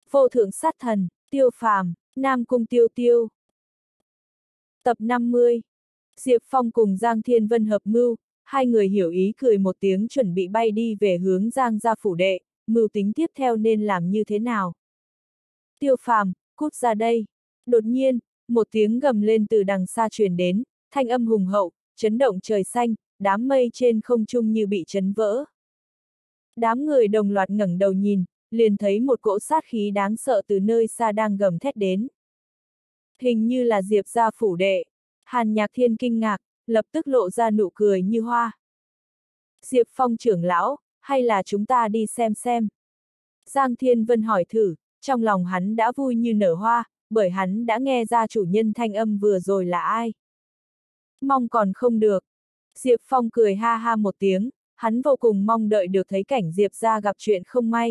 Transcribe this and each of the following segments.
Vô thượng sát thần, Tiêu Phàm, Nam Cung Tiêu Tiêu. Tập 50. Diệp Phong cùng Giang Thiên Vân hợp mưu, hai người hiểu ý cười một tiếng chuẩn bị bay đi về hướng Giang gia phủ đệ, mưu tính tiếp theo nên làm như thế nào. Tiêu Phàm, cút ra đây. Đột nhiên, một tiếng gầm lên từ đằng xa truyền đến, thanh âm hùng hậu, chấn động trời xanh, đám mây trên không trung như bị chấn vỡ. Đám người đồng loạt ngẩng đầu nhìn, liền thấy một cỗ sát khí đáng sợ từ nơi xa đang gầm thét đến. Hình như là Diệp gia phủ đệ. Hàn Nhạc Thiên kinh ngạc, lập tức lộ ra nụ cười như hoa. Diệp Phong trưởng lão, hay là chúng ta đi xem. Giang Thiên Vân hỏi thử, trong lòng hắn đã vui như nở hoa, bởi hắn đã nghe ra chủ nhân thanh âm vừa rồi là ai. Mong còn không được. Diệp Phong cười ha ha một tiếng, hắn vô cùng mong đợi được thấy cảnh Diệp gia gặp chuyện không may.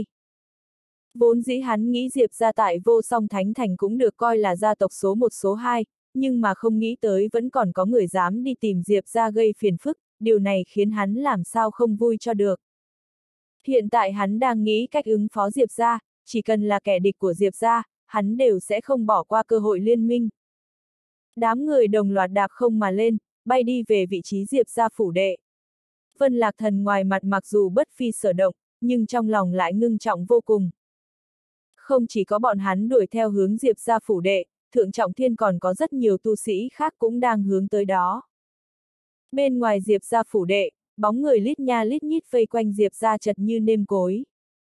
Vốn dĩ hắn nghĩ Diệp gia tại Vô Song Thánh Thành cũng được coi là gia tộc số 1 số 2, nhưng mà không nghĩ tới vẫn còn có người dám đi tìm Diệp gia gây phiền phức, điều này khiến hắn làm sao không vui cho được. Hiện tại hắn đang nghĩ cách ứng phó Diệp gia, chỉ cần là kẻ địch của Diệp gia, hắn đều sẽ không bỏ qua cơ hội liên minh. Đám người đồng loạt đạp không mà lên, bay đi về vị trí Diệp gia phủ đệ. Vân Lạc Thần ngoài mặt mặc dù bất phi sở động, nhưng trong lòng lại ngưng trọng vô cùng. Không chỉ có bọn hắn đuổi theo hướng Diệp gia phủ đệ, Thượng Trọng Thiên còn có rất nhiều tu sĩ khác cũng đang hướng tới đó. Bên ngoài Diệp gia phủ đệ, bóng người lít nha lít nhít vây quanh Diệp gia chật như nêm cối.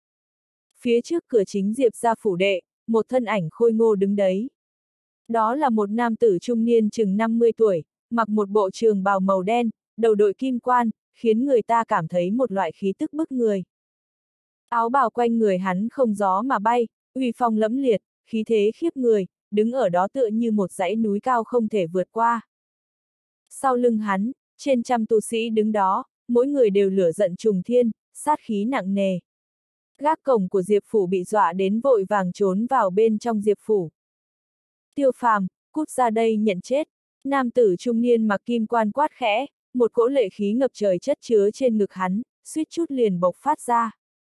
Phía trước cửa chính Diệp gia phủ đệ, một thân ảnh khôi ngô đứng đấy. Đó là một nam tử trung niên chừng 50 tuổi, mặc một bộ trường bào màu đen, đầu đội kim quan, khiến người ta cảm thấy một loại khí tức bức người. Áo bào quanh người hắn không gió mà bay, uy phong lẫm liệt, khí thế khiếp người, đứng ở đó tựa như một dãy núi cao không thể vượt qua. Sau lưng hắn, trên trăm tu sĩ đứng đó, mỗi người đều lửa giận trùng thiên, sát khí nặng nề. Gác cổng của Diệp phủ bị dọa đến vội vàng trốn vào bên trong Diệp phủ. Tiêu Phàm, cút ra đây nhận chết. Nam tử trung niên mặc kim quan quát khẽ, một cỗ lệ khí ngập trời chất chứa trên ngực hắn, suýt chút liền bộc phát ra.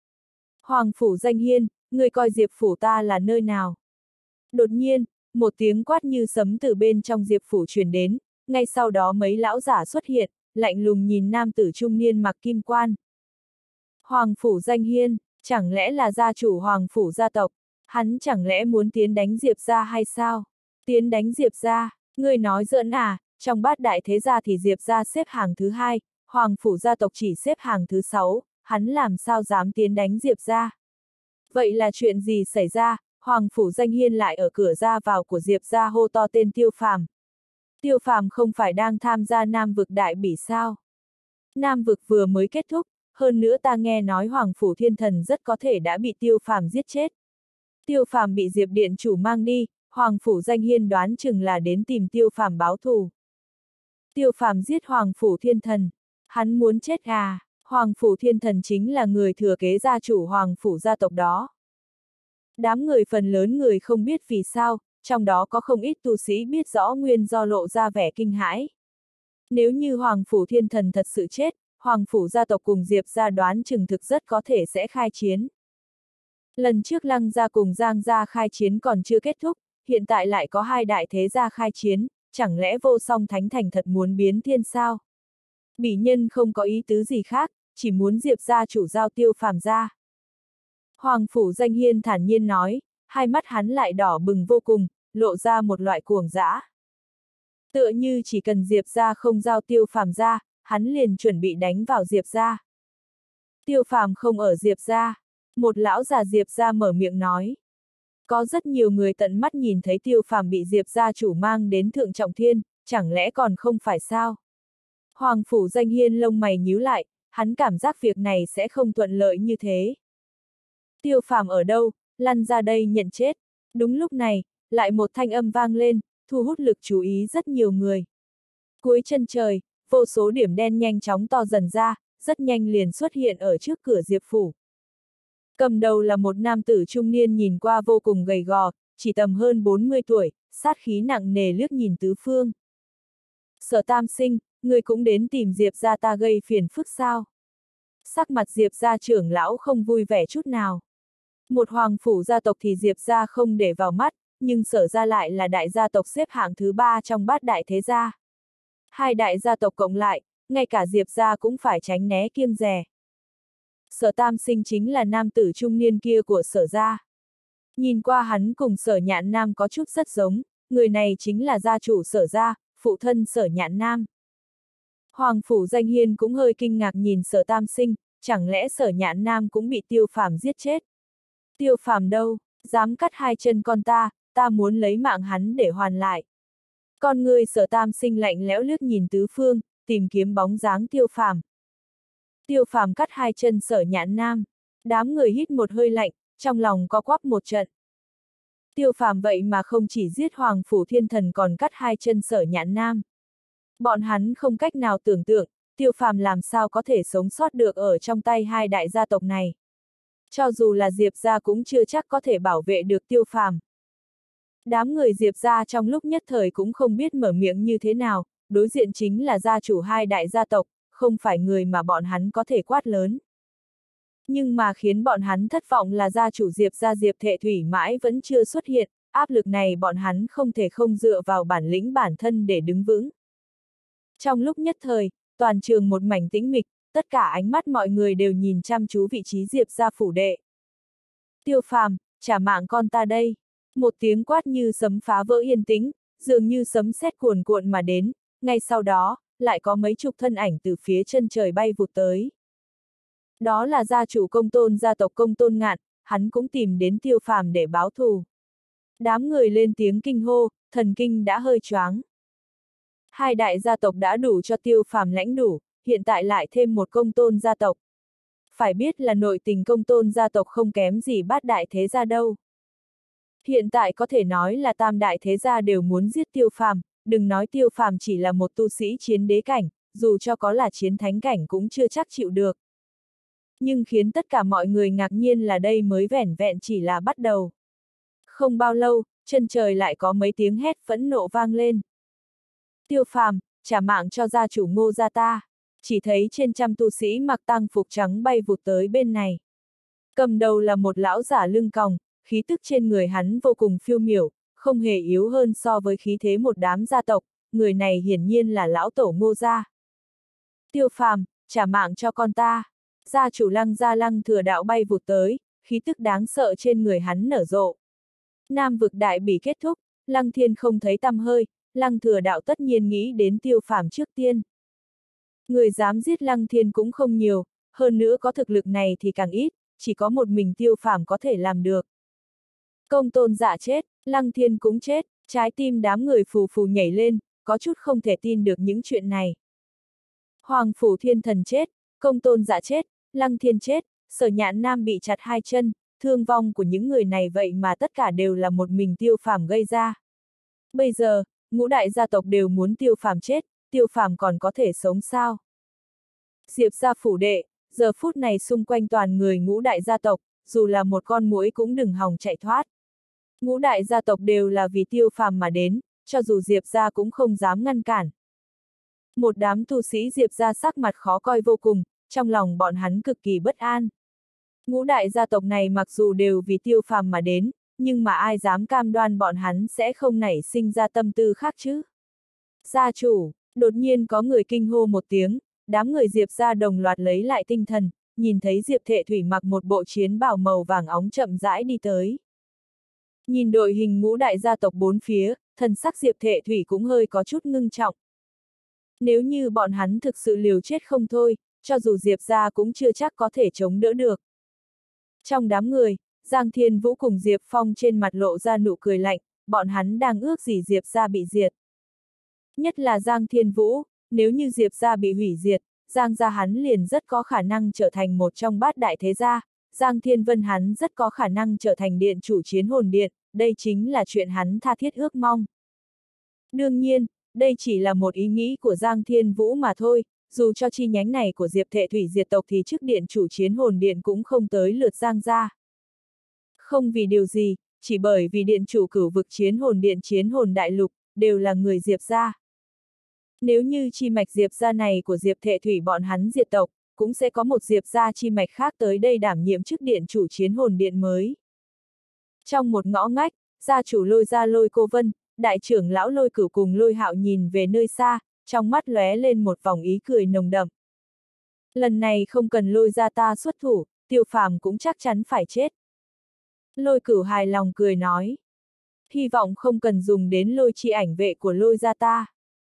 Hoàng phủ Danh Hiên, người coi Diệp phủ ta là nơi nào? Đột nhiên, một tiếng quát như sấm từ bên trong Diệp phủ truyền đến, ngay sau đó mấy lão giả xuất hiện, lạnh lùng nhìn nam tử trung niên mặc kim quan. Hoàng phủ Danh Hiên, chẳng lẽ là gia chủ Hoàng phủ gia tộc, hắn chẳng lẽ muốn tiến đánh Diệp gia hay sao? Tiến đánh Diệp gia, ngươi nói giỡn à, trong bát đại thế gia thì Diệp gia xếp hàng thứ 2, Hoàng phủ gia tộc chỉ xếp hàng thứ 6, hắn làm sao dám tiến đánh Diệp gia? Vậy là chuyện gì xảy ra, Hoàng phủ Danh Hiên lại ở cửa ra vào của Diệp gia hô to tên Tiêu Phàm. Tiêu Phàm không phải đang tham gia Nam vực đại bỉ sao? Nam vực vừa mới kết thúc, hơn nữa ta nghe nói Hoàng phủ Thiên Thần rất có thể đã bị Tiêu Phàm giết chết. Tiêu Phàm bị Diệp điện chủ mang đi, Hoàng phủ Danh Hiên đoán chừng là đến tìm Tiêu Phàm báo thù. Tiêu Phàm giết Hoàng phủ Thiên Thần, hắn muốn chết à? Hoàng phủ Thiên Thần chính là người thừa kế gia chủ Hoàng phủ gia tộc đó. Đám người phần lớn người không biết vì sao, trong đó có không ít tu sĩ biết rõ nguyên do lộ ra vẻ kinh hãi. Nếu như Hoàng phủ Thiên Thần thật sự chết, Hoàng phủ gia tộc cùng Diệp gia đoán chừng thực rất có thể sẽ khai chiến. Lần trước Lăng gia cùng Giang gia khai chiến còn chưa kết thúc, hiện tại lại có hai đại thế gia khai chiến, chẳng lẽ Vô Song Thánh Thành thật muốn biến thiên sao? Bỉ nhân không có ý tứ gì khác, chỉ muốn Diệp gia chủ giao Tiêu Phàm ra. Hoàng phủ Danh Hiên thản nhiên nói, hai mắt hắn lại đỏ bừng vô cùng, lộ ra một loại cuồng dã. Tựa như chỉ cần Diệp gia không giao Tiêu Phàm ra, hắn liền chuẩn bị đánh vào Diệp gia. Tiêu Phàm không ở Diệp gia, một lão già Diệp gia mở miệng nói. Có rất nhiều người tận mắt nhìn thấy Tiêu Phàm bị Diệp gia chủ mang đến Thượng Trọng Thiên, chẳng lẽ còn không phải sao? Hoàng phủ Danh Hiên lông mày nhíu lại, hắn cảm giác việc này sẽ không thuận lợi như thế. Tiêu Phàm ở đâu, lăn ra đây nhận chết. Đúng lúc này, lại một thanh âm vang lên, thu hút lực chú ý rất nhiều người. Cuối chân trời, vô số điểm đen nhanh chóng to dần ra, rất nhanh liền xuất hiện ở trước cửa Diệp phủ. Cầm đầu là một nam tử trung niên nhìn qua vô cùng gầy gò, chỉ tầm hơn 40 tuổi, sát khí nặng nề liếc nhìn tứ phương. Sở Tam Sinh, người cũng đến tìm Diệp gia ta gây phiền phức sao? Sắc mặt Diệp gia trưởng lão không vui vẻ chút nào. Một hoàng phủ gia tộc thì Diệp gia không để vào mắt, nhưng Sở gia lại là đại gia tộc xếp hạng thứ 3 trong bát đại thế gia. Hai đại gia tộc cộng lại, ngay cả Diệp gia cũng phải tránh né kiêng dè. Sở Tam Sinh chính là nam tử trung niên kia của Sở gia. Nhìn qua hắn cùng Sở Nhạn Nam có chút rất giống, người này chính là gia chủ Sở gia, phụ thân Sở Nhạn Nam. Hoàng phủ Danh Hiên cũng hơi kinh ngạc nhìn Sở Tam Sinh, chẳng lẽ Sở Nhạn Nam cũng bị Tiêu Phàm giết chết? Tiêu Phàm đâu, dám cắt hai chân con ta muốn lấy mạng hắn để hoàn lại. Con người Sở Tam Sinh lạnh lẽo liếc nhìn tứ phương, tìm kiếm bóng dáng Tiêu Phàm. Tiêu Phàm cắt hai chân Sở Nhạn Nam, đám người hít một hơi lạnh, trong lòng co quắp một trận. Tiêu Phàm vậy mà không chỉ giết Hoàng phủ Thiên Thần còn cắt hai chân Sở Nhạn Nam. Bọn hắn không cách nào tưởng tượng, Tiêu Phàm làm sao có thể sống sót được ở trong tay hai đại gia tộc này. Cho dù là Diệp gia cũng chưa chắc có thể bảo vệ được Tiêu Phàm. Đám người Diệp gia trong lúc nhất thời cũng không biết mở miệng như thế nào, đối diện chính là gia chủ hai đại gia tộc, không phải người mà bọn hắn có thể quát lớn. Nhưng mà khiến bọn hắn thất vọng là gia chủ Diệp gia Diệp Thệ Thủy mãi vẫn chưa xuất hiện, áp lực này bọn hắn không thể không dựa vào bản lĩnh bản thân để đứng vững. Trong lúc nhất thời, toàn trường một mảnh tĩnh mịch, tất cả ánh mắt mọi người đều nhìn chăm chú vị trí Diệp gia phủ đệ. Tiêu Phàm, trả mạng con ta đây. Một tiếng quát như sấm phá vỡ yên tĩnh, dường như sấm sét cuồn cuộn mà đến, ngay sau đó, lại có mấy chục thân ảnh từ phía chân trời bay vụt tới. Đó là gia chủ Công Tôn gia tộc Công Tôn Ngạn, hắn cũng tìm đến Tiêu Phàm để báo thù. Đám người lên tiếng kinh hô, thần kinh đã hơi choáng. Hai đại gia tộc đã đủ cho Tiêu Phàm lãnh đủ, hiện tại lại thêm một Công Tôn gia tộc. Phải biết là nội tình Công Tôn gia tộc không kém gì bát đại thế gia đâu. Hiện tại có thể nói là tam đại thế gia đều muốn giết Tiêu Phàm, đừng nói Tiêu Phàm chỉ là một tu sĩ chiến đế cảnh, dù cho có là chiến thánh cảnh cũng chưa chắc chịu được. Nhưng khiến tất cả mọi người ngạc nhiên là đây mới vẻn vẹn chỉ là bắt đầu. Không bao lâu, chân trời lại có mấy tiếng hét phẫn nộ vang lên. Tiêu Phàm, trả mạng cho gia chủ Ngô gia ta. Chỉ thấy trên trăm tu sĩ mặc tang phục trắng bay vụt tới bên này. Cầm đầu là một lão giả lưng còng, khí tức trên người hắn vô cùng phiêu miểu, không hề yếu hơn so với khí thế một đám gia tộc, người này hiển nhiên là lão tổ Ngô gia. Tiêu Phàm, trả mạng cho con ta. Gia chủ Lăng gia Lăng Thừa Đạo bay vụt tới, khí tức đáng sợ trên người hắn nở rộ. Nam vực đại bỉ kết thúc, Lăng Thiên không thấy tăm hơi, Lăng Thừa Đạo tất nhiên nghĩ đến Tiêu Phàm trước tiên. Người dám giết Lăng Thiên cũng không nhiều, hơn nữa có thực lực này thì càng ít, chỉ có một mình Tiêu Phàm có thể làm được. Công Tôn Dạ chết, Lăng Thiên cũng chết, trái tim đám người phù phù nhảy lên, có chút không thể tin được những chuyện này. Hoàng phủ Thiên Thần chết, Công Tôn Dạ chết, Lăng Thiên chết, Sở Nhạn Nam bị chặt hai chân, thương vong của những người này vậy mà tất cả đều là một mình Tiêu Phàm gây ra. Bây giờ, ngũ đại gia tộc đều muốn Tiêu Phàm chết, Tiêu Phàm còn có thể sống sao? Diệp gia phủ đệ, giờ phút này xung quanh toàn người ngũ đại gia tộc, dù là một con muỗi cũng đừng hòng chạy thoát. Ngũ đại gia tộc đều là vì Tiêu Phàm mà đến, cho dù Diệp gia cũng không dám ngăn cản. Một đám tu sĩ Diệp gia sắc mặt khó coi vô cùng, trong lòng bọn hắn cực kỳ bất an. Ngũ đại gia tộc này mặc dù đều vì Tiêu Phàm mà đến, nhưng mà ai dám cam đoan bọn hắn sẽ không nảy sinh ra tâm tư khác chứ? Gia chủ, đột nhiên có người kinh hô một tiếng, đám người Diệp gia đồng loạt lấy lại tinh thần, nhìn thấy Diệp Thệ Thủy mặc một bộ chiến bào màu vàng óng chậm rãi đi tới. Nhìn đội hình ngũ đại gia tộc bốn phía, thần sắc Diệp Thệ Thủy cũng hơi có chút ngưng trọng. Nếu như bọn hắn thực sự liều chết không thôi, cho dù Diệp gia cũng chưa chắc có thể chống đỡ được. Trong đám người, Giang Thiên Vũ cùng Diệp Phong trên mặt lộ ra nụ cười lạnh, bọn hắn đang ước gì Diệp gia bị diệt. Nhất là Giang Thiên Vũ, nếu như Diệp gia bị hủy diệt, Giang gia hắn liền rất có khả năng trở thành một trong bát đại thế gia, Giang Thiên Vân hắn rất có khả năng trở thành điện chủ chiến hồn điện, đây chính là chuyện hắn tha thiết ước mong. Đương nhiên, đây chỉ là một ý nghĩ của Giang Thiên Vũ mà thôi, dù cho chi nhánh này của Diệp Thệ Thủy diệt tộc thì chức điện chủ chiến hồn điện cũng không tới lượt Giang gia. Không vì điều gì, chỉ bởi vì điện chủ cửu vực chiến hồn điện chiến hồn đại lục, đều là người Diệp gia. Nếu như chi mạch Diệp gia này của Diệp Thệ Thủy bọn hắn diệt tộc, cũng sẽ có một Diệp gia chi mạch khác tới đây đảm nhiệm chức điện chủ chiến hồn điện mới. Trong một ngõ ngách, gia chủ Lôi gia Lôi Cô Vân, đại trưởng lão Lôi Cửu cùng Lôi Hạo nhìn về nơi xa, trong mắt lóe lên một vòng ý cười nồng đậm. Lần này không cần Lôi gia ta xuất thủ, Tiêu Phàm cũng chắc chắn phải chết. Lôi Cửu hài lòng cười nói. Hy vọng không cần dùng đến lôi chi ảnh vệ của Lôi gia ta.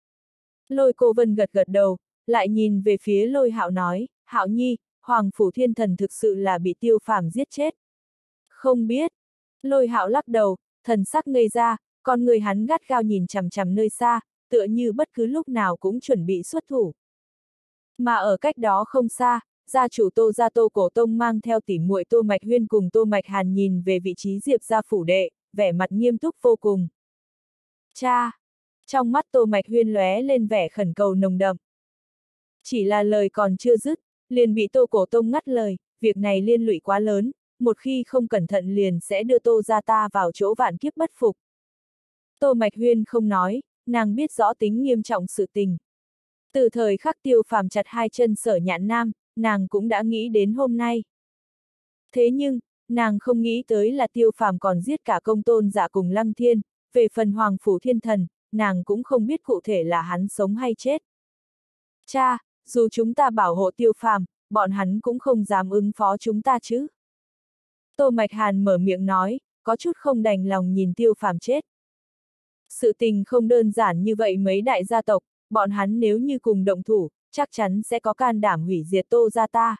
Lôi Cô Vân gật gật đầu, lại nhìn về phía Lôi Hạo nói, Hạo nhi, Hoàng Phủ Thiên Thần thực sự là bị Tiêu Phàm giết chết. Không biết. Lôi Hạo lắc đầu, thần sắc ngây ra, con người hắn gắt gao nhìn chằm chằm nơi xa, tựa như bất cứ lúc nào cũng chuẩn bị xuất thủ. Mà ở cách đó không xa, gia chủ Tô gia Tô Cổ Tông mang theo tỉ muội Tô Mạch Huyên cùng Tô Mạch Hàn nhìn về vị trí Diệp gia phủ đệ, vẻ mặt nghiêm túc vô cùng. Cha! Trong mắt Tô Mạch Huyên lóe lên vẻ khẩn cầu nồng đậm. Chỉ là lời còn chưa dứt, liền bị Tô Cổ Tông ngắt lời, việc này liên lụy quá lớn, một khi không cẩn thận liền sẽ đưa Tô gia ta vào chỗ vạn kiếp bất phục. Tô Mạch Huyên không nói, nàng biết rõ tính nghiêm trọng sự tình. Từ thời khắc Tiêu Phàm chặt hai chân Sở Nhạn Nam, nàng cũng đã nghĩ đến hôm nay. Thế nhưng, nàng không nghĩ tới là Tiêu Phàm còn giết cả Công Tôn Giả cùng Lăng Thiên, về phần Hoàng Phủ Thiên Thần, nàng cũng không biết cụ thể là hắn sống hay chết. Cha, dù chúng ta bảo hộ Tiêu Phàm, bọn hắn cũng không dám ứng phó chúng ta chứ. Tô Mạch Hàn mở miệng nói, có chút không đành lòng nhìn Tiêu Phàm chết. Sự tình không đơn giản như vậy mấy đại gia tộc, bọn hắn nếu như cùng động thủ, chắc chắn sẽ có can đảm hủy diệt Tô gia ta.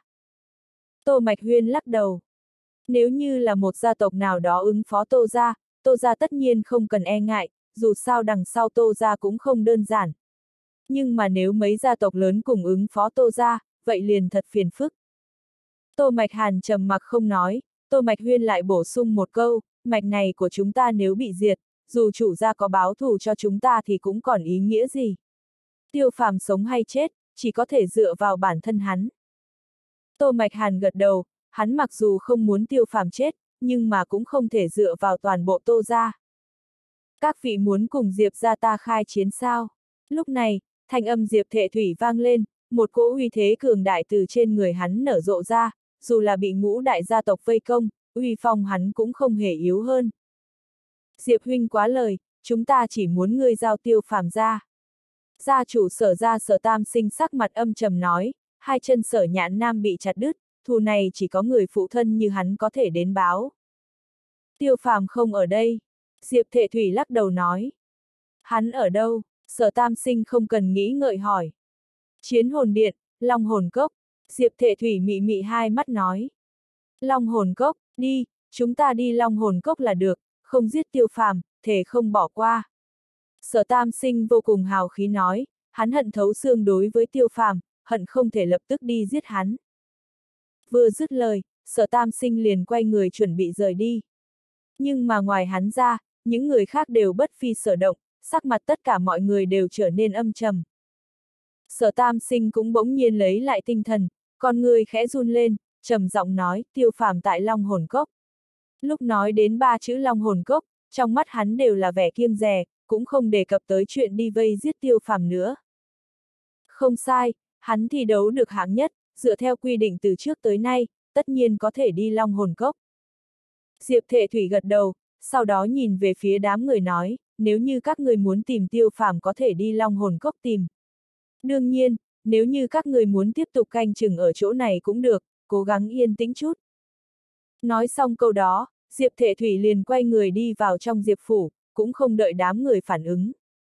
Tô Mạch Huyên lắc đầu. Nếu như là một gia tộc nào đó ứng phó Tô gia tất nhiên không cần e ngại, dù sao đằng sau Tô gia cũng không đơn giản. Nhưng mà nếu mấy gia tộc lớn cùng ứng phó Tô gia, vậy liền thật phiền phức. Tô Mạch Hàn trầm mặc không nói, Tô Mạch Huyên lại bổ sung một câu, mạch này của chúng ta nếu bị diệt, dù chủ gia có báo thù cho chúng ta thì cũng còn ý nghĩa gì. Tiêu Phàm sống hay chết, chỉ có thể dựa vào bản thân hắn. Tô Mạch Hàn gật đầu, hắn mặc dù không muốn Tiêu Phàm chết, nhưng mà cũng không thể dựa vào toàn bộ Tô gia. Các vị muốn cùng Diệp gia ta khai chiến sao? Lúc này, thanh âm Diệp Thệ Thủy vang lên, một cỗ uy thế cường đại từ trên người hắn nở rộ ra, dù là bị ngũ đại gia tộc vây công, uy phong hắn cũng không hề yếu hơn. Diệp huynh quá lời, chúng ta chỉ muốn ngươi giao Tiêu Phàm ra. Gia chủ Sở gia Sở Tam Sinh sắc mặt âm trầm nói, hai chân Sở Nhạn Nam bị chặt đứt, thù này chỉ có người phụ thân như hắn có thể đến báo. Tiêu Phàm không ở đây. Diệp Thệ Thủy lắc đầu nói. Hắn ở đâu? Sở Tam Sinh không cần nghĩ ngợi hỏi. Chiến hồn điện, Long hồn cốc. Diệp Thệ Thủy mị mị hai mắt nói. Long hồn cốc, đi, chúng ta đi Long hồn cốc là được, không giết Tiêu Phàm, thề không bỏ qua. Sở Tam Sinh vô cùng hào khí nói, hắn hận thấu xương đối với Tiêu Phàm, hận không thể lập tức đi giết hắn. Vừa dứt lời, Sở Tam Sinh liền quay người chuẩn bị rời đi. Nhưng mà ngoài hắn ra, những người khác đều bất phi sở động, sắc mặt tất cả mọi người đều trở nên âm trầm. Sở Tam Sinh cũng bỗng nhiên lấy lại tinh thần, con người khẽ run lên, trầm giọng nói, Tiêu Phàm tại Long hồn cốc. Lúc nói đến ba chữ Long hồn cốc, trong mắt hắn đều là vẻ kiêng dè, cũng không đề cập tới chuyện đi vây giết Tiêu Phàm nữa. Không sai, hắn thi đấu được hạng nhất, dựa theo quy định từ trước tới nay, tất nhiên có thể đi Long hồn cốc. Diệp Thệ Thủy gật đầu, sau đó nhìn về phía đám người nói, nếu như các người muốn tìm Tiêu Phàm có thể đi Long hồn cốc tìm. Đương nhiên, nếu như các người muốn tiếp tục canh chừng ở chỗ này cũng được, cố gắng yên tĩnh chút. Nói xong câu đó, Diệp Thệ Thủy liền quay người đi vào trong Diệp phủ, cũng không đợi đám người phản ứng.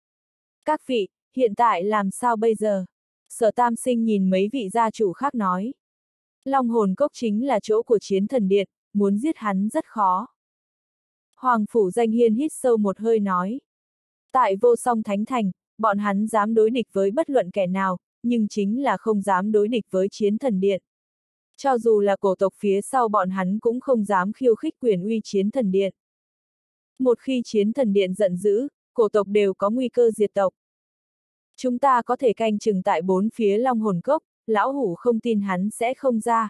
Các vị, hiện tại làm sao bây giờ? Sở Tam Sinh nhìn mấy vị gia chủ khác nói. Long hồn cốc chính là chỗ của chiến thần điện, muốn giết hắn rất khó. Hoàng Phủ Danh Hiên hít sâu một hơi nói. Tại Vô Song Thánh Thành, bọn hắn dám đối địch với bất luận kẻ nào, nhưng chính là không dám đối địch với chiến thần điện. Cho dù là cổ tộc phía sau bọn hắn cũng không dám khiêu khích quyền uy chiến thần điện. Một khi chiến thần điện giận dữ, cổ tộc đều có nguy cơ diệt tộc. Chúng ta có thể canh chừng tại bốn phía Long hồn cốc, lão hủ không tin hắn sẽ không ra.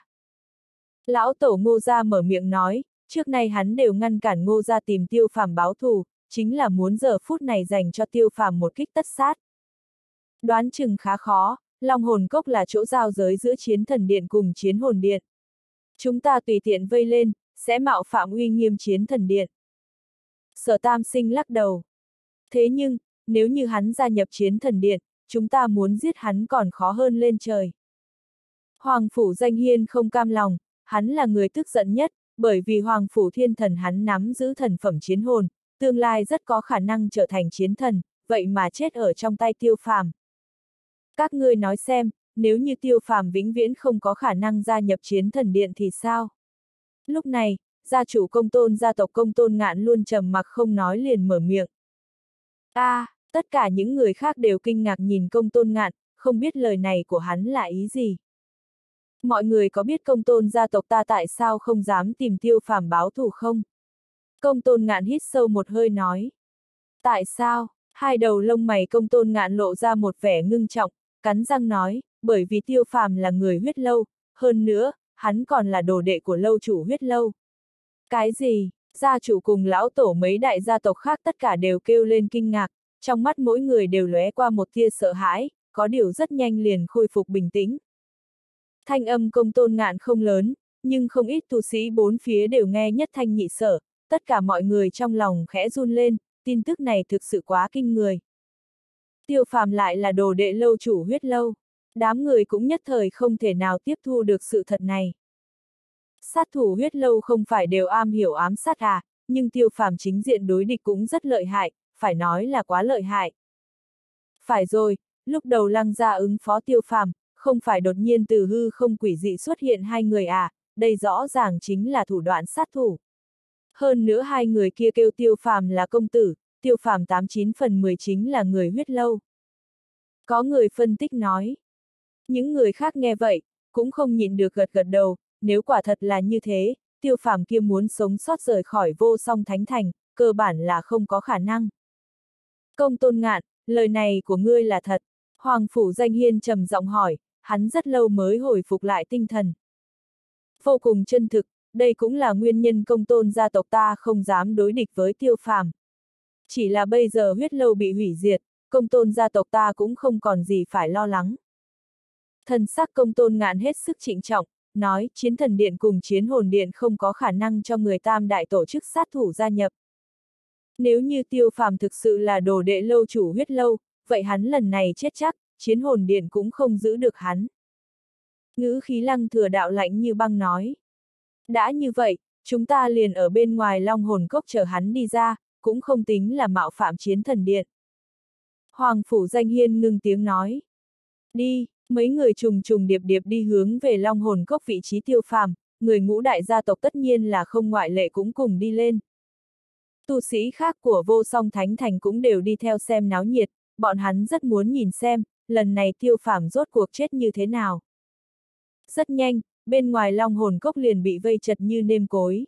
Lão tổ Ngô gia mở miệng nói, trước nay hắn đều ngăn cản Ngô gia tìm Tiêu Phàm báo thù, chính là muốn giờ phút này dành cho Tiêu Phàm một kích tất sát. Đoán chừng khá khó, Long hồn cốc là chỗ giao giới giữa chiến thần điện cùng chiến hồn điện. Chúng ta tùy tiện vây lên, sẽ mạo phạm uy nghiêm chiến thần điện. Sở Tam Sinh lắc đầu. Thế nhưng, nếu như hắn gia nhập chiến thần điện, chúng ta muốn giết hắn còn khó hơn lên trời. Hoàng Phủ Danh Hiên không cam lòng, hắn là người tức giận nhất, bởi vì Hoàng Phủ Thiên Thần hắn nắm giữ thần phẩm chiến hồn, tương lai rất có khả năng trở thành chiến thần, vậy mà chết ở trong tay Tiêu Phàm. Các ngươi nói xem, nếu như Tiêu Phàm vĩnh viễn không có khả năng gia nhập chiến thần điện thì sao? Lúc này, gia chủ Công Tôn gia tộc Công Tôn Ngạn luôn trầm mặc không nói liền mở miệng. Tất cả những người khác đều kinh ngạc nhìn Công Tôn Ngạn, không biết lời này của hắn là ý gì. Mọi người có biết Công Tôn gia tộc ta tại sao không dám tìm Tiêu Phàm báo thù không? Công Tôn Ngạn hít sâu một hơi nói. Tại sao? Hai đầu lông mày Công Tôn Ngạn lộ ra một vẻ ngưng trọng, cắn răng nói, bởi vì Tiêu Phàm là người huyết lâu, hơn nữa, hắn còn là đồ đệ của lâu chủ huyết lâu. Cái gì? Gia chủ cùng lão tổ mấy đại gia tộc khác tất cả đều kêu lên kinh ngạc, trong mắt mỗi người đều lóe qua một tia sợ hãi, có điều rất nhanh liền khôi phục bình tĩnh. Thanh âm Công Tôn Ngạn không lớn, nhưng không ít tu sĩ bốn phía đều nghe nhất thanh nhị sở, tất cả mọi người trong lòng khẽ run lên, tin tức này thực sự quá kinh người. Tiêu Phàm lại là đồ đệ lâu chủ huyết lâu, đám người cũng nhất thời không thể nào tiếp thu được sự thật này. Sát thủ huyết lâu không phải đều am hiểu ám sát à, nhưng Tiêu Phàm chính diện đối địch cũng rất lợi hại, phải nói là quá lợi hại. Phải rồi, lúc đầu Lăng gia ứng phó Tiêu Phàm, không phải đột nhiên từ hư không quỷ dị xuất hiện hai người à, đây rõ ràng chính là thủ đoạn sát thủ. Hơn nữa hai người kia kêu Tiêu Phàm là công tử, Tiêu Phàm 89 phần 10 chính là người huyết lâu. Có người phân tích nói. Những người khác nghe vậy, cũng không nhịn được gật gật đầu, nếu quả thật là như thế, Tiêu Phàm kia muốn sống sót rời khỏi Vô Song Thánh Thành, cơ bản là không có khả năng. Công Tôn Ngạn, lời này của ngươi là thật. Hoàng Phủ Danh Hiên trầm giọng hỏi, hắn rất lâu mới hồi phục lại tinh thần. Vô cùng chân thực, đây cũng là nguyên nhân Công Tôn gia tộc ta không dám đối địch với Tiêu Phàm. Chỉ là bây giờ huyết lâu bị hủy diệt, Công Tôn gia tộc ta cũng không còn gì phải lo lắng. Thần sắc Công Tôn Ngạn hết sức trịnh trọng, nói chiến thần điện cùng chiến hồn điện không có khả năng cho người tam đại tổ chức sát thủ gia nhập. Nếu như Tiêu Phàm thực sự là đồ đệ lâu chủ huyết lâu, vậy hắn lần này chết chắc, chiến hồn điện cũng không giữ được hắn. Ngữ khí Lăng Thừa Đạo lạnh như băng nói. Đã như vậy, chúng ta liền ở bên ngoài Long Hồn Cốc chờ hắn đi ra, cũng không tính là mạo phạm chiến thần điện. Hoàng Phủ Danh Hiên ngưng tiếng nói. Đi, mấy người trùng trùng điệp điệp đi hướng về Long Hồn Cốc vị trí Tiêu Phàm, người ngũ đại gia tộc tất nhiên là không ngoại lệ cũng cùng đi lên. Tu sĩ khác của Vô Song Thánh Thành cũng đều đi theo xem náo nhiệt, bọn hắn rất muốn nhìn xem, lần này Tiêu Phàm rốt cuộc chết như thế nào. Rất nhanh, bên ngoài Long Hồn Cốc liền bị vây chật như nêm cối.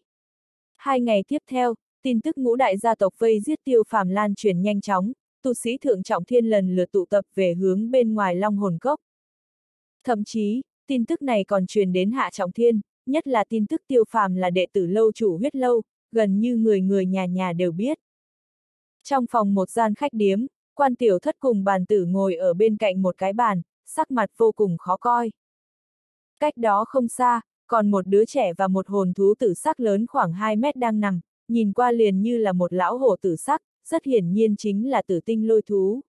2 ngày tiếp theo, tin tức ngũ đại gia tộc vây giết Tiêu Phàm lan truyền nhanh chóng, tu sĩ thượng trọng thiên lần lượt tụ tập về hướng bên ngoài Long Hồn Cốc. Thậm chí, tin tức này còn truyền đến hạ trọng thiên, nhất là tin tức Tiêu Phàm là đệ tử lâu chủ huyết lâu, gần như người người nhà nhà đều biết. Trong phòng một gian khách điếm, Quan Tiểu Thất cùng Bàn Tử ngồi ở bên cạnh một cái bàn, sắc mặt vô cùng khó coi. Cách đó không xa, còn một đứa trẻ và một hồn thú tử sắc lớn khoảng 2 mét đang nằm, nhìn qua liền như là một lão hổ tử sắc, rất hiển nhiên chính là Tử Tinh Lôi thú.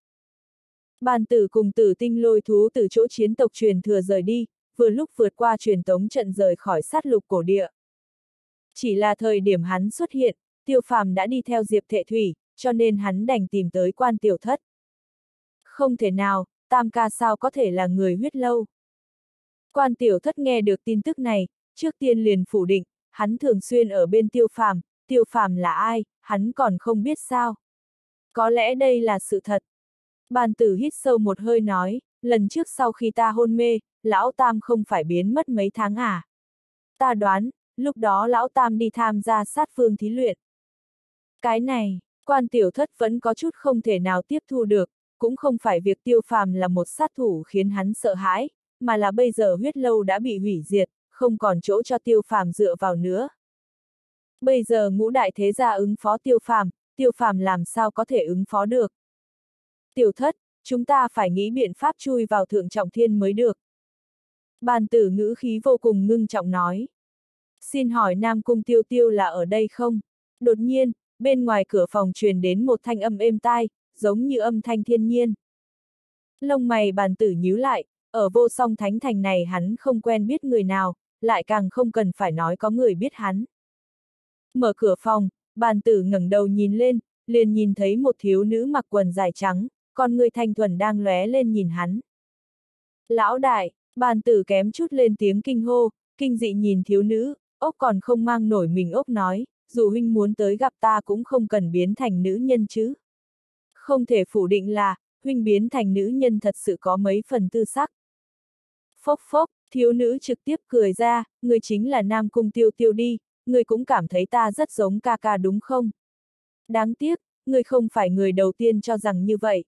Bàn Tử cùng Tử Tinh Lôi thú từ chỗ chiến tộc truyền thừa rời đi, vừa lúc vượt qua truyền tống trận rời khỏi sát lục cổ địa. Chỉ là thời điểm hắn xuất hiện, Tiêu Phàm đã đi theo Diệp Thệ Thủy, cho nên hắn đành tìm tới Quan Tiểu Thất. Không thể nào, Tam ca sao có thể là người huyết lâu. Quan Tiểu Thất nghe được tin tức này, trước tiên liền phủ định, hắn thường xuyên ở bên Tiêu Phàm là ai, hắn còn không biết sao. Có lẽ đây là sự thật. Bàn Tử hít sâu một hơi nói, lần trước sau khi ta hôn mê, Lão Tam không phải biến mất mấy tháng à? Ta đoán, lúc đó Lão Tam đi tham gia sát phương thí luyện. Cái này, Quan Tiểu Thất vẫn có chút không thể nào tiếp thu được, cũng không phải việc Tiêu Phàm là một sát thủ khiến hắn sợ hãi, mà là bây giờ huyết lâu đã bị hủy diệt, không còn chỗ cho Tiêu Phàm dựa vào nữa. Bây giờ ngũ đại thế gia ứng phó Tiêu Phàm làm sao có thể ứng phó được. Tiểu Thất, chúng ta phải nghĩ biện pháp chui vào thượng trọng thiên mới được. Bàn tử ngữ khí vô cùng ngưng trọng nói. Xin hỏi Nam Cung Tiêu Tiêu là ở đây không? Đột nhiên, bên ngoài cửa phòng truyền đến một thanh âm êm tai, giống như âm thanh thiên nhiên. Lông mày bàn tử nhíu lại, ở Vô Song Thánh Thành này hắn không quen biết người nào, lại càng không cần phải nói có người biết hắn. Mở cửa phòng, bàn tử ngẩng đầu nhìn lên, liền nhìn thấy một thiếu nữ mặc quần dài trắng, con người thanh thuần đang lóe lên nhìn hắn. Lão đại, bàn tử kém chút lên tiếng kinh hô, kinh dị nhìn thiếu nữ, ốc còn không mang nổi mình ốc nói, dù huynh muốn tới gặp ta cũng không cần biến thành nữ nhân chứ. Không thể phủ định là, huynh biến thành nữ nhân thật sự có mấy phần tư sắc. Phốc phốc, thiếu nữ trực tiếp cười ra, người chính là Nam Cung Tiêu Tiêu đi, người cũng cảm thấy ta rất giống ca ca đúng không? Đáng tiếc, người không phải người đầu tiên cho rằng như vậy.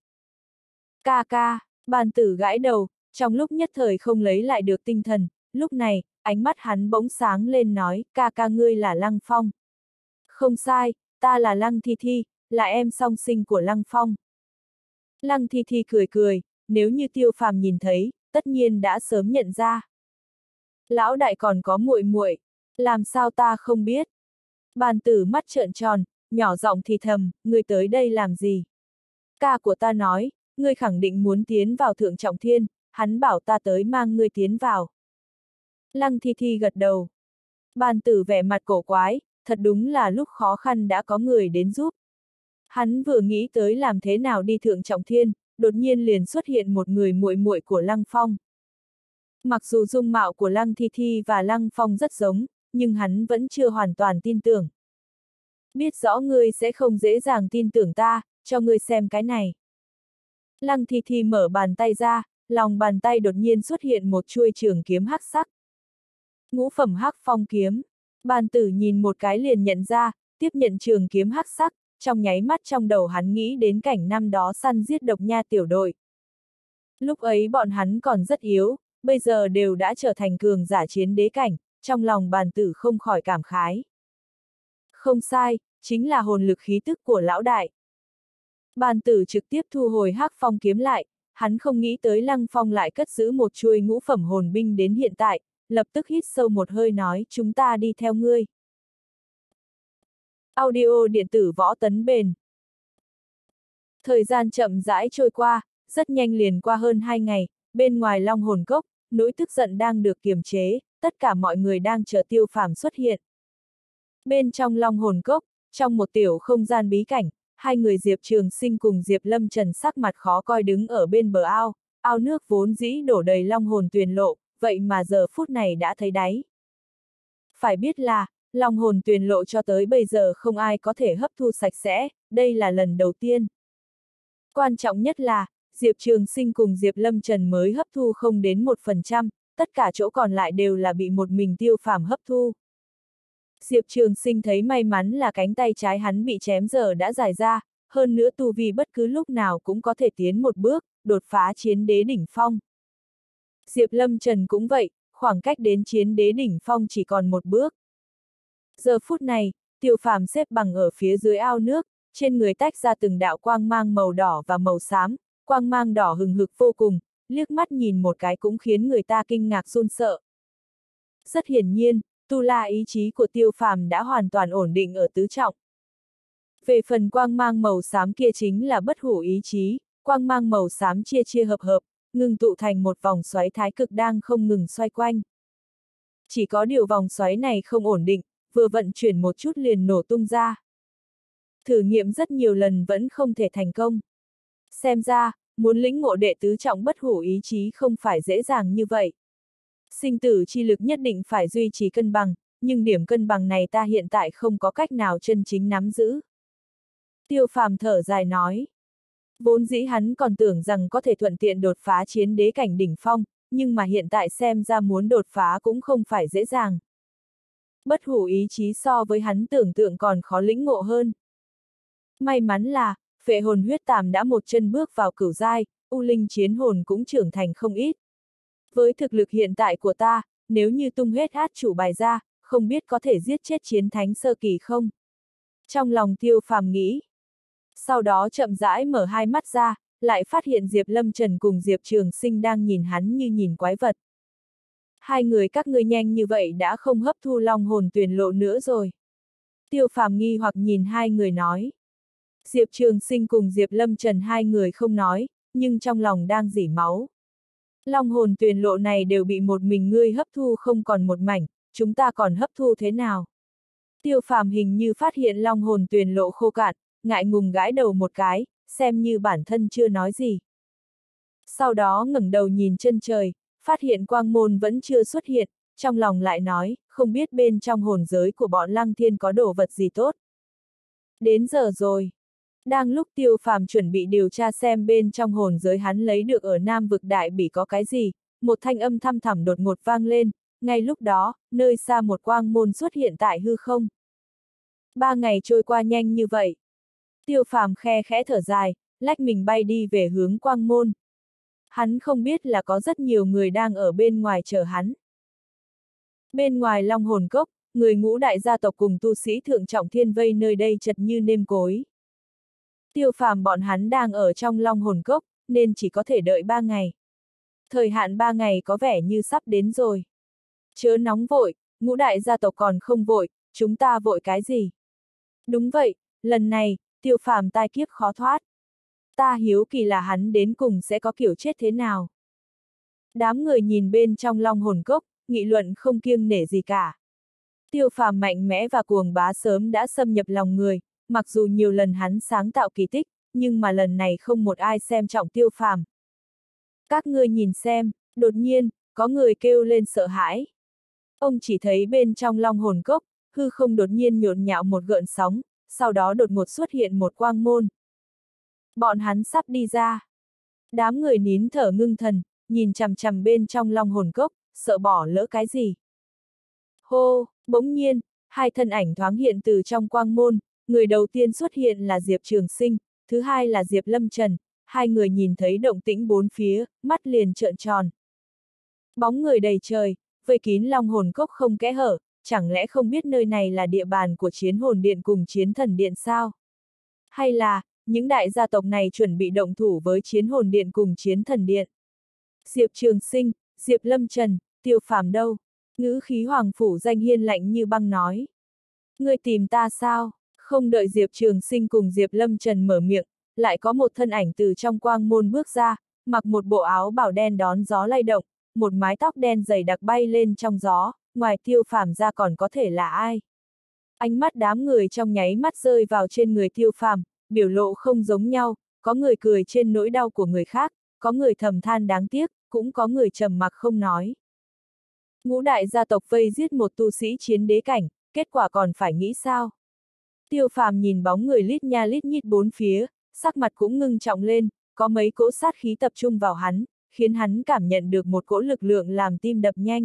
Ca ca, bàn tử gãi đầu, trong lúc nhất thời không lấy lại được tinh thần, lúc này, ánh mắt hắn bỗng sáng lên nói, ca ca ngươi là Lăng Phong. Không sai, ta là Lăng Thi Thi, là em song sinh của Lăng Phong. Lăng Thi Thi cười cười, nếu như Tiêu Phàm nhìn thấy, tất nhiên đã sớm nhận ra. Lão đại còn có muội muội, làm sao ta không biết? Bàn tử mắt trợn tròn, nhỏ giọng thì thầm, ngươi tới đây làm gì? Ca của ta nói, ngươi khẳng định muốn tiến vào thượng trọng thiên, hắn bảo ta tới mang ngươi tiến vào. Lăng Thi Thi gật đầu. Bàn tử vẻ mặt cổ quái, thật đúng là lúc khó khăn đã có người đến giúp. Hắn vừa nghĩ tới làm thế nào đi thượng trọng thiên, đột nhiên liền xuất hiện một người muội muội của Lăng Phong. Mặc dù dung mạo của Lăng Thi Thi và Lăng Phong rất giống, nhưng hắn vẫn chưa hoàn toàn tin tưởng. Biết rõ ngươi sẽ không dễ dàng tin tưởng ta, cho ngươi xem cái này. Lăng Thi Thi mở bàn tay ra, lòng bàn tay đột nhiên xuất hiện một chuôi trường kiếm hắc sắc. Ngũ phẩm hắc phong kiếm. Bàn tử nhìn một cái liền nhận ra, tiếp nhận trường kiếm hắc sắc, trong nháy mắt trong đầu hắn nghĩ đến cảnh năm đó săn giết độc nha tiểu đội. Lúc ấy bọn hắn còn rất yếu, bây giờ đều đã trở thành cường giả chiến đế cảnh, trong lòng bàn tử không khỏi cảm khái. Không sai, chính là hồn lực khí tức của lão đại. Bàn tử trực tiếp thu hồi hắc phong kiếm lại, hắn không nghĩ tới Lăng Phong lại cất giữ một chuôi ngũ phẩm hồn binh đến hiện tại, lập tức hít sâu một hơi nói chúng ta đi theo ngươi. Audio điện tử võ tấn bền. Thời gian chậm rãi trôi qua, rất nhanh liền qua hơn 2 ngày, bên ngoài Long Hồn Cốc, nỗi tức giận đang được kiềm chế, tất cả mọi người đang chờ Tiêu Phàm xuất hiện. Bên trong Long Hồn Cốc, trong một tiểu không gian bí cảnh, hai người Diệp Trường Sinh cùng Diệp Lâm Trần sắc mặt khó coi đứng ở bên bờ ao, ao nước vốn dĩ đổ đầy long hồn tuyền lộ, vậy mà giờ phút này đã thấy đáy. Phải biết là, long hồn tuyền lộ cho tới bây giờ không ai có thể hấp thu sạch sẽ, đây là lần đầu tiên. Quan trọng nhất là, Diệp Trường Sinh cùng Diệp Lâm Trần mới hấp thu không đến 1%, tất cả chỗ còn lại đều là bị một mình Tiêu Phàm hấp thu. Diệp Trường Sinh thấy may mắn là cánh tay trái hắn bị chém giờ đã dài ra, hơn nữa tu vi bất cứ lúc nào cũng có thể tiến một bước, đột phá chiến đế đỉnh phong. Diệp Lâm Trần cũng vậy, khoảng cách đến chiến đế đỉnh phong chỉ còn một bước. Giờ phút này, Tiêu Phàm xếp bằng ở phía dưới ao nước, trên người tách ra từng đạo quang mang màu đỏ và màu xám, quang mang đỏ hừng hực vô cùng, liếc mắt nhìn một cái cũng khiến người ta kinh ngạc run sợ. Rất hiển nhiên, tu la ý chí của Tiêu Phàm đã hoàn toàn ổn định ở tứ trọng. Về phần quang mang màu xám kia chính là bất hủ ý chí, quang mang màu xám chia chia hợp hợp, ngừng tụ thành một vòng xoáy thái cực đang không ngừng xoay quanh. Chỉ có điều vòng xoáy này không ổn định, vừa vận chuyển một chút liền nổ tung ra. Thử nghiệm rất nhiều lần vẫn không thể thành công. Xem ra, muốn lĩnh ngộ đệ tứ trọng bất hủ ý chí không phải dễ dàng như vậy. Sinh tử chi lực nhất định phải duy trì cân bằng, nhưng điểm cân bằng này ta hiện tại không có cách nào chân chính nắm giữ. Tiêu Phàm thở dài nói. Vốn dĩ hắn còn tưởng rằng có thể thuận tiện đột phá chiến đế cảnh đỉnh phong, nhưng mà hiện tại xem ra muốn đột phá cũng không phải dễ dàng. Bất hủ ý chí so với hắn tưởng tượng còn khó lĩnh ngộ hơn. May mắn là, phệ hồn huyết tàm đã một chân bước vào cửu giai, u linh chiến hồn cũng trưởng thành không ít. Với thực lực hiện tại của ta, nếu như tung hết át chủ bài ra, không biết có thể giết chết chiến thánh sơ kỳ không? Trong lòng Tiêu Phàm nghĩ. Sau đó chậm rãi mở hai mắt ra, lại phát hiện Diệp Lâm Trần cùng Diệp Trường Sinh đang nhìn hắn như nhìn quái vật. Hai người các ngươi nhanh như vậy đã không hấp thu long hồn tuyển lộ nữa rồi. Tiêu Phàm nghi hoặc nhìn hai người nói. Diệp Trường Sinh cùng Diệp Lâm Trần hai người không nói, nhưng trong lòng đang rỉ máu. Long hồn tuyển lộ này đều bị một mình ngươi hấp thu không còn một mảnh, chúng ta còn hấp thu thế nào? Tiêu Phàm hình như phát hiện long hồn tuyển lộ khô cạn, ngại ngùng gãi đầu một cái, xem như bản thân chưa nói gì. Sau đó ngẩng đầu nhìn chân trời, phát hiện quang môn vẫn chưa xuất hiện, trong lòng lại nói, không biết bên trong hồn giới của bọn Lăng Thiên có đồ vật gì tốt. Đến giờ rồi. Đang lúc Tiêu Phàm chuẩn bị điều tra xem bên trong hồn giới hắn lấy được ở Nam vực Đại Bỉ có cái gì, một thanh âm thăm thẳm đột ngột vang lên, ngay lúc đó, nơi xa một quang môn xuất hiện tại hư không. 3 ngày trôi qua nhanh như vậy. Tiêu Phàm khe khẽ thở dài, lách mình bay đi về hướng quang môn. Hắn không biết là có rất nhiều người đang ở bên ngoài chờ hắn. Bên ngoài Long Hồn Cốc, người ngũ đại gia tộc cùng tu sĩ thượng trọng thiên vây nơi đây chật như nêm cối. Tiêu Phàm bọn hắn đang ở trong Long Hồn Cốc, nên chỉ có thể đợi 3 ngày. Thời hạn 3 ngày có vẻ như sắp đến rồi. Chớ nóng vội, ngũ đại gia tộc còn không vội, chúng ta vội cái gì? Đúng vậy, lần này, Tiêu Phàm tai kiếp khó thoát. Ta hiếu kỳ là hắn đến cùng sẽ có kiểu chết thế nào. Đám người nhìn bên trong Long Hồn Cốc, nghị luận không kiêng nể gì cả. Tiêu Phàm mạnh mẽ và cuồng bá sớm đã xâm nhập lòng người, mặc dù nhiều lần hắn sáng tạo kỳ tích, nhưng mà lần này không một ai xem trọng Tiêu Phàm. Các ngươi nhìn xem, đột nhiên, có người kêu lên sợ hãi. Ông chỉ thấy bên trong Long Hồn Cốc, hư không đột nhiên nhộn nhạo một gợn sóng, sau đó đột ngột xuất hiện một quang môn. Bọn hắn sắp đi ra. Đám người nín thở ngưng thần, nhìn chằm chằm bên trong Long Hồn Cốc, sợ bỏ lỡ cái gì. Hô, bỗng nhiên, hai thân ảnh thoáng hiện từ trong quang môn, người đầu tiên xuất hiện là Diệp Trường Sinh, thứ hai là Diệp Lâm Trần, hai người nhìn thấy động tĩnh bốn phía, mắt liền trợn tròn. Bóng người đầy trời, vây kín Long Hồn Cốc không kẽ hở, chẳng lẽ không biết nơi này là địa bàn của Chiến Hồn Điện cùng Chiến Thần Điện sao? Hay là, những đại gia tộc này chuẩn bị động thủ với Chiến Hồn Điện cùng Chiến Thần Điện? Diệp Trường Sinh, Diệp Lâm Trần, Tiêu Phàm đâu? Ngữ khí Hoàng Phủ Danh Hiên lạnh như băng nói. Ngươi tìm ta sao? Không đợi Diệp Trường Sinh cùng Diệp Lâm Trần mở miệng, lại có một thân ảnh từ trong quang môn bước ra, mặc một bộ áo bào đen đón gió lay động, một mái tóc đen dày đặc bay lên trong gió, ngoài Tiêu Phàm ra còn có thể là ai? Ánh mắt đám người trong nháy mắt rơi vào trên người Tiêu Phàm, biểu lộ không giống nhau, có người cười trên nỗi đau của người khác, có người thầm than đáng tiếc, cũng có người trầm mặc không nói. Ngũ đại gia tộc vây giết một tu sĩ chiến đế cảnh, kết quả còn phải nghĩ sao? Tiêu Phàm nhìn bóng người lít nha lít nhít bốn phía, sắc mặt cũng ngưng trọng lên, có mấy cỗ sát khí tập trung vào hắn, khiến hắn cảm nhận được một cỗ lực lượng làm tim đập nhanh.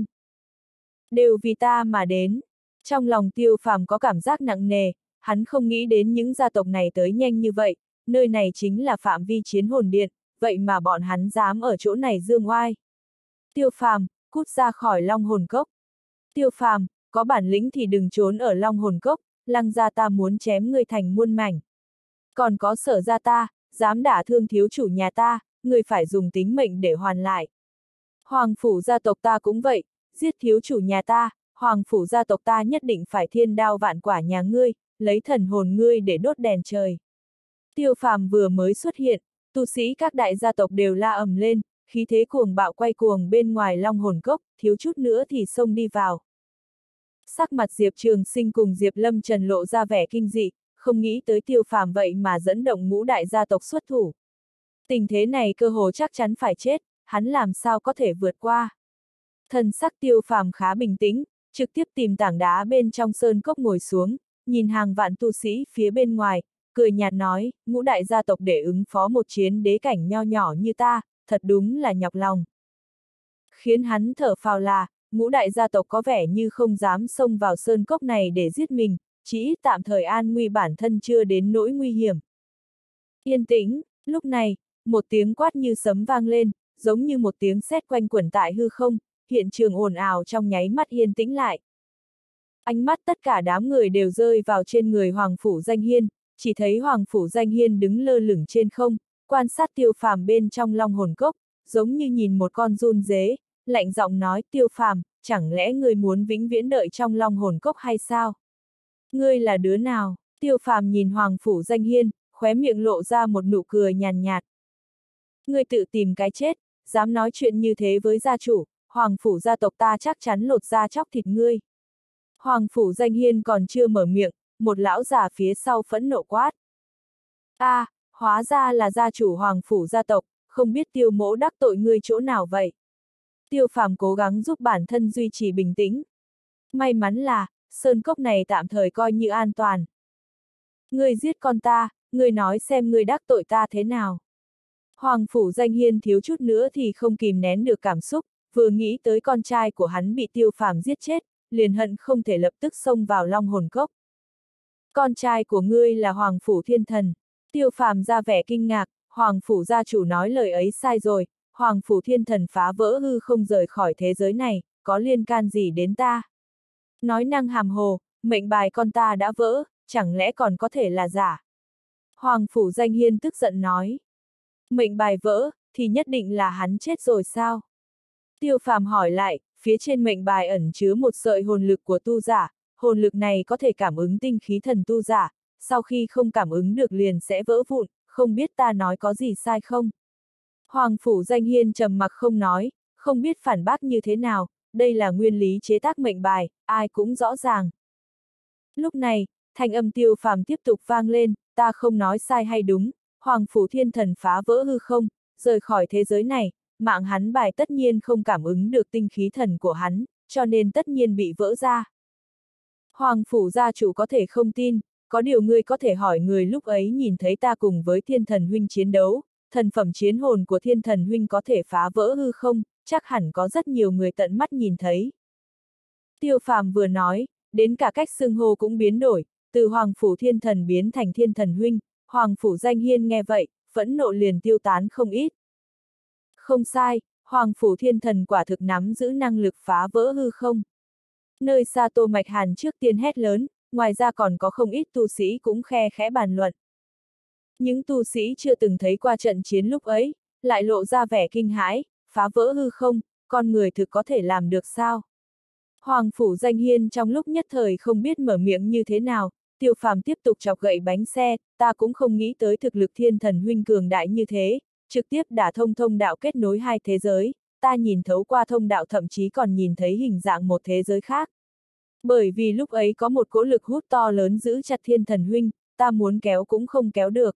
Đều vì ta mà đến. Trong lòng Tiêu Phàm có cảm giác nặng nề, hắn không nghĩ đến những gia tộc này tới nhanh như vậy, nơi này chính là phạm vi Chiến Hồn Điện, vậy mà bọn hắn dám ở chỗ này dương oai. Tiêu Phàm, cút ra khỏi Long Hồn Cốc. Tiêu Phàm, có bản lĩnh thì đừng trốn ở Long Hồn Cốc, Lăng gia ta muốn chém ngươi thành muôn mảnh. Còn có Sở gia ta, dám đả thương thiếu chủ nhà ta, ngươi phải dùng tính mệnh để hoàn lại. Hoàng phủ gia tộc ta cũng vậy, giết thiếu chủ nhà ta, Hoàng phủ gia tộc ta nhất định phải thiên đao vạn quả nhà ngươi, lấy thần hồn ngươi để đốt đèn trời. Tiêu Phàm vừa mới xuất hiện, tu sĩ các đại gia tộc đều la ầm lên, khí thế cuồng bạo quay cuồng bên ngoài Long Hồn Cốc, thiếu chút nữa thì xông đi vào. Sắc mặt Diệp Trường Sinh cùng Diệp Lâm Trần lộ ra vẻ kinh dị, không nghĩ tới Tiêu Phàm vậy mà dẫn động ngũ đại gia tộc xuất thủ. Tình thế này cơ hồ chắc chắn phải chết, hắn làm sao có thể vượt qua. Thần sắc Tiêu Phàm khá bình tĩnh, trực tiếp tìm tảng đá bên trong sơn cốc ngồi xuống, nhìn hàng vạn tu sĩ phía bên ngoài, cười nhạt nói, ngũ đại gia tộc để ứng phó một chiến đế cảnh nho nhỏ như ta, thật đúng là nhọc lòng. Khiến hắn thở phào là, ngũ đại gia tộc có vẻ như không dám xông vào sơn cốc này để giết mình, chỉ ít tạm thời an nguy bản thân chưa đến nỗi nguy hiểm. Yên tĩnh, lúc này, một tiếng quát như sấm vang lên, giống như một tiếng sét quanh quẩn tại hư không, hiện trường ồn ào trong nháy mắt yên tĩnh lại. Ánh mắt tất cả đám người đều rơi vào trên người Hoàng Phủ Danh Hiên, chỉ thấy Hoàng Phủ Danh Hiên đứng lơ lửng trên không, quan sát Tiêu Phàm bên trong long hồn cốc, giống như nhìn một con giun dế, lạnh giọng nói Tiêu Phàm, chẳng lẽ ngươi muốn vĩnh viễn đợi trong long hồn cốc hay sao? Ngươi là đứa nào? Tiêu Phàm nhìn Hoàng Phủ Danh Hiên, khóe miệng lộ ra một nụ cười nhàn nhạt. Ngươi tự tìm cái chết, dám nói chuyện như thế với gia chủ, Hoàng Phủ gia tộc ta chắc chắn lột da chóc thịt ngươi. Hoàng Phủ Danh Hiên còn chưa mở miệng, một lão già phía sau phẫn nộ quát. Hóa ra là gia chủ Hoàng Phủ gia tộc, không biết Tiêu mỗ đắc tội ngươi chỗ nào vậy? Tiêu Phàm cố gắng giúp bản thân duy trì bình tĩnh. May mắn là, sơn cốc này tạm thời coi như an toàn. Ngươi giết con ta, ngươi nói xem ngươi đắc tội ta thế nào? Hoàng Phủ Danh Hiên thiếu chút nữa thì không kìm nén được cảm xúc, vừa nghĩ tới con trai của hắn bị Tiêu Phàm giết chết, liền hận không thể lập tức xông vào long hồn cốc. Con trai của ngươi là Hoàng Phủ Thiên Thần. Tiêu Phàm ra vẻ kinh ngạc, Hoàng Phủ gia chủ nói lời ấy sai rồi, Hoàng Phủ Thiên Thần phá vỡ hư không rời khỏi thế giới này, có liên can gì đến ta? Nói năng hàm hồ, mệnh bài con ta đã vỡ, chẳng lẽ còn có thể là giả? Hoàng Phủ Danh Hiên tức giận nói. Mệnh bài vỡ, thì nhất định là hắn chết rồi sao? Tiêu Phàm hỏi lại, phía trên mệnh bài ẩn chứa một sợi hồn lực của tu giả, hồn lực này có thể cảm ứng tinh khí thần tu giả, sau khi không cảm ứng được liền sẽ vỡ vụn, không biết ta nói có gì sai không? Hoàng Phủ Danh Hiên trầm mặc không nói, không biết phản bác như thế nào, đây là nguyên lý chế tác mệnh bài, ai cũng rõ ràng. Lúc này, thanh âm Tiêu Phàm tiếp tục vang lên, ta không nói sai hay đúng, Hoàng Phủ Thiên Thần phá vỡ hư không, rời khỏi thế giới này, mạng hắn bài tất nhiên không cảm ứng được tinh khí thần của hắn, cho nên tất nhiên bị vỡ ra. Hoàng Phủ gia chủ có thể không tin, có điều ngươi có thể hỏi người lúc ấy nhìn thấy ta cùng với Thiên Thần huynh chiến đấu, thần phẩm chiến hồn của Thiên Thần huynh có thể phá vỡ hư không, chắc hẳn có rất nhiều người tận mắt nhìn thấy. Tiêu Phàm vừa nói, đến cả cách xưng hô cũng biến đổi, từ Hoàng Phủ Thiên Thần biến thành Thiên Thần huynh, Hoàng Phủ Danh Hiên nghe vậy, phẫn nộ liền tiêu tán không ít. Không sai, Hoàng Phủ Thiên Thần quả thực nắm giữ năng lực phá vỡ hư không. Nơi xa Tô Mạch Hàn trước tiên hét lớn, ngoài ra còn có không ít tu sĩ cũng khe khẽ bàn luận. Những tu sĩ chưa từng thấy qua trận chiến lúc ấy, lại lộ ra vẻ kinh hãi, phá vỡ hư không, con người thực có thể làm được sao? Hoàng Phủ Danh Hiên trong lúc nhất thời không biết mở miệng như thế nào, Tiêu Phàm tiếp tục chọc gậy bánh xe, ta cũng không nghĩ tới thực lực Thiên Thần huynh cường đại như thế, trực tiếp đả thông thông đạo kết nối hai thế giới, ta nhìn thấu qua thông đạo thậm chí còn nhìn thấy hình dạng một thế giới khác. Bởi vì lúc ấy có một cỗ lực hút to lớn giữ chặt Thiên Thần huynh, ta muốn kéo cũng không kéo được.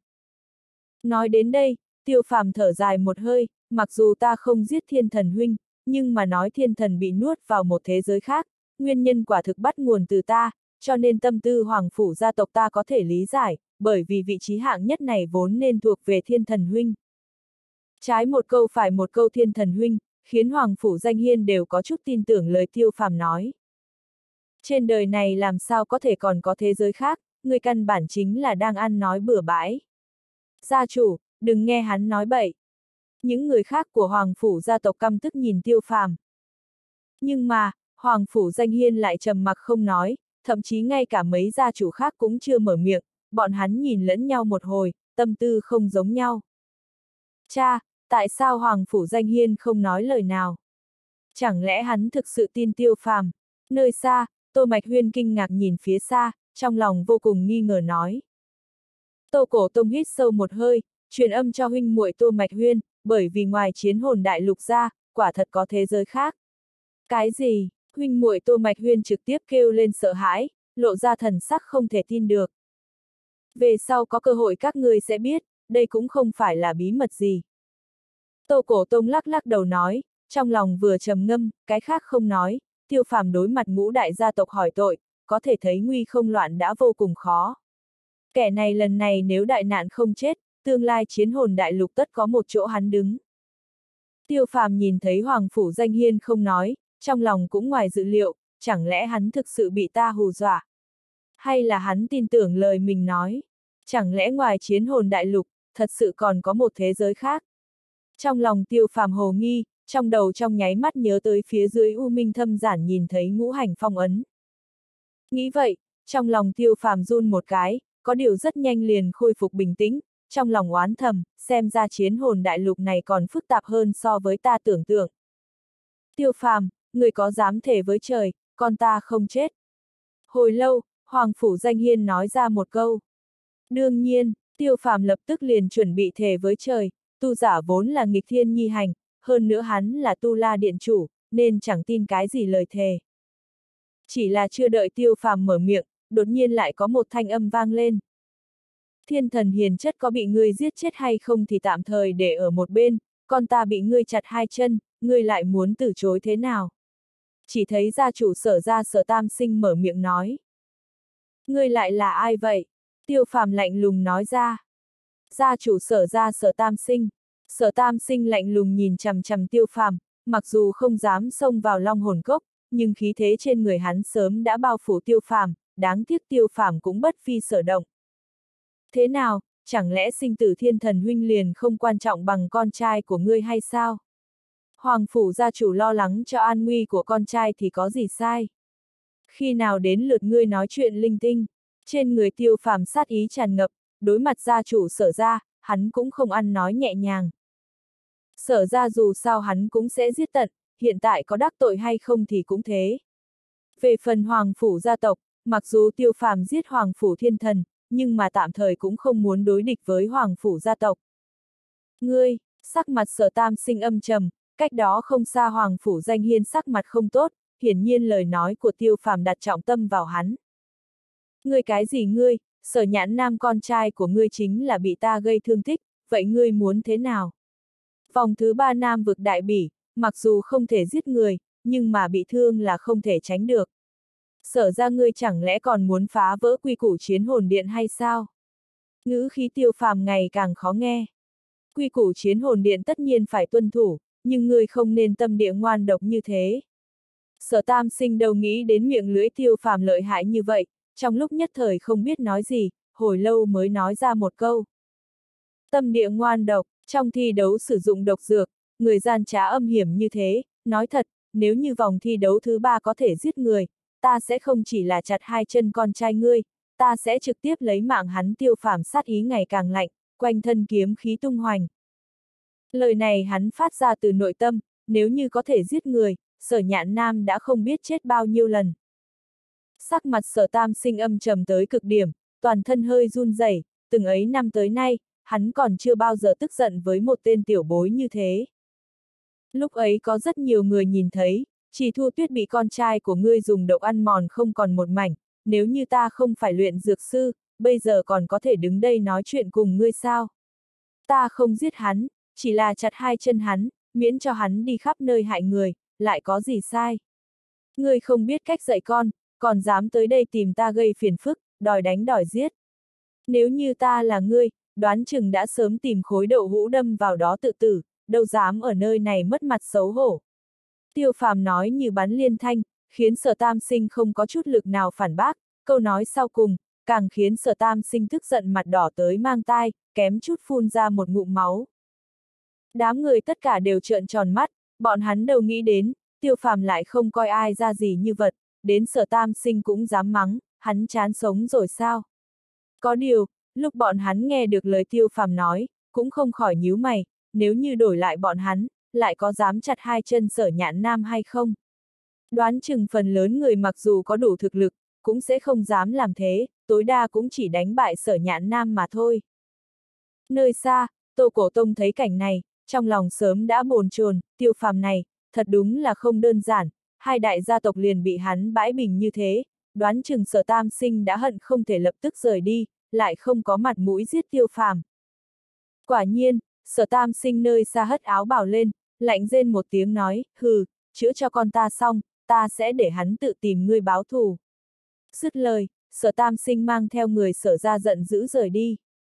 Nói đến đây, Tiêu Phàm thở dài một hơi, mặc dù ta không giết Thiên Thần huynh, nhưng mà nói Thiên Thần bị nuốt vào một thế giới khác, nguyên nhân quả thực bắt nguồn từ ta, cho nên tâm tư Hoàng Phủ gia tộc ta có thể lý giải, bởi vì vị trí hạng nhất này vốn nên thuộc về Thiên Thần huynh. Trái một câu phải một câu Thiên Thần huynh, khiến Hoàng Phủ Danh Hiên đều có chút tin tưởng lời Tiêu Phàm nói. Trên đời này làm sao có thể còn có thế giới khác, người căn bản chính là đang ăn nói bừa bãi. Gia chủ, đừng nghe hắn nói bậy. Những người khác của Hoàng Phủ gia tộc căm tức nhìn Tiêu Phàm. Nhưng mà, Hoàng Phủ Danh Hiên lại trầm mặc không nói, thậm chí ngay cả mấy gia chủ khác cũng chưa mở miệng, bọn hắn nhìn lẫn nhau một hồi, tâm tư không giống nhau. Cha, tại sao Hoàng Phủ Danh Hiên không nói lời nào? Chẳng lẽ hắn thực sự tin Tiêu Phàm? Nơi xa, Tô Mạch Huyên kinh ngạc nhìn phía xa, trong lòng vô cùng nghi ngờ nói. Tô Cổ Tông hít sâu một hơi, truyền âm cho huynh muội Tô Mạch Huyên, bởi vì ngoài chiến hồn đại lục ra, quả thật có thế giới khác. Cái gì? Huynh muội Tô Mạch Huyên trực tiếp kêu lên sợ hãi, lộ ra thần sắc không thể tin được. Về sau có cơ hội các ngươi sẽ biết, đây cũng không phải là bí mật gì. Tô Cổ Tông lắc lắc đầu nói, trong lòng vừa trầm ngâm, cái khác không nói, Tiêu Phàm đối mặt ngũ đại gia tộc hỏi tội, có thể thấy nguy không loạn đã vô cùng khó. Kẻ này lần này nếu đại nạn không chết, tương lai chiến hồn đại lục tất có một chỗ hắn đứng. Tiêu Phàm nhìn thấy Hoàng Phủ Danh Hiên không nói, trong lòng cũng ngoài dự liệu, chẳng lẽ hắn thực sự bị ta hù dọa? Hay là hắn tin tưởng lời mình nói? Chẳng lẽ ngoài chiến hồn đại lục, thật sự còn có một thế giới khác? Trong lòng Tiêu Phàm hồ nghi, trong đầu trong nháy mắt nhớ tới phía dưới U Minh Thâm Giản nhìn thấy ngũ hành phong ấn. Nghĩ vậy, trong lòng Tiêu Phàm run một cái, có điều rất nhanh liền khôi phục bình tĩnh, trong lòng oán thầm, xem ra chiến hồn đại lục này còn phức tạp hơn so với ta tưởng tượng. Tiêu Phàm, người có dám thề với trời, con ta không chết. Hồi lâu, Hoàng Phủ Danh Hiên nói ra một câu. Đương nhiên, Tiêu Phàm lập tức liền chuẩn bị thề với trời, tu giả vốn là nghịch thiên nhi hành, hơn nữa hắn là Tu La Điện chủ, nên chẳng tin cái gì lời thề. Chỉ là chưa đợi Tiêu Phàm mở miệng, đột nhiên lại có một thanh âm vang lên. Thiên thần hiền chất có bị ngươi giết chết hay không thì tạm thời để ở một bên, con ta bị ngươi chặt hai chân, ngươi lại muốn từ chối thế nào? Chỉ thấy gia chủ Sở gia Sở Tam Sinh mở miệng nói. Ngươi lại là ai vậy? Tiêu Phàm lạnh lùng nói ra. Gia chủ Sở gia Sở Tam Sinh. Sở Tam Sinh lạnh lùng nhìn chằm chằm Tiêu Phàm, mặc dù không dám xông vào Long Hồn Cốc, nhưng khí thế trên người hắn sớm đã bao phủ Tiêu Phàm, đáng tiếc Tiêu Phàm cũng bất phi sở động. Thế nào, chẳng lẽ sinh tử thiên thần huynh liền không quan trọng bằng con trai của ngươi hay sao? Hoàng phủ gia chủ lo lắng cho an nguy của con trai thì có gì sai? Khi nào đến lượt ngươi nói chuyện linh tinh? Trên người Tiêu Phàm sát ý tràn ngập, đối mặt gia chủ Sở gia, hắn cũng không ăn nói nhẹ nhàng. Sở gia dù sao hắn cũng sẽ giết tận, hiện tại có đắc tội hay không thì cũng thế. Về phần Hoàng phủ gia tộc, mặc dù Tiêu Phàm giết Hoàng phủ thiên thần, nhưng mà tạm thời cũng không muốn đối địch với Hoàng phủ gia tộc. Ngươi, sắc mặt Sở Tam Sinh âm trầm, cách đó không xa Hoàng phủ Danh Hiên sắc mặt không tốt, hiển nhiên lời nói của Tiêu Phàm đặt trọng tâm vào hắn. Ngươi cái gì ngươi, Sở Nhãn Nam con trai của ngươi chính là bị ta gây thương tích, vậy ngươi muốn thế nào? Vòng thứ 3 Nam vực đại bỉ, mặc dù không thể giết người, nhưng mà bị thương là không thể tránh được. Sở ra ngươi chẳng lẽ còn muốn phá vỡ quy củ chiến hồn điện hay sao? Ngữ khí Tiêu Phàm ngày càng khó nghe. Quy củ chiến hồn điện tất nhiên phải tuân thủ, nhưng ngươi không nên tâm địa ngoan độc như thế. Sở Tam Sinh đâu nghĩ đến miệng lưỡi Tiêu Phàm lợi hại như vậy, trong lúc nhất thời không biết nói gì, hồi lâu mới nói ra một câu. Tâm địa ngoan độc, trong thi đấu sử dụng độc dược, người gian trá âm hiểm như thế, nói thật, nếu như vòng thi đấu thứ 3 có thể giết người, ta sẽ không chỉ là chặt hai chân con trai ngươi, ta sẽ trực tiếp lấy mạng hắn. Tiêu Phàm sát ý ngày càng lạnh, quanh thân kiếm khí tung hoành. Lời này hắn phát ra từ nội tâm, nếu như có thể giết người, Sở Nhạn Nam đã không biết chết bao nhiêu lần. Sắc mặt Sở Tam Sinh âm trầm tới cực điểm, toàn thân hơi run rẩy, từng ấy năm tới nay, hắn còn chưa bao giờ tức giận với một tên tiểu bối như thế. Lúc ấy có rất nhiều người nhìn thấy, Trì Thu Tuyết bị con trai của ngươi dùng độc ăn mòn không còn một mảnh, nếu như ta không phải luyện dược sư, bây giờ còn có thể đứng đây nói chuyện cùng ngươi sao? Ta không giết hắn, chỉ là chặt hai chân hắn, miễn cho hắn đi khắp nơi hại người, lại có gì sai? Ngươi không biết cách dạy con, còn dám tới đây tìm ta gây phiền phức, đòi đánh đòi giết. Nếu như ta là ngươi, đoán chừng đã sớm tìm khối đậu hũ đâm vào đó tự tử, đâu dám ở nơi này mất mặt xấu hổ. Tiêu Phàm nói như bắn liên thanh, khiến Sở Tam Sinh không có chút lực nào phản bác, câu nói sau cùng, càng khiến Sở Tam Sinh tức giận mặt đỏ tới mang tai, kém chút phun ra một ngụm máu. Đám người tất cả đều trợn tròn mắt, bọn hắn đâu nghĩ đến, Tiêu Phàm lại không coi ai ra gì như vật, đến Sở Tam Sinh cũng dám mắng, hắn chán sống rồi sao? Có điều, lúc bọn hắn nghe được lời Tiêu Phàm nói, cũng không khỏi nhíu mày, nếu như đổi lại bọn hắn, lại có dám chặt hai chân Sở Nhạn Nam hay không? Đoán chừng phần lớn người mặc dù có đủ thực lực, cũng sẽ không dám làm thế, tối đa cũng chỉ đánh bại Sở Nhạn Nam mà thôi. Nơi xa, Tô Cổ Tông thấy cảnh này, trong lòng sớm đã bồn chồn, Tiêu Phàm này, thật đúng là không đơn giản, hai đại gia tộc liền bị hắn bãi bình như thế, đoán chừng Sở Tam Sinh đã hận không thể lập tức rời đi, lại không có mặt mũi giết Tiêu Phàm. Quả nhiên, Sở Tam Sinh nơi xa hất áo bào lên, lạnh rên một tiếng nói, hừ, chữa cho con ta xong, ta sẽ để hắn tự tìm ngươi báo thù. Dứt lời, Sở Tam Sinh mang theo người Sở ra giận dữ rời đi.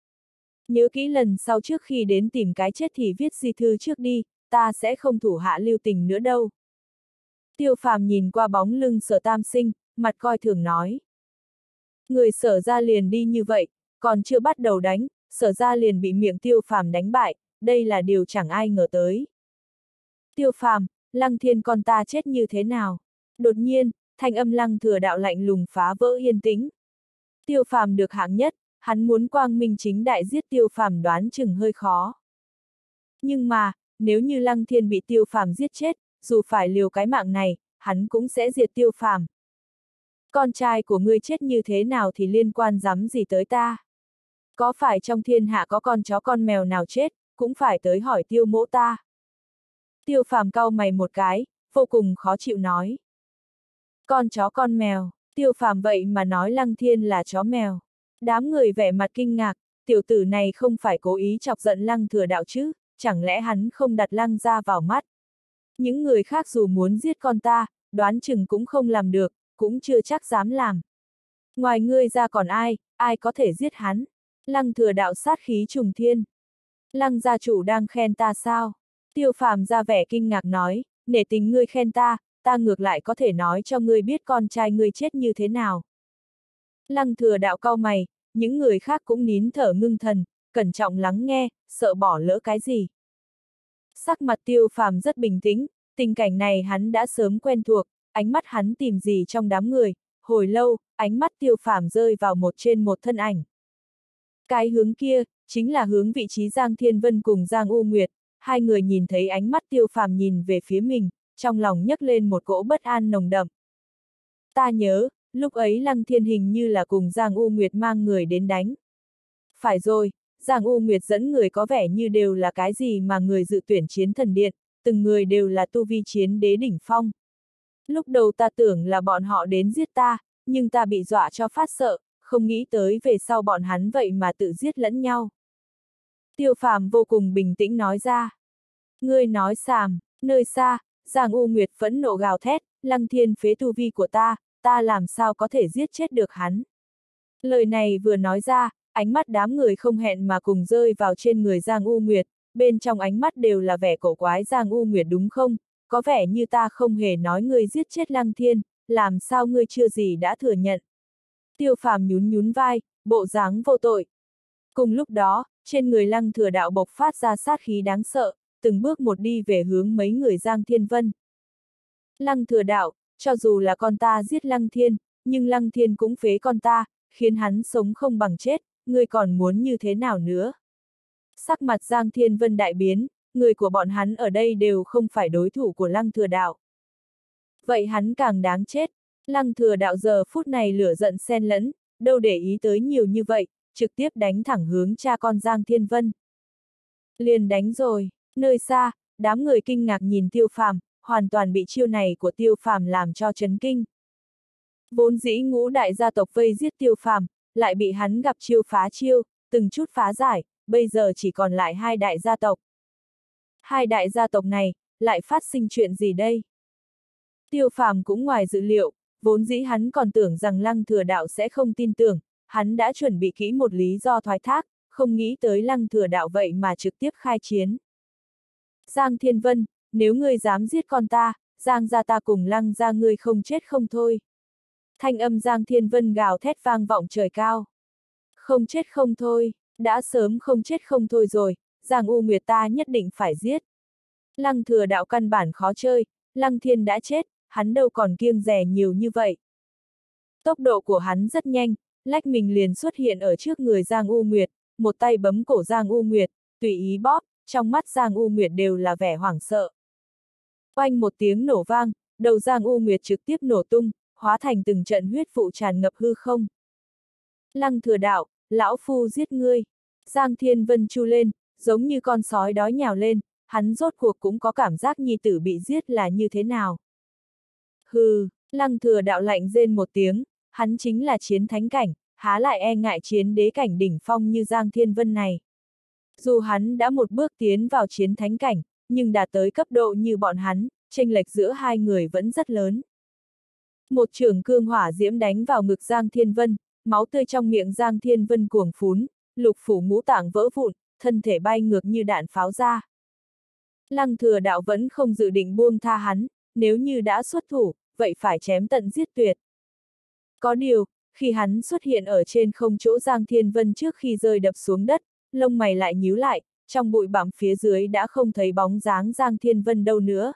Nhớ kỹ lần sau trước khi đến tìm cái chết thì viết di thư trước đi, ta sẽ không thủ hạ lưu tình nữa đâu. Tiêu Phàm nhìn qua bóng lưng Sở Tam Sinh, mặt coi thường nói. Người Sở ra liền đi như vậy, còn chưa bắt đầu đánh, Sở ra liền bị miệng Tiêu Phàm đánh bại, đây là điều chẳng ai ngờ tới. Tiêu Phàm, Lăng Thiên con ta chết như thế nào? Đột nhiên, thanh âm Lăng Thừa Đạo lạnh lùng phá vỡ yên tĩnh. Tiêu Phàm được hạng nhất, hắn muốn quang minh chính đại giết Tiêu Phàm đoán chừng hơi khó. Nhưng mà, nếu như Lăng Thiên bị Tiêu Phàm giết chết, dù phải liều cái mạng này, hắn cũng sẽ diệt Tiêu Phàm. Con trai của ngươi chết như thế nào thì liên quan rắm gì tới ta? Có phải trong thiên hạ có con chó con mèo nào chết, cũng phải tới hỏi Tiêu mỗ ta. Tiêu Phàm cau mày một cái, vô cùng khó chịu nói. Con chó con mèo, Tiêu Phàm vậy mà nói Lăng Thiên là chó mèo. Đám người vẻ mặt kinh ngạc, tiểu tử này không phải cố ý chọc giận Lăng Thừa Đạo chứ, chẳng lẽ hắn không đặt Lăng gia vào mắt. Những người khác dù muốn giết con ta, đoán chừng cũng không làm được, cũng chưa chắc dám làm. Ngoài ngươi ra còn ai có thể giết hắn? Lăng Thừa Đạo sát khí trùng thiên. Lăng gia chủ đang khen ta sao? Tiêu Phàm ra vẻ kinh ngạc nói, nể tình ngươi khen ta ngược lại có thể nói cho ngươi biết con trai ngươi chết như thế nào. Lăng Thừa Đạo cau mày, những người khác cũng nín thở ngưng thần, cẩn trọng lắng nghe, sợ bỏ lỡ cái gì. Sắc mặt Tiêu Phàm rất bình tĩnh, tình cảnh này hắn đã sớm quen thuộc, ánh mắt hắn tìm gì trong đám người, hồi lâu, ánh mắt Tiêu Phàm rơi vào trên một thân ảnh. Cái hướng kia, chính là hướng vị trí Giang Thiên Vân cùng Giang U Nguyệt, hai người nhìn thấy ánh mắt Tiêu Phàm nhìn về phía mình, trong lòng nhấc lên một cỗ bất an nồng đậm. Ta nhớ, lúc ấy Lăng Thiên hình như là cùng Giang U Nguyệt mang người đến đánh. Phải rồi, Giang U Nguyệt dẫn người có vẻ như đều là cái gì mà người dự tuyển chiến thần điện, từng người đều là tu vi chiến đế đỉnh phong. Lúc đầu ta tưởng là bọn họ đến giết ta, nhưng ta bị dọa cho phát sợ, không nghĩ tới về sau bọn hắn vậy mà tự giết lẫn nhau. Tiêu Phàm vô cùng bình tĩnh nói ra. Ngươi nói xàm, nơi xa, Giang U Nguyệt phẫn nộ gào thét, Lăng Thiên phế tu vi của ta làm sao có thể giết chết được hắn. Lời này vừa nói ra, ánh mắt đám người không hẹn mà cùng rơi vào trên người Giang U Nguyệt, bên trong ánh mắt đều là vẻ cổ quái. Giang U Nguyệt đúng không? Có vẻ như ta không hề nói ngươi giết chết Lăng Thiên, làm sao ngươi chưa gì đã thừa nhận. Tiêu Phàm nhún nhún vai, bộ dáng vô tội. Cùng lúc đó, trên người Lăng Thừa Đạo bộc phát ra sát khí đáng sợ, từng bước một đi về hướng mấy người Giang Thiên Vân. Lăng Thừa Đạo, cho dù là con ta giết Lăng Thiên, nhưng Lăng Thiên cũng phế con ta, khiến hắn sống không bằng chết, ngươi còn muốn như thế nào nữa? Sắc mặt Giang Thiên Vân đại biến, người của bọn hắn ở đây đều không phải đối thủ của Lăng Thừa Đạo. Vậy hắn càng đáng chết. Lăng Thừa Đạo giờ phút này lửa giận xen lẫn, đâu để ý tới nhiều như vậy, trực tiếp đánh thẳng hướng cha con Giang Thiên Vân. Liền đánh rồi, nơi xa, đám người kinh ngạc nhìn Tiêu Phàm, hoàn toàn bị chiêu này của Tiêu Phàm làm cho chấn kinh. Vốn dĩ ngũ đại gia tộc vây giết Tiêu Phàm, lại bị hắn gặp chiêu phá chiêu, từng chút phá giải, bây giờ chỉ còn lại hai đại gia tộc. Hai đại gia tộc này, lại phát sinh chuyện gì đây? Tiêu Phàm cũng ngoài dự liệu, vốn dĩ hắn còn tưởng rằng Lăng Thừa Đạo sẽ không tin tưởng, hắn đã chuẩn bị kỹ một lý do thoái thác, không nghĩ tới Lăng Thừa Đạo vậy mà trực tiếp khai chiến. Giang Thiên Vân, nếu ngươi dám giết con ta, Giang gia ta cùng Lăng gia ngươi không chết không thôi. Thanh âm Giang Thiên Vân gào thét vang vọng trời cao. Không chết không thôi, đã sớm không chết không thôi rồi, Giang U Nguyệt ta nhất định phải giết. Lăng Thừa Đạo căn bản khó chơi, Lăng Thiên đã chết, hắn đâu còn kiêng dè nhiều như vậy. Tốc độ của hắn rất nhanh, lách mình liền xuất hiện ở trước người Giang U Nguyệt, một tay bấm cổ Giang U Nguyệt, tùy ý bóp, trong mắt Giang U Nguyệt đều là vẻ hoảng sợ. Oanh một tiếng nổ vang, đầu Giang U Nguyệt trực tiếp nổ tung, hóa thành từng trận huyết vụ tràn ngập hư không. Lăng Thừa Đạo, lão phu giết ngươi. Giang Thiên Vân chu lên, giống như con sói đói nhào lên, hắn rốt cuộc cũng có cảm giác nhi tử bị giết là như thế nào. Hừ, Lăng Thừa Đạo lạnh rên một tiếng, hắn chính là chiến thánh cảnh, há lại e ngại chiến đế cảnh đỉnh phong như Giang Thiên Vân này. Dù hắn đã một bước tiến vào chiến thánh cảnh, nhưng đạt tới cấp độ như bọn hắn, chênh lệch giữa hai người vẫn rất lớn. Một chưởng cương hỏa diễm đánh vào ngực Giang Thiên Vân, máu tươi trong miệng Giang Thiên Vân cuồng phún, lục phủ ngũ tạng vỡ vụn, thân thể bay ngược như đạn pháo ra. Lăng Thừa Đạo vẫn không dự định buông tha hắn, nếu như đã xuất thủ, vậy phải chém tận giết tuyệt. Có điều, khi hắn xuất hiện ở trên không chỗ Giang Thiên Vân trước khi rơi đập xuống đất, lông mày lại nhíu lại, trong bụi bặm phía dưới đã không thấy bóng dáng Giang Thiên Vân đâu nữa.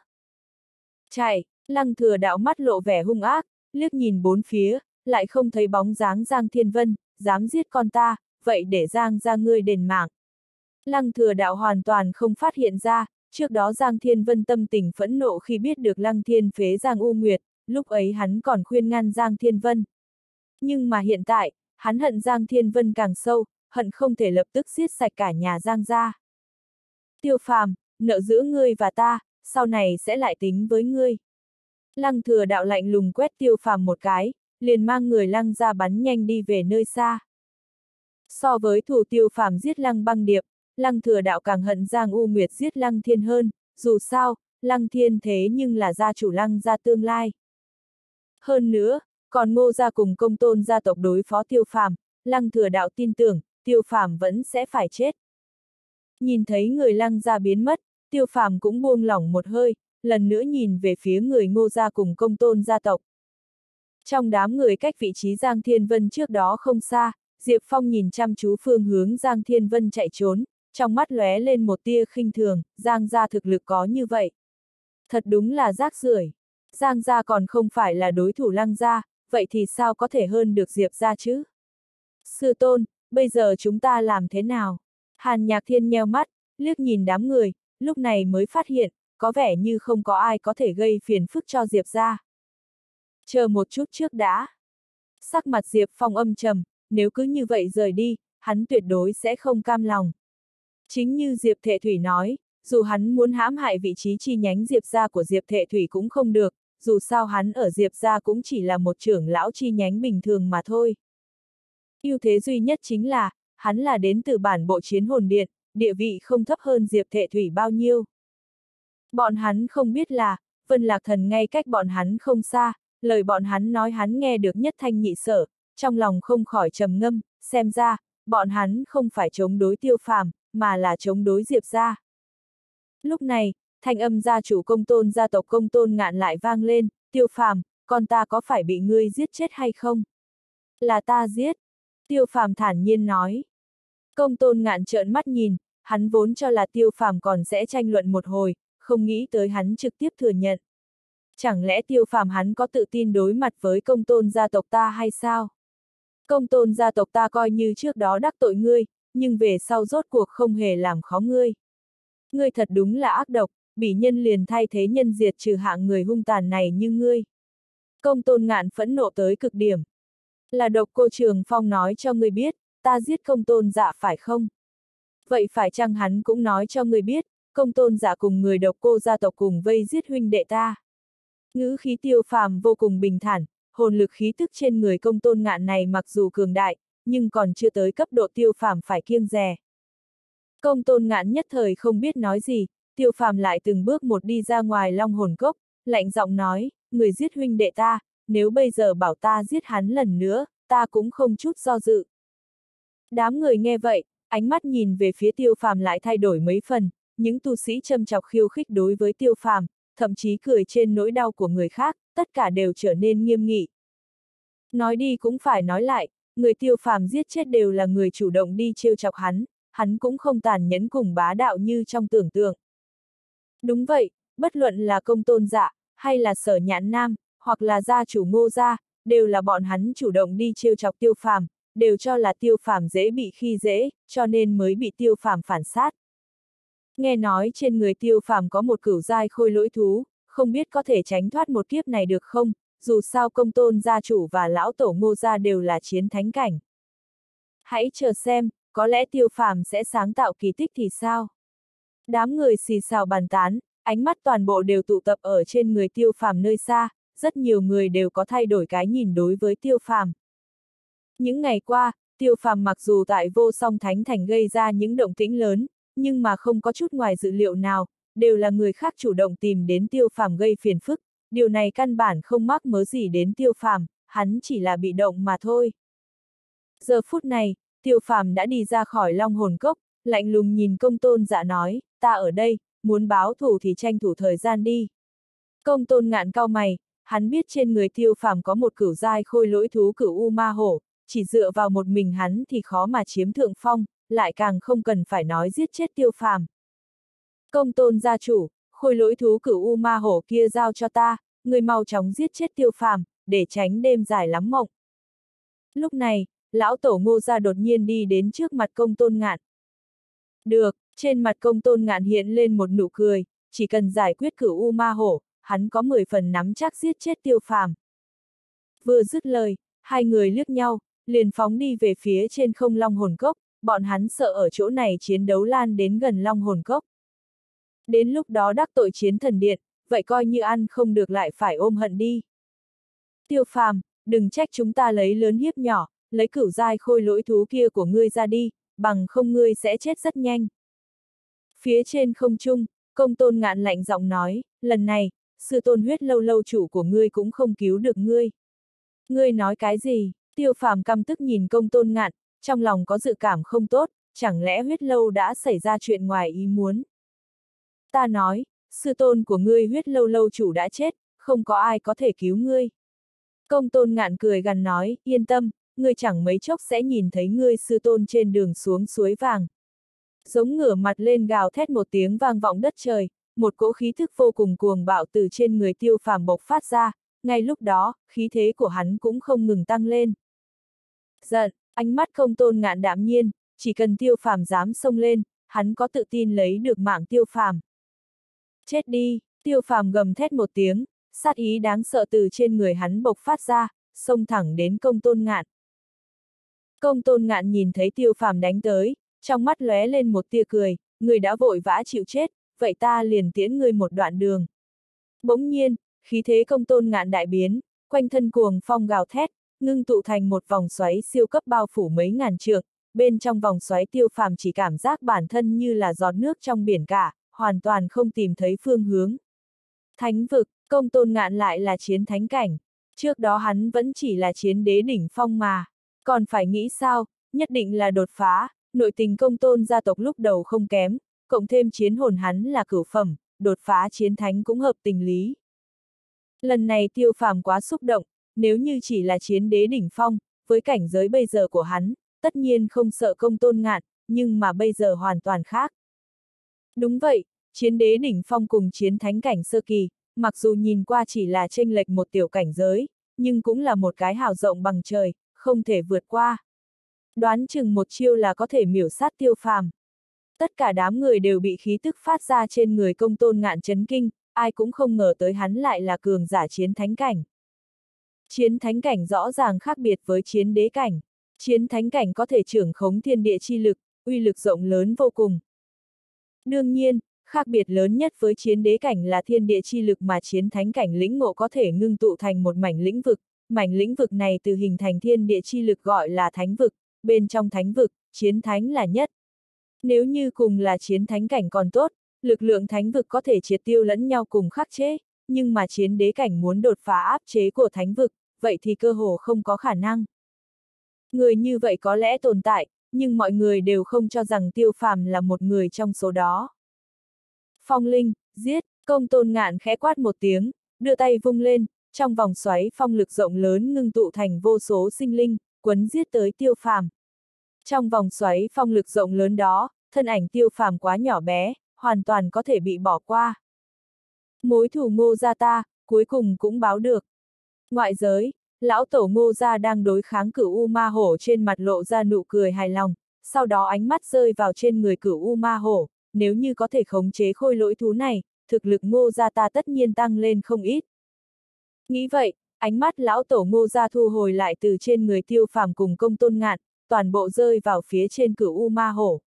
Chạy, Lăng Thừa Đạo mắt lộ vẻ hung ác, liếc nhìn bốn phía, lại không thấy bóng dáng Giang Thiên Vân, dám giết con ta, vậy để Giang gia ngươi đền mạng. Lăng Thừa Đạo hoàn toàn không phát hiện ra, trước đó Giang Thiên Vân tâm tình phẫn nộ khi biết được Lăng Thiên phế Giang U Nguyệt, lúc ấy hắn còn khuyên ngăn Giang Thiên Vân. Nhưng mà hiện tại, hắn hận Giang Thiên Vân càng sâu, hận không thể lập tức giết sạch cả nhà Giang gia. Tiêu Phàm, nợ giữa ngươi và ta, sau này sẽ lại tính với ngươi. Lăng Thừa Đạo lạnh lùng quét Tiêu Phàm một cái, liền mang người Lăng ra bắn nhanh đi về nơi xa. So với thủ Tiêu Phàm giết Lăng Băng Điệp, Lăng Thừa Đạo càng hận Giang U Nguyệt giết Lăng Thiên hơn, dù sao, Lăng Thiên thế nhưng là gia chủ Lăng gia tương lai. Hơn nữa, còn Ngô gia cùng Công Tôn gia tộc đối phó Tiêu Phàm, Lăng Thừa Đạo tin tưởng, Tiêu Phàm vẫn sẽ phải chết. Nhìn thấy người Lăng gia biến mất, Tiêu Phàm cũng buông lỏng một hơi, lần nữa nhìn về phía người Ngô gia cùng Công Tôn gia tộc. Trong đám người cách vị trí Giang Thiên Vân trước đó không xa, Diệp Phong nhìn chăm chú phương hướng Giang Thiên Vân chạy trốn, trong mắt lóe lên một tia khinh thường, Giang gia thực lực có như vậy. Thật đúng là rác rưởi. Giang gia còn không phải là đối thủ Lăng gia, vậy thì sao có thể hơn được Diệp gia chứ? Sư tôn, bây giờ chúng ta làm thế nào? Hàn Nhạc Thiên nheo mắt, liếc nhìn đám người, lúc này mới phát hiện, có vẻ như không có ai có thể gây phiền phức cho Diệp gia. Chờ một chút trước đã. Sắc mặt Diệp Phong âm trầm, nếu cứ như vậy rời đi, hắn tuyệt đối sẽ không cam lòng. Chính như Diệp Thệ Thủy nói, dù hắn muốn hãm hại vị trí chi nhánh Diệp gia của Diệp Thệ Thủy cũng không được, dù sao hắn ở Diệp gia cũng chỉ là một trưởng lão chi nhánh bình thường mà thôi. Ưu thế duy nhất chính là, hắn là đến từ bản bộ chiến hồn điện, địa vị không thấp hơn Diệp Thệ Thủy bao nhiêu. Bọn hắn không biết là, Vân Lạc Thần ngay cách bọn hắn không xa, lời bọn hắn nói hắn nghe được nhất thanh nhị sở, trong lòng không khỏi trầm ngâm, xem ra, bọn hắn không phải chống đối Tiêu Phàm, mà là chống đối Diệp gia. Lúc này, thanh âm gia chủ Công Tôn gia tộc Công Tôn Ngạn lại vang lên, Tiêu Phàm, con ta có phải bị ngươi giết chết hay không? Là ta giết. Tiêu Phàm thản nhiên nói. Công Tôn Ngạn trợn mắt nhìn, hắn vốn cho là Tiêu Phàm còn sẽ tranh luận một hồi, không nghĩ tới hắn trực tiếp thừa nhận. Chẳng lẽ Tiêu Phàm hắn có tự tin đối mặt với Công Tôn gia tộc ta hay sao? Công Tôn gia tộc ta coi như trước đó đắc tội ngươi, nhưng về sau rốt cuộc không hề làm khó ngươi. Ngươi thật đúng là ác độc, bỉ nhân liền thay thế nhân diệt trừ hạng người hung tàn này như ngươi. Công Tôn Ngạn phẫn nộ tới cực điểm. Là Độc Cô Trường Phong nói cho ngươi biết, ta giết Công Tôn Dạ phải không? Vậy phải chăng hắn cũng nói cho ngươi biết, Công Tôn Dạ cùng người Độc Cô gia tộc cùng vây giết huynh đệ ta? Ngữ khí Tiêu Phàm vô cùng bình thản, hồn lực khí tức trên người Công Tôn Ngạn này mặc dù cường đại, nhưng còn chưa tới cấp độ Tiêu Phàm phải kiêng dè. Công Tôn Ngạn nhất thời không biết nói gì, Tiêu Phàm lại từng bước một đi ra ngoài Long Hồn Cốc, lạnh giọng nói, người giết huynh đệ ta, nếu bây giờ bảo ta giết hắn lần nữa, ta cũng không chút do dự. Đám người nghe vậy, ánh mắt nhìn về phía Tiêu Phàm lại thay đổi mấy phần, những tu sĩ châm chọc khiêu khích đối với Tiêu Phàm, thậm chí cười trên nỗi đau của người khác, tất cả đều trở nên nghiêm nghị. Nói đi cũng phải nói lại, người Tiêu Phàm giết chết đều là người chủ động đi trêu chọc hắn cũng không tàn nhẫn cùng bá đạo như trong tưởng tượng. Đúng vậy, bất luận là Công Tôn Dạ, hay là Sở Nhạn Nam, hoặc là gia chủ Ngô gia, đều là bọn hắn chủ động đi trêu chọc Tiêu Phàm, đều cho là Tiêu Phàm dễ bị khi dễ, cho nên mới bị Tiêu Phàm phản sát. Nghe nói trên người Tiêu Phàm có một cửu giai khôi lỗi thú, không biết có thể tránh thoát một kiếp này được không, dù sao Công Tôn gia chủ và lão tổ Ngô gia đều là chiến thánh cảnh. Hãy chờ xem, có lẽ Tiêu Phàm sẽ sáng tạo kỳ tích thì sao? Đám người xì xào bàn tán, ánh mắt toàn bộ đều tụ tập ở trên người Tiêu Phàm nơi xa, rất nhiều người đều có thay đổi cái nhìn đối với Tiêu Phàm. Những ngày qua, Tiêu Phàm mặc dù tại Vô Song Thánh Thành gây ra những động tĩnh lớn, nhưng mà không có chút ngoài dự liệu nào, đều là người khác chủ động tìm đến Tiêu Phàm gây phiền phức, điều này căn bản không mắc mớ gì đến Tiêu Phàm, hắn chỉ là bị động mà thôi. Giờ phút này, Tiêu Phàm đã đi ra khỏi Long Hồn Cốc, lạnh lùng nhìn Công Tôn Dạ nói, ta ở đây, muốn báo thù thì tranh thủ thời gian đi. Công Tôn Ngạn cau mày, hắn biết trên người Tiêu Phàm có một cửu giai khôi lỗi thú cửu U Ma Hổ, chỉ dựa vào một mình hắn thì khó mà chiếm thượng phong, lại càng không cần phải nói giết chết Tiêu Phàm. Công Tôn gia chủ, khôi lỗi thú cửu U Ma Hổ kia giao cho ta, người mau chóng giết chết Tiêu Phàm, để tránh đêm dài lắm mộng. Lúc này, lão tổ Ngô gia đột nhiên đi đến trước mặt Công Tôn Ngạn. Được, trên mặt Công Tôn Ngạn hiện lên một nụ cười, chỉ cần giải quyết Cửu U Ma Hổ, hắn có 10 phần nắm chắc giết chết Tiêu Phàm. Vừa dứt lời, hai người liếc nhau, liền phóng đi về phía trên không Long Hồn Cốc, bọn hắn sợ ở chỗ này chiến đấu lan đến gần Long Hồn Cốc. Đến lúc đó đắc tội Chiến Thần Điện, vậy coi như ăn không được lại phải ôm hận đi. Tiêu Phàm, đừng trách chúng ta lấy lớn hiếp nhỏ, lấy cửu giai khôi lỗi thú kia của ngươi ra đi, bằng không ngươi sẽ chết rất nhanh. Phía trên không trung, Công Tôn Ngạn lạnh giọng nói, lần này, sư tôn huyết lâu lâu chủ của ngươi cũng không cứu được ngươi. Ngươi nói cái gì? Tiêu Phàm căm tức nhìn Công Tôn Ngạn, trong lòng có dự cảm không tốt, chẳng lẽ huyết lâu đã xảy ra chuyện ngoài ý muốn. Ta nói, sư tôn của ngươi huyết lâu lâu chủ đã chết, không có ai có thể cứu ngươi. Công Tôn Ngạn cười gằn nói, yên tâm, ngươi chẳng mấy chốc sẽ nhìn thấy ngươi sư tôn trên đường xuống suối vàng. Giống ngửa mặt lên gào thét một tiếng vang vọng đất trời, một cỗ khí thức vô cùng cuồng bạo từ trên người Tiêu Phàm bộc phát ra, ngay lúc đó, khí thế của hắn cũng không ngừng tăng lên. Giận, ánh mắt Công Tôn Ngạn đạm nhiên, chỉ cần Tiêu Phàm dám xông lên, hắn có tự tin lấy được mạng Tiêu Phàm. Chết đi, Tiêu Phàm gầm thét một tiếng, sát ý đáng sợ từ trên người hắn bộc phát ra, xông thẳng đến Công Tôn Ngạn. Công Tôn Ngạn nhìn thấy Tiêu Phàm đánh tới, trong mắt lóe lên một tia cười, người đã vội vã chịu chết, vậy ta liền tiễn ngươi một đoạn đường. Bỗng nhiên, khí thế Công Tôn Ngạn đại biến, quanh thân cuồng phong gào thét, ngưng tụ thành một vòng xoáy siêu cấp bao phủ mấy ngàn trượng, bên trong vòng xoáy Tiêu Phàm chỉ cảm giác bản thân như là giọt nước trong biển cả, hoàn toàn không tìm thấy phương hướng. Thánh vực, Công Tôn Ngạn lại là chiến thánh cảnh, trước đó hắn vẫn chỉ là chiến đế đỉnh phong mà, còn phải nghĩ sao, nhất định là đột phá, nội tình Công Tôn gia tộc lúc đầu không kém, cộng thêm chiến hồn hắn là cửu phẩm, đột phá chiến thánh cũng hợp tình lý. Lần này Tiêu Phàm quá xúc động, nếu như chỉ là chiến đế đỉnh phong, với cảnh giới bây giờ của hắn, tất nhiên không sợ Công Tôn Ngạn, nhưng mà bây giờ hoàn toàn khác. Đúng vậy, chiến đế đỉnh phong cùng chiến thánh cảnh sơ kỳ, mặc dù nhìn qua chỉ là chênh lệch một tiểu cảnh giới, nhưng cũng là một cái hào rộng bằng trời, không thể vượt qua. Đoán chừng một chiêu là có thể miểu sát Tiêu Phàm. Tất cả đám người đều bị khí tức phát ra trên người Công Tôn Ngạn chấn kinh, ai cũng không ngờ tới hắn lại là cường giả chiến thánh cảnh. Chiến thánh cảnh rõ ràng khác biệt với chiến đế cảnh. Chiến thánh cảnh có thể trưởng khống thiên địa chi lực, uy lực rộng lớn vô cùng. Đương nhiên, khác biệt lớn nhất với chiến đế cảnh là thiên địa chi lực mà chiến thánh cảnh lĩnh ngộ có thể ngưng tụ thành một mảnh lĩnh vực này từ hình thành thiên địa chi lực gọi là thánh vực, bên trong thánh vực, chiến thánh là nhất. Nếu như cùng là chiến thánh cảnh còn tốt, lực lượng thánh vực có thể triệt tiêu lẫn nhau cùng khắc chế, nhưng mà chiến đế cảnh muốn đột phá áp chế của thánh vực, vậy thì cơ hồ không có khả năng. Người như vậy có lẽ tồn tại, nhưng mọi người đều không cho rằng Tiêu Phàm là một người trong số đó. Phong linh, giết, Công Tôn Ngạn khẽ quát một tiếng, đưa tay vung lên, trong vòng xoáy phong lực rộng lớn ngưng tụ thành vô số sinh linh, quấn giết tới Tiêu Phàm. Trong vòng xoáy phong lực rộng lớn đó, thân ảnh Tiêu Phàm quá nhỏ bé, hoàn toàn có thể bị bỏ qua. Mối thù Ngô gia ta, cuối cùng cũng báo được. Ngoại giới, lão tổ Ngô gia đang đối kháng Cửu U Ma Hổ trên mặt lộ ra nụ cười hài lòng, sau đó ánh mắt rơi vào trên người Cửu U Ma Hổ, nếu như có thể khống chế khôi lỗi thú này, thực lực Ngô gia ta tất nhiên tăng lên không ít. Nghĩ vậy, ánh mắt lão tổ Ngô gia thu hồi lại từ trên người Tiêu Phàm cùng Công Tôn Ngạn, toàn bộ rơi vào phía trên Cửu U Ma Hổ.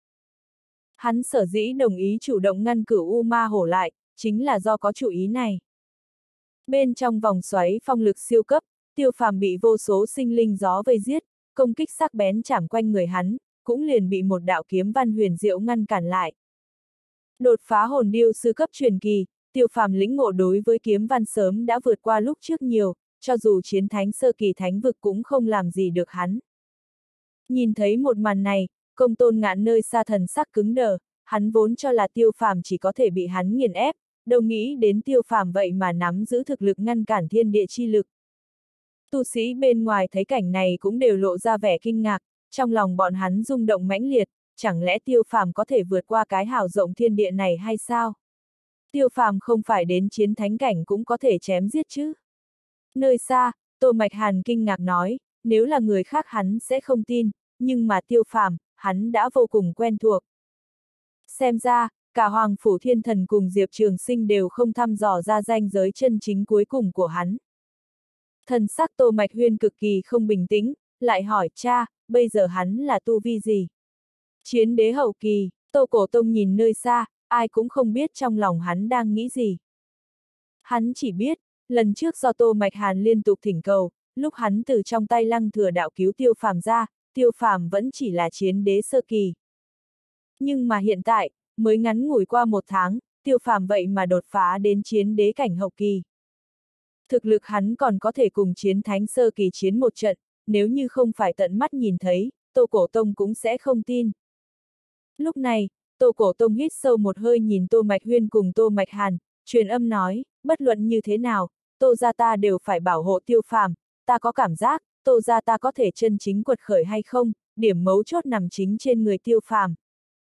Hắn sở dĩ đồng ý chủ động ngăn Cửu U Ma Hổ lại, chính là do có chủ ý này. Bên trong vòng xoáy phong lực siêu cấp, Tiêu Phàm bị vô số sinh linh gió vây giết, công kích sắc bén chảm quanh người hắn, cũng liền bị một đạo kiếm văn huyền diệu ngăn cản lại. Đột phá hồn điêu sư cấp truyền kỳ, Tiêu Phàm lĩnh ngộ đối với kiếm văn sớm đã vượt qua lúc trước nhiều, cho dù chiến thánh sơ kỳ thánh vực cũng không làm gì được hắn. Nhìn thấy một màn này, Công Tôn Ngạn nơi xa thần sắc cứng đờ, hắn vốn cho là Tiêu Phàm chỉ có thể bị hắn nghiền ép, đâu nghĩ đến Tiêu Phàm vậy mà nắm giữ thực lực ngăn cản thiên địa chi lực. Tu sĩ bên ngoài thấy cảnh này cũng đều lộ ra vẻ kinh ngạc, trong lòng bọn hắn rung động mãnh liệt, chẳng lẽ Tiêu Phàm có thể vượt qua cái hào rộng thiên địa này hay sao? Tiêu Phàm không phải đến chiến thánh cảnh cũng có thể chém giết chứ? Nơi xa, Tô Mạch Hàn kinh ngạc nói, nếu là người khác hắn sẽ không tin, nhưng mà Tiêu Phàm, hắn đã vô cùng quen thuộc. Xem ra, cả Hoàng Phủ Thiên Thần cùng Diệp Trường Sinh đều không thăm dò ra ranh giới chân chính cuối cùng của hắn. Thần sắc Tô Mạch Huyên cực kỳ không bình tĩnh, lại hỏi cha, bây giờ hắn là tu vi gì? Chiến đế hậu kỳ. Tô Cổ Tông nhìn nơi xa, ai cũng không biết trong lòng hắn đang nghĩ gì. Hắn chỉ biết, lần trước do Tô Mạch Hàn liên tục thỉnh cầu, lúc hắn từ trong tay Lăng Thừa Đạo cứu Tiêu Phàm ra, Tiêu Phàm vẫn chỉ là chiến đế sơ kỳ. Nhưng mà hiện tại, mới ngắn ngủi qua 1 tháng, Tiêu Phàm vậy mà đột phá đến chiến đế cảnh hậu kỳ. Thực lực hắn còn có thể cùng chiến thánh sơ kỳ chiến một trận, nếu như không phải tận mắt nhìn thấy, Tô Cổ Tông cũng sẽ không tin. Lúc này, Tô Cổ Tông hít sâu một hơi nhìn Tô Mạch Huyên cùng Tô Mạch Hàn, truyền âm nói, bất luận như thế nào, Tô gia ta đều phải bảo hộ Tiêu Phàm, ta có cảm giác, Tô gia ta có thể chân chính quật khởi hay không, điểm mấu chốt nằm chính trên người Tiêu Phàm.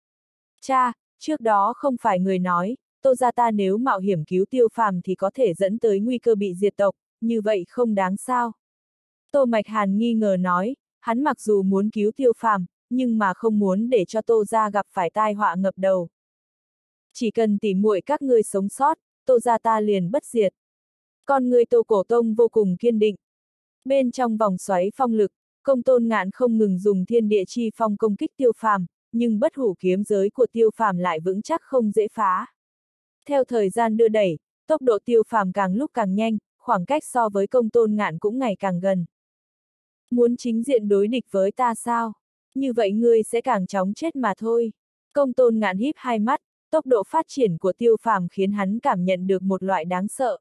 Cha, trước đó không phải người nói, Tô gia ta nếu mạo hiểm cứu Tiêu Phàm thì có thể dẫn tới nguy cơ bị diệt tộc, như vậy không đáng sao? Tô Mạch Hàn nghi ngờ nói, hắn mặc dù muốn cứu Tiêu Phàm, nhưng mà không muốn để cho Tô gia gặp phải tai họa ngập đầu. Chỉ cần tỉ muội các ngươi sống sót, Tô gia ta liền bất diệt. Con người Tô Cổ Tông vô cùng kiên định. Bên trong vòng xoáy phong lực, Công Tôn Ngạn không ngừng dùng thiên địa chi phong công kích Tiêu Phàm, nhưng bất hủ kiếm giới của Tiêu Phàm lại vững chắc không dễ phá. Theo thời gian đưa đẩy, tốc độ Tiêu Phàm càng lúc càng nhanh, khoảng cách so với Công Tôn Ngạn cũng ngày càng gần. Muốn chính diện đối địch với ta sao? Như vậy ngươi sẽ càng chóng chết mà thôi. Công Tôn Ngạn híp hai mắt, tốc độ phát triển của Tiêu Phàm khiến hắn cảm nhận được một loại đáng sợ.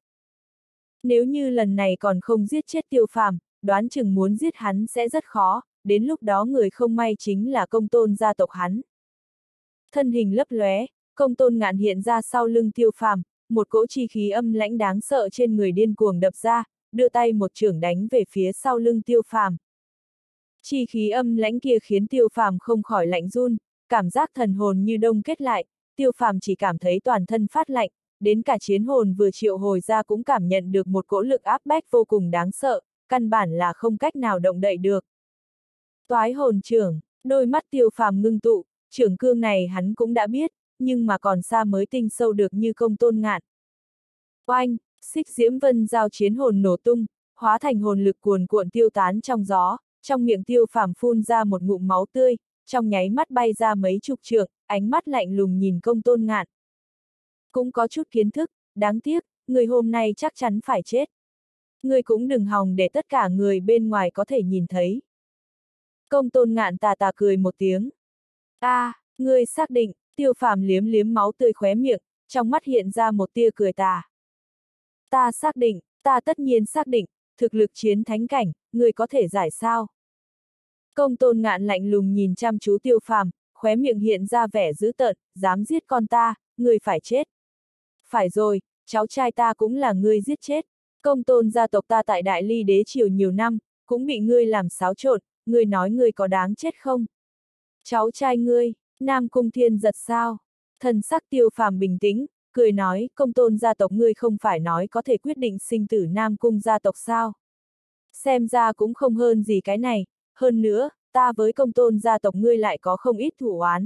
Nếu như lần này còn không giết chết Tiêu Phàm, đoán chừng muốn giết hắn sẽ rất khó, đến lúc đó người không may chính là Công Tôn gia tộc hắn. Thân hình lấp lóe, Công Tôn Ngạn hiện ra sau lưng Tiêu Phàm, một cỗ chi khí âm lãnh đáng sợ trên người điên cuồng đập ra, đưa tay một chưởng đánh về phía sau lưng Tiêu Phàm. Chi khí âm lãnh kia khiến Tiêu Phàm không khỏi lạnh run, cảm giác thần hồn như đông kết lại, Tiêu Phàm chỉ cảm thấy toàn thân phát lạnh, đến cả chiến hồn vừa triệu hồi ra cũng cảm nhận được một cỗ lực áp bách vô cùng đáng sợ, căn bản là không cách nào động đậy được. Toái hồn chưởng, đôi mắt Tiêu Phàm ngưng tụ, chưởng cương này hắn cũng đã biết, nhưng mà còn xa mới tinh sâu được như Công Tôn Ngạn. Oanh, xích diễm vân giao chiến hồn nổ tung, hóa thành hồn lực cuồn cuộn tiêu tán trong gió, trong miệng Tiêu Phàm phun ra một ngụm máu tươi, trong nháy mắt bay ra mấy chục trượng, ánh mắt lạnh lùng nhìn Công Tôn Ngạn. Cũng có chút kiến thức, đáng tiếc, người hôm nay chắc chắn phải chết. Người cũng đừng hòng để tất cả người bên ngoài có thể nhìn thấy. Công Tôn Ngạn tà tà cười một tiếng. Ngươi xác định, Tiêu Phàm liếm liếm máu tươi khóe miệng, trong mắt hiện ra một tia cười tà. Ta xác định, ta tất nhiên xác định, thực lực chiến thánh cảnh, người có thể giải sao? Công Tôn Ngạn lạnh lùng nhìn chăm chú Tiêu Phàm, khóe miệng hiện ra vẻ dữ tợn, dám giết con ta, người phải chết. Phải rồi, cháu trai ta cũng là ngươi giết chết. Công Tôn gia tộc ta tại Đại Ly đế triều nhiều năm, cũng bị ngươi làm xáo trộn, ngươi nói ngươi có đáng chết không? Cháu trai ngươi, Nam Cung Thiên Giật sao? Thần sắc Tiêu Phàm bình tĩnh, cười nói, Công Tôn gia tộc ngươi không phải nói có thể quyết định sinh tử Nam Cung gia tộc sao? Xem ra cũng không hơn gì cái này, hơn nữa, ta với Công Tôn gia tộc ngươi lại có không ít thủ oán.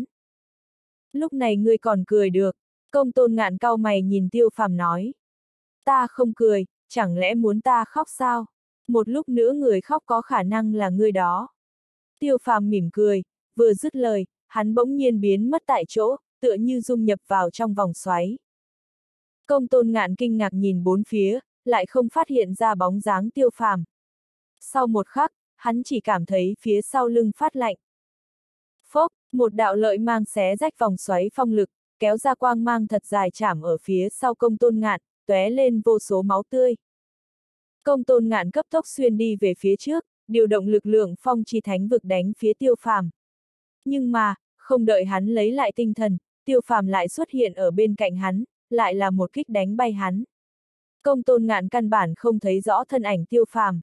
Lúc này ngươi còn cười được, Công Tôn Ngạn cau mày nhìn Tiêu Phàm nói. Ta không cười, chẳng lẽ muốn ta khóc sao? Một lúc nữa người khóc có khả năng là ngươi đó. Tiêu Phàm mỉm cười, vừa dứt lời, hắn bỗng nhiên biến mất tại chỗ, tựa như dung nhập vào trong vòng xoáy. Công Tôn Ngạn kinh ngạc nhìn bốn phía, lại không phát hiện ra bóng dáng Tiêu Phàm. Sau một khắc, hắn chỉ cảm thấy phía sau lưng phát lạnh. Phốc, một đạo lợi mang xé rách vòng xoáy phong lực, kéo ra quang mang thật dài chạm ở phía sau Công Tôn Ngạn, tóe lên vô số máu tươi. Công Tôn Ngạn cấp tốc xuyên đi về phía trước, điều động lực lượng phong chi thánh vực đánh phía Tiêu Phàm. Nhưng mà, không đợi hắn lấy lại tinh thần, Tiêu Phàm lại xuất hiện ở bên cạnh hắn, lại là một kích đánh bay hắn. Công Tôn Ngạn căn bản không thấy rõ thân ảnh Tiêu Phàm.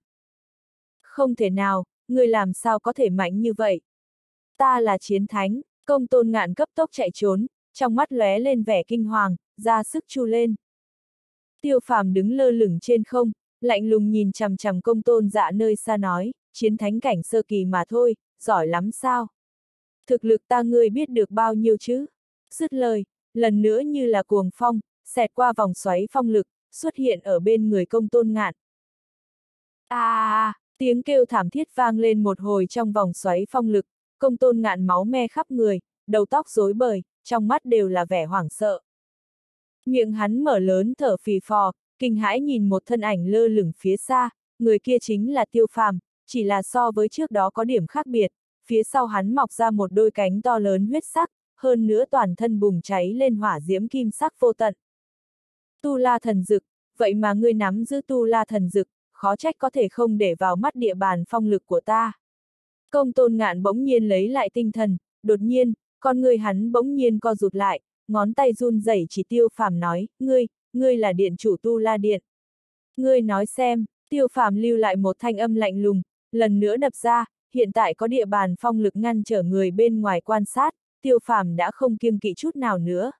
Không thể nào, người làm sao có thể mạnh như vậy? Ta là chiến thánh. Công Tôn Ngạn cấp tốc chạy trốn, trong mắt lóe lên vẻ kinh hoàng, ra sức chu lên. Tiêu Phàm đứng lơ lửng trên không, lạnh lùng nhìn chằm chằm Công Tôn Dạ nơi xa nói, chiến thánh cảnh sơ kỳ mà thôi, giỏi lắm sao? Thực lực ta ngươi biết được bao nhiêu chứ? Dứt lời, lần nữa như là cuồng phong, xẹt qua vòng xoáy phong lực, xuất hiện ở bên người Công Tôn Ngạn. Tiếng kêu thảm thiết vang lên một hồi trong vòng xoáy phong lực, Công Tôn Ngạn máu me khắp người, đầu tóc rối bời, trong mắt đều là vẻ hoảng sợ. Miệng hắn mở lớn thở phì phò, kinh hãi nhìn một thân ảnh lơ lửng phía xa, người kia chính là Tiêu Phàm, chỉ là so với trước đó có điểm khác biệt, phía sau hắn mọc ra một đôi cánh to lớn huyết sắc, hơn nữa toàn thân bùng cháy lên hỏa diễm kim sắc vô tận. Tu La thần dực, vậy mà ngươi nắm giữ Tu La thần dực, khó trách có thể không để vào mắt địa bàn phong lực của ta. Công Tôn Ngạn bỗng nhiên lấy lại tinh thần, đột nhiên, con người hắn bỗng nhiên co rụt lại, ngón tay run rẩy chỉ Tiêu Phàm nói, ngươi là điện chủ Tu La Điện. Ngươi nói xem, Tiêu Phàm lưu lại một thanh âm lạnh lùng, lần nữa đập ra, hiện tại có địa bàn phong lực ngăn trở người bên ngoài quan sát, Tiêu Phàm đã không kiêng kỵ chút nào nữa.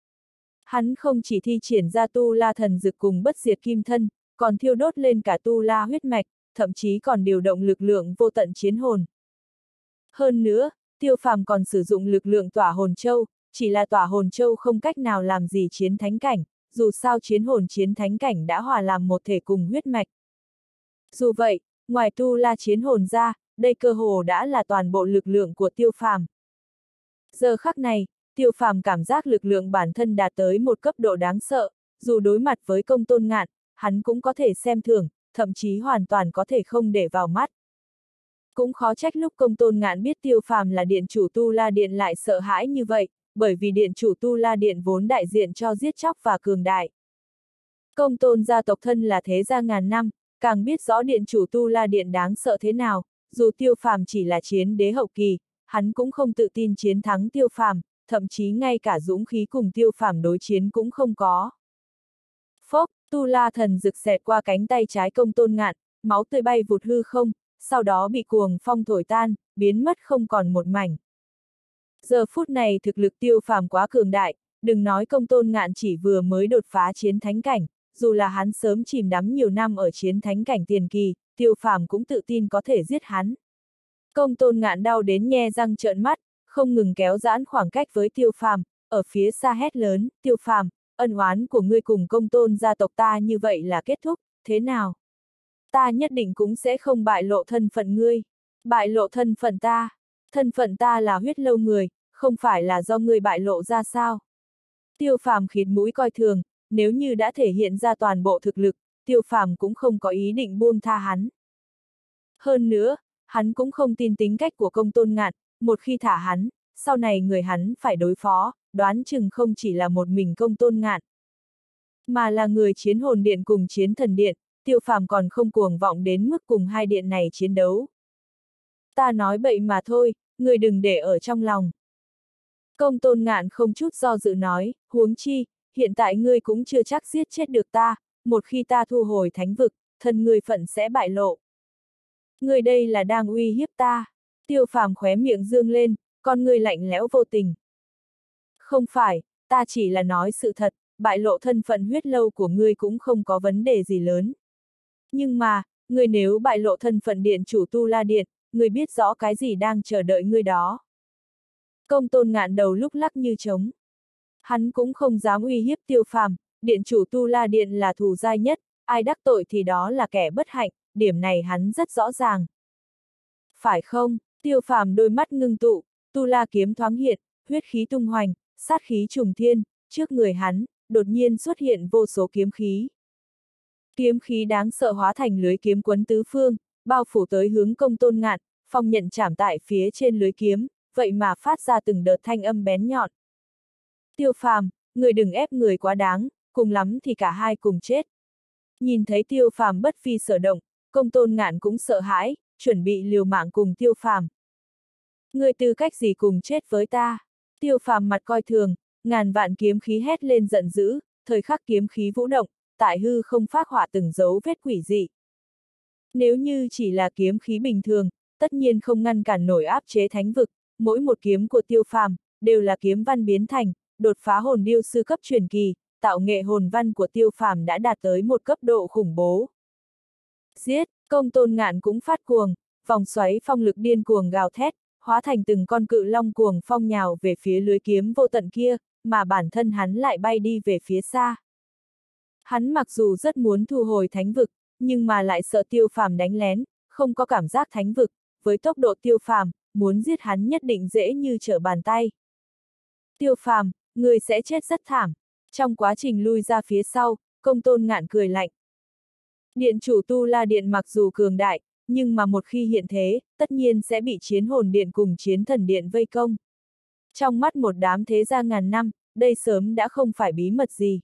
Hắn không chỉ thi triển ra Tu La thần dực cùng bất diệt kim thân, còn thiêu đốt lên cả Tu La huyết mạch, thậm chí còn điều động lực lượng vô tận chiến hồn. Hơn nữa, Tiêu Phàm còn sử dụng lực lượng tỏa hồn châu, chỉ là tỏa hồn châu không cách nào làm gì chiến thánh cảnh, dù sao chiến thánh cảnh đã hòa làm một thể cùng huyết mạch. Dù vậy, ngoài Tu La chiến hồn ra, đây cơ hồ đã là toàn bộ lực lượng của Tiêu Phàm. Giờ khắc này, Tiêu Phàm cảm giác lực lượng bản thân đạt tới một cấp độ đáng sợ, dù đối mặt với Công Tôn Ngạn, hắn cũng có thể xem thường, thậm chí hoàn toàn có thể không để vào mắt. Cũng khó trách lúc Công Tôn Ngạn biết Tiêu Phàm là điện chủ Tu La Điện lại sợ hãi như vậy, bởi vì điện chủ Tu La Điện vốn đại diện cho giết chóc và cường đại. Công Tôn gia tộc thân là thế gia ngàn năm, càng biết rõ điện chủ Tu La Điện đáng sợ thế nào, dù Tiêu Phàm chỉ là chiến đế hậu kỳ, hắn cũng không tự tin chiến thắng Tiêu Phàm, thậm chí ngay cả dũng khí cùng Tiêu Phàm đối chiến cũng không có. Phốc, Tu La thần rực xẹt qua cánh tay trái Công Tôn Ngạn, máu tươi bay vụt hư không, sau đó bị cuồng phong thổi tan, biến mất không còn một mảnh. Giờ phút này thực lực Tiêu Phàm quá cường đại, đừng nói Công Tôn Ngạn chỉ vừa mới đột phá chiến thánh cảnh, dù là hắn sớm chìm đắm nhiều năm ở chiến thánh cảnh tiền kỳ, Tiêu Phàm cũng tự tin có thể giết hắn. Công Tôn Ngạn đau đến nhe răng trợn mắt, không ngừng kéo giãn khoảng cách với Tiêu Phàm, ở phía xa hét lớn, Tiêu Phàm, ân oán của ngươi cùng Công Tôn gia tộc ta như vậy là kết thúc, thế nào? Ta nhất định cũng sẽ không bại lộ thân phận ngươi. Bại lộ thân phận ta là huyết lâu người, không phải là do ngươi bại lộ ra sao? Tiêu Phàm khịt mũi coi thường, nếu như đã thể hiện ra toàn bộ thực lực, Tiêu Phàm cũng không có ý định buông tha hắn. Hơn nữa, hắn cũng không tin tính cách của Công Tôn Ngạn, một khi thả hắn, sau này người hắn phải đối phó, đoán chừng không chỉ là một mình Công Tôn Ngạn, mà là người chiến hồn điện cùng chiến thần điện, Tiêu Phàm còn không cuồng vọng đến mức cùng hai điện này chiến đấu. Ta nói bậy mà thôi, người đừng để ở trong lòng. Công Tôn Ngạn không chút do dự nói, huống chi, hiện tại ngươi cũng chưa chắc giết chết được ta, một khi ta thu hồi thánh vực, thân ngươi phận sẽ bại lộ. Ngươi đây là đang uy hiếp ta. Tiêu Phàm khóe miệng dương lên, con ngươi lạnh lẽo vô tình. Không phải, ta chỉ là nói sự thật, bại lộ thân phận huyết lâu của ngươi cũng không có vấn đề gì lớn. Nhưng mà, ngươi nếu bại lộ thân phận điện chủ Tu La Điện, ngươi biết rõ cái gì đang chờ đợi ngươi đó. Công Tôn Ngạn đầu lúc lắc như trống. Hắn cũng không dám uy hiếp Tiêu Phàm, điện chủ Tu La Điện là thù dai nhất, ai đắc tội thì đó là kẻ bất hạnh, điểm này hắn rất rõ ràng. Phải không? Tiêu Phàm đôi mắt ngưng tụ, Tu La kiếm thoáng hiện, huyết khí tung hoành, sát khí trùng thiên, trước người hắn, đột nhiên xuất hiện vô số kiếm khí. Kiếm khí đáng sợ hóa thành lưới kiếm quấn tứ phương, bao phủ tới hướng Công Tôn Ngạn, phong nhận chạm tại phía trên lưới kiếm, vậy mà phát ra từng đợt thanh âm bén nhọn. Tiêu Phàm, người đừng ép người quá đáng, cùng lắm thì cả hai cùng chết. Nhìn thấy Tiêu Phàm bất phi sở động, Công Tôn Ngạn cũng sợ hãi, chuẩn bị liều mạng cùng Tiêu Phàm. Người tư cách gì cùng chết với ta? Tiêu Phàm mặt coi thường, ngàn vạn kiếm khí hét lên giận dữ, thời khắc kiếm khí vũ động, tại hư không phác họa từng dấu vết quỷ dị. Nếu như chỉ là kiếm khí bình thường, tất nhiên không ngăn cản nổi áp chế thánh vực, mỗi một kiếm của Tiêu Phàm đều là kiếm văn biến thành, đột phá hồn điêu sư cấp truyền kỳ, tạo nghệ hồn văn của Tiêu Phàm đã đạt tới một cấp độ khủng bố. Giết, Công Tôn Ngạn cũng phát cuồng, vòng xoáy phong lực điên cuồng gào thét, hóa thành từng con cự long cuồng phong nhào về phía lưới kiếm vô tận kia, mà bản thân hắn lại bay đi về phía xa. Hắn mặc dù rất muốn thu hồi thánh vực, nhưng mà lại sợ Tiêu Phàm đánh lén, không có cảm giác thánh vực, với tốc độ Tiêu Phàm, muốn giết hắn nhất định dễ như trở bàn tay. Tiêu Phàm, người sẽ chết rất thảm. Trong quá trình lui ra phía sau, Công Tôn Ngạn cười lạnh. Điện chủ Tu La Điện mặc dù cường đại, nhưng mà một khi hiện thế, tất nhiên sẽ bị Chiến Hồn Điện cùng Chiến Thần Điện vây công. Trong mắt một đám thế gia ngàn năm, đây sớm đã không phải bí mật gì.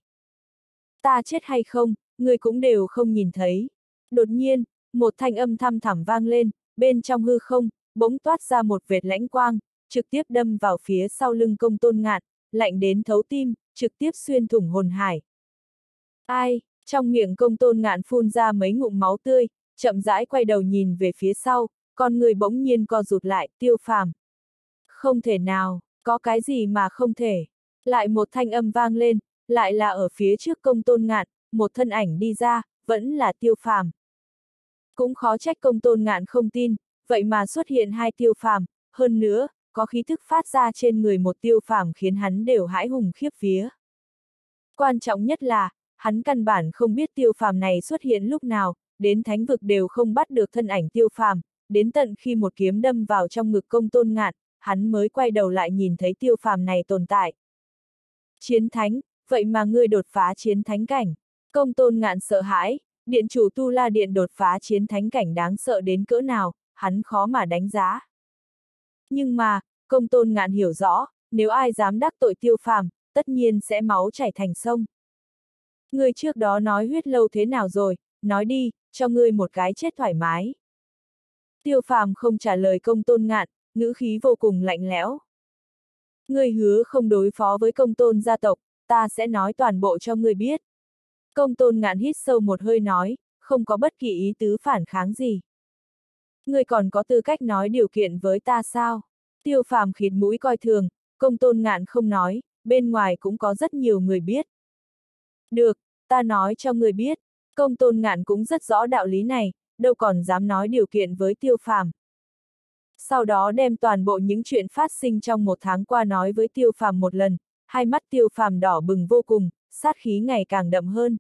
Ta chết hay không, người cũng đều không nhìn thấy. Đột nhiên, một thanh âm thăm thẳm vang lên, bên trong hư không, bỗng toát ra một vệt lãnh quang, trực tiếp đâm vào phía sau lưng Công Tôn Ngạn, lạnh đến thấu tim, trực tiếp xuyên thủng hồn hải. Ai, trong miệng Công Tôn Ngạn phun ra mấy ngụm máu tươi, chậm rãi quay đầu nhìn về phía sau, con người bỗng nhiên co rụt lại, Tiêu Phàm. Không thể nào, có cái gì mà không thể. Lại một thanh âm vang lên, lại là ở phía trước Công Tôn Ngạn, một thân ảnh đi ra, vẫn là Tiêu Phàm. Cũng khó trách Công Tôn Ngạn không tin, vậy mà xuất hiện hai Tiêu Phàm, hơn nữa, có khí thức phát ra trên người một Tiêu Phàm khiến hắn đều hãi hùng khiếp vía. Quan trọng nhất là, hắn căn bản không biết Tiêu Phàm này xuất hiện lúc nào, đến thánh vực đều không bắt được thân ảnh Tiêu Phàm, đến tận khi một kiếm đâm vào trong ngực Công Tôn Ngạn, hắn mới quay đầu lại nhìn thấy Tiêu Phàm này tồn tại. Chiến thánh, vậy mà ngươi đột phá chiến thánh cảnh. Công Tôn Ngạn sợ hãi, điện chủ Tu La Điện đột phá chiến thánh cảnh đáng sợ đến cỡ nào, hắn khó mà đánh giá. Nhưng mà, Công Tôn Ngạn hiểu rõ, nếu ai dám đắc tội Tiêu Phàm, tất nhiên sẽ máu chảy thành sông. Ngươi trước đó nói huyết lâu thế nào rồi, nói đi, cho ngươi một cái chết thoải mái. Tiêu Phàm không trả lời Công Tôn Ngạn, ngữ khí vô cùng lạnh lẽo. Ngươi hứa không đối phó với Công Tôn gia tộc, ta sẽ nói toàn bộ cho ngươi biết. Công Tôn Ngạn hít sâu một hơi nói, không có bất kỳ ý tứ phản kháng gì. Ngươi còn có tư cách nói điều kiện với ta sao? Tiêu Phàm khịt mũi coi thường, Công Tôn Ngạn không nói, bên ngoài cũng có rất nhiều người biết. Được, ta nói cho ngươi biết, Công Tôn Ngạn cũng rất rõ đạo lý này, đâu còn dám nói điều kiện với Tiêu Phàm. Sau đó đem toàn bộ những chuyện phát sinh trong một tháng qua nói với Tiêu Phàm một lần, hai mắt Tiêu Phàm đỏ bừng vô cùng, sát khí ngày càng đậm hơn.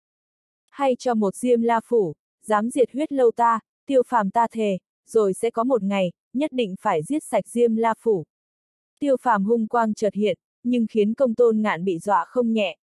Hay cho một Diêm La Phủ, dám diệt huyết lâu ta, Tiêu Phàm ta thề, rồi sẽ có một ngày, nhất định phải giết sạch Diêm La Phủ. Tiêu Phàm hung quang chợt hiện, nhưng khiến Công Tôn Ngạn bị dọa không nhẹ.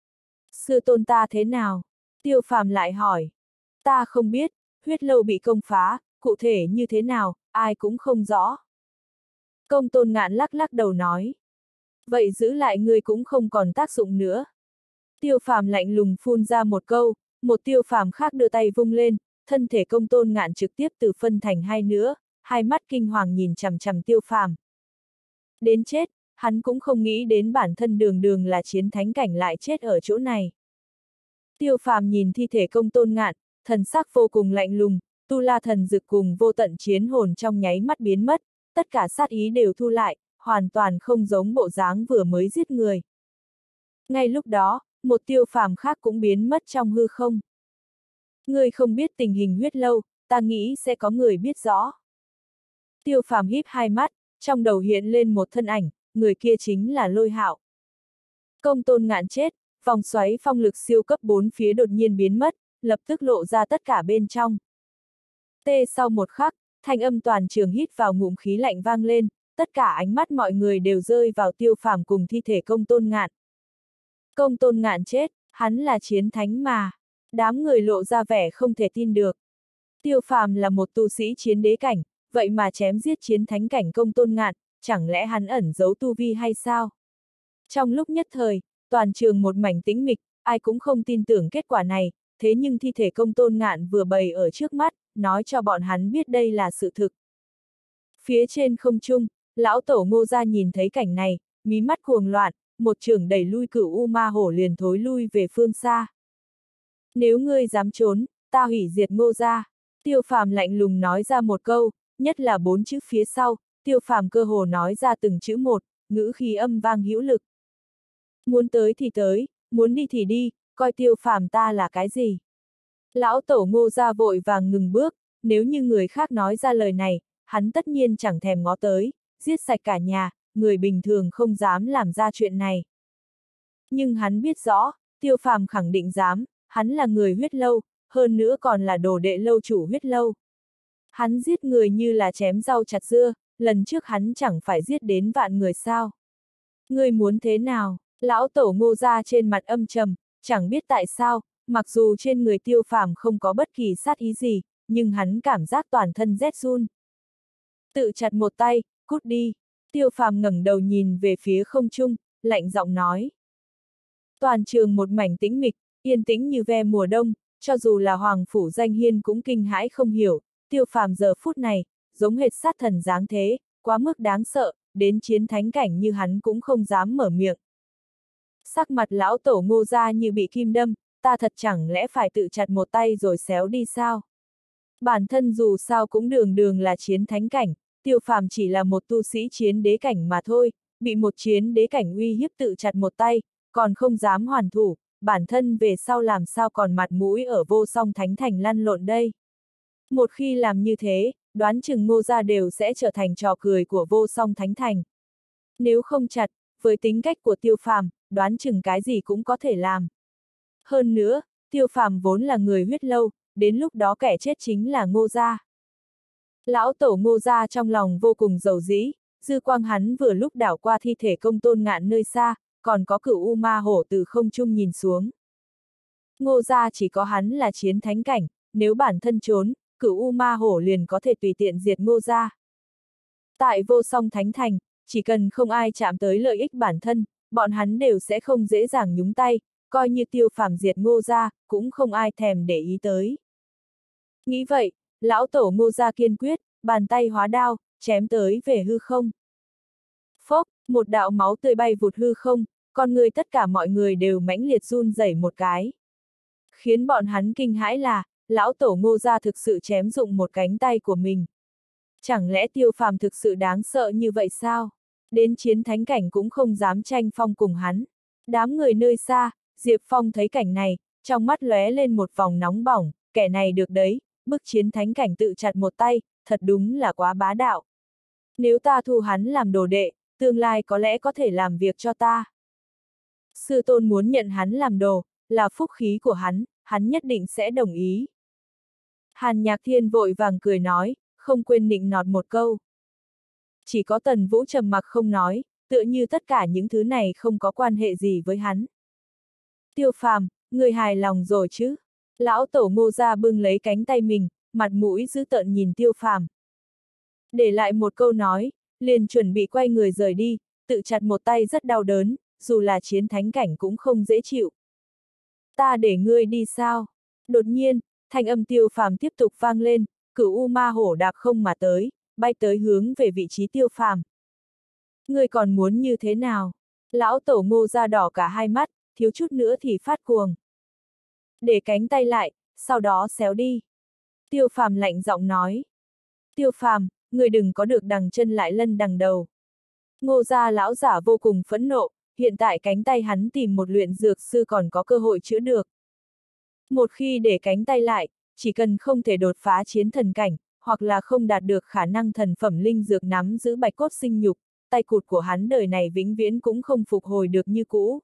Sư tôn ta thế nào? Tiêu Phàm lại hỏi. Ta không biết, huyết lâu bị công phá, cụ thể như thế nào, ai cũng không rõ. Công Tôn Ngạn lắc lắc đầu nói. Vậy giữ lại ngươi cũng không còn tác dụng nữa. Tiêu Phàm lạnh lùng phun ra một câu, một Tiêu Phàm khác đưa tay vung lên, thân thể Công Tôn Ngạn trực tiếp từ phân thành hai nửa, hai mắt kinh hoàng nhìn chằm chằm Tiêu Phàm. Đến chết, hắn cũng không nghĩ đến bản thân đường đường là chiến thánh cảnh lại chết ở chỗ này. Tiêu Phàm nhìn thi thể Công Tôn Ngạn, thần sắc vô cùng lạnh lùng, Tu La thần dực cùng vô tận chiến hồn trong nháy mắt biến mất, tất cả sát ý đều thu lại, hoàn toàn không giống bộ dáng vừa mới giết người. Ngay lúc đó, một Tiêu Phàm khác cũng biến mất trong hư không. Ngươi không biết tình hình huyết lâu, ta nghĩ sẽ có người biết rõ. Tiêu Phàm híp hai mắt, trong đầu hiện lên một thân ảnh, người kia chính là Lôi Hạo. Công Tôn Ngạn chết, vòng xoáy phong lực siêu cấp 4 phía đột nhiên biến mất, lập tức lộ ra tất cả bên trong. Sau một khắc, thanh âm toàn trường hít vào ngụm khí lạnh vang lên, tất cả ánh mắt mọi người đều rơi vào Tiêu Phàm cùng thi thể Công Tôn Ngạn. Công Tôn Ngạn chết, hắn là chiến thánh mà. Đám người lộ ra vẻ không thể tin được. Tiêu Phàm là một tu sĩ chiến đế cảnh, vậy mà chém giết chiến thánh cảnh Công Tôn Ngạn, chẳng lẽ hắn ẩn giấu tu vi hay sao? Trong lúc nhất thời, toàn trường một mảnh tĩnh mịch, ai cũng không tin tưởng kết quả này, thế nhưng thi thể Công Tôn Ngạn vừa bày ở trước mắt, nói cho bọn hắn biết đây là sự thực. Phía trên không trung, lão tổ Ngô Gia nhìn thấy cảnh này, mí mắt cuồng loạn, một chưởng đẩy lui Cửu U Ma Hổ liền thối lui về phương xa. Nếu ngươi dám trốn, ta hủy diệt Ngô Gia. Tiêu Phàm lạnh lùng nói ra một câu, nhất là 4 chữ phía sau, Tiêu Phàm cơ hồ nói ra từng chữ một, ngữ khí âm vang hữu lực. Muốn tới thì tới, muốn đi thì đi, coi Tiêu Phàm ta là cái gì? Lão tổ Ngô Gia vội vàng ngừng bước, nếu như người khác nói ra lời này, hắn tất nhiên chẳng thèm ngó tới, giết sạch cả nhà, người bình thường không dám làm ra chuyện này. Nhưng hắn biết rõ, Tiêu Phàm khẳng định dám, hắn là người huyết lâu, hơn nữa còn là đồ đệ lâu chủ huyết lâu. Hắn giết người như là chém rau chặt dưa, lần trước hắn chẳng phải giết đến vạn người sao. Ngươi muốn thế nào? Lão tổ Ngô gia trên mặt âm trầm, chẳng biết tại sao, mặc dù trên người Tiêu Phàm không có bất kỳ sát ý gì, nhưng hắn cảm giác toàn thân rét run. Tự chặt một tay, cút đi. Tiêu Phàm ngẩng đầu nhìn về phía không trung, lạnh giọng nói. Toàn trường một mảnh tĩnh mịch, yên tĩnh như ve mùa đông, cho dù là Hoàng Phủ Danh Hiên cũng kinh hãi không hiểu, Tiêu Phàm giờ phút này, giống hệt sát thần dáng thế, quá mức đáng sợ, đến chiến thánh cảnh như hắn cũng không dám mở miệng. Sắc mặt lão tổ Ngô gia như bị kim đâm, ta thật chẳng lẽ phải tự chặt một tay rồi xéo đi sao? Bản thân dù sao cũng đường đường là chiến thánh cảnh, Tiêu Phàm chỉ là một tu sĩ chiến đế cảnh mà thôi, bị một chiến đế cảnh uy hiếp tự chặt một tay, còn không dám hoàn thủ, bản thân về sau làm sao còn mặt mũi ở Vô Song Thánh Thành lăn lộn đây. Một khi làm như thế, đoán chừng Ngô gia đều sẽ trở thành trò cười của Vô Song Thánh Thành. Nếu không chặt, với tính cách của Tiêu Phàm, đoán chừng cái gì cũng có thể làm. Hơn nữa, Tiêu Phàm vốn là người huyết lâu, đến lúc đó kẻ chết chính là Ngô gia. Lão tổ Ngô gia trong lòng vô cùng dầu dĩ, dư quang hắn vừa lúc đảo qua thi thể Công Tôn Ngạn nơi xa, còn có Cửu U Ma Hổ từ không trung nhìn xuống. Ngô gia chỉ có hắn là chiến thánh cảnh, nếu bản thân trốn, Cửu U Ma Hổ liền có thể tùy tiện diệt Ngô gia. Tại Vô Song Thánh Thành, chỉ cần không ai chạm tới lợi ích bản thân, bọn hắn đều sẽ không dễ dàng nhúng tay, coi như Tiêu Phàm diệt Ngô gia, cũng không ai thèm để ý tới. Nghĩ vậy, lão tổ Ngô gia kiên quyết, bàn tay hóa đao, chém tới về hư không. Phốc, một đạo máu tươi bay vụt hư không, con người tất cả mọi người đều mãnh liệt run rẩy một cái. Khiến bọn hắn kinh hãi là, lão tổ Ngô gia thực sự chém dụng một cánh tay của mình. Chẳng lẽ Tiêu Phàm thực sự đáng sợ như vậy sao? Đến chiến thánh cảnh cũng không dám tranh phong cùng hắn. Đám người nơi xa, Diệp Phong thấy cảnh này, trong mắt lóe lên một vòng nóng bỏng, kẻ này được đấy, bức chiến thánh cảnh tự chặt một tay, thật đúng là quá bá đạo. Nếu ta thu hắn làm đồ đệ, tương lai có lẽ có thể làm việc cho ta. Sư tôn muốn nhận hắn làm đồ, là phúc khí của hắn nhất định sẽ đồng ý. Hàn Nhạc Thiên vội vàng cười nói, không quên nịnh nọt một câu. Chỉ có Tần Vũ trầm mặc không nói, tựa như tất cả những thứ này không có quan hệ gì với hắn. Tiêu Phàm, người hài lòng rồi chứ? Lão tổ Ngô gia bưng lấy cánh tay mình, mặt mũi dữ tợn nhìn Tiêu Phàm. Để lại một câu nói, liền chuẩn bị quay người rời đi, tự chặt một tay rất đau đớn, dù là chiến thánh cảnh cũng không dễ chịu. Ta để ngươi đi sao? Đột nhiên, thanh âm Tiêu Phàm tiếp tục vang lên, Cửu U Ma Hổ đạp không mà tới, bay tới hướng về vị trí Tiêu Phàm. Ngươi còn muốn như thế nào? Lão tổ Ngô gia đỏ cả hai mắt, thiếu chút nữa thì phát cuồng. Để cánh tay lại, sau đó xéo đi. Tiêu Phàm lạnh giọng nói. Tiêu Phàm, người đừng có được đằng chân lại lân đằng đầu. Ngô gia lão giả vô cùng phẫn nộ, hiện tại cánh tay hắn tìm một luyện dược sư còn có cơ hội chữa được. Một khi để cánh tay lại, chỉ cần không thể đột phá chiến thần cảnh, hoặc là không đạt được khả năng thần phẩm linh dược nắm giữ bạch cốt sinh nhục, tay cụt của hắn đời này vĩnh viễn cũng không phục hồi được như cũ.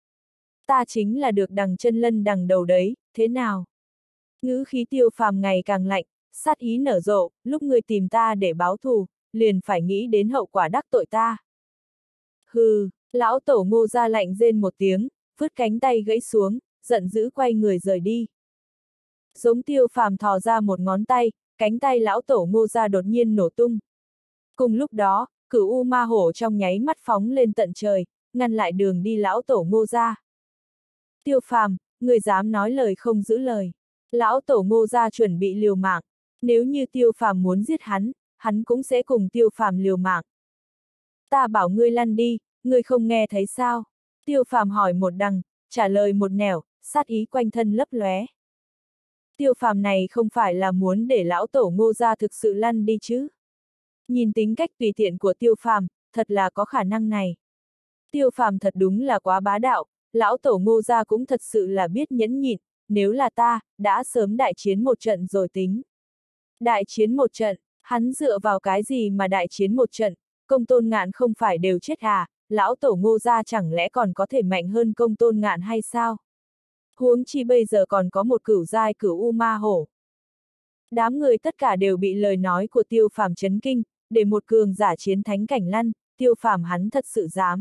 Ta chính là được đằng chân lân đằng đầu đấy, thế nào? Ngữ khí Tiêu Phàm ngày càng lạnh, sát ý nở rộ, lúc ngươi tìm ta để báo thù, liền phải nghĩ đến hậu quả đắc tội ta. Hừ, lão tổ Ngô gia lạnh rên một tiếng, vứt cánh tay gãy xuống, giận dữ quay người rời đi. Giống Tiêu Phàm thò ra một ngón tay, cánh tay lão tổ Ngô gia đột nhiên nổ tung. Cùng lúc đó, Cửu U Ma Hổ trong nháy mắt phóng lên tận trời, ngăn lại đường đi lão tổ Ngô gia. Tiêu Phàm, người dám nói lời không giữ lời. Lão tổ Ngô gia chuẩn bị liều mạng. Nếu như Tiêu Phàm muốn giết hắn cũng sẽ cùng Tiêu Phàm liều mạng. Ta bảo ngươi lăn đi, ngươi không nghe thấy sao? Tiêu Phàm hỏi một đằng, trả lời một nẻo, sát ý quanh thân lấp lóe. Tiêu Phàm này không phải là muốn để lão tổ Ngô gia thực sự lăn đi chứ? Nhìn tính cách tùy tiện của Tiêu Phàm, thật là có khả năng này. Tiêu Phàm thật đúng là quá bá đạo, lão tổ Ngô gia cũng thật sự là biết nhẫn nhịn, nếu là ta, đã sớm đại chiến một trận rồi tính. Đại chiến một trận, hắn dựa vào cái gì mà đại chiến một trận, Công Tôn Ngạn không phải đều chết à, lão tổ Ngô gia chẳng lẽ còn có thể mạnh hơn Công Tôn Ngạn hay sao? Huống chi bây giờ còn có một cửu giai cửu u ma hổ. Đám người tất cả đều bị lời nói của Tiêu Phàm chấn kinh, để một cường giả chiến thánh cảnh lăn, Tiêu Phàm hắn thật sự dám.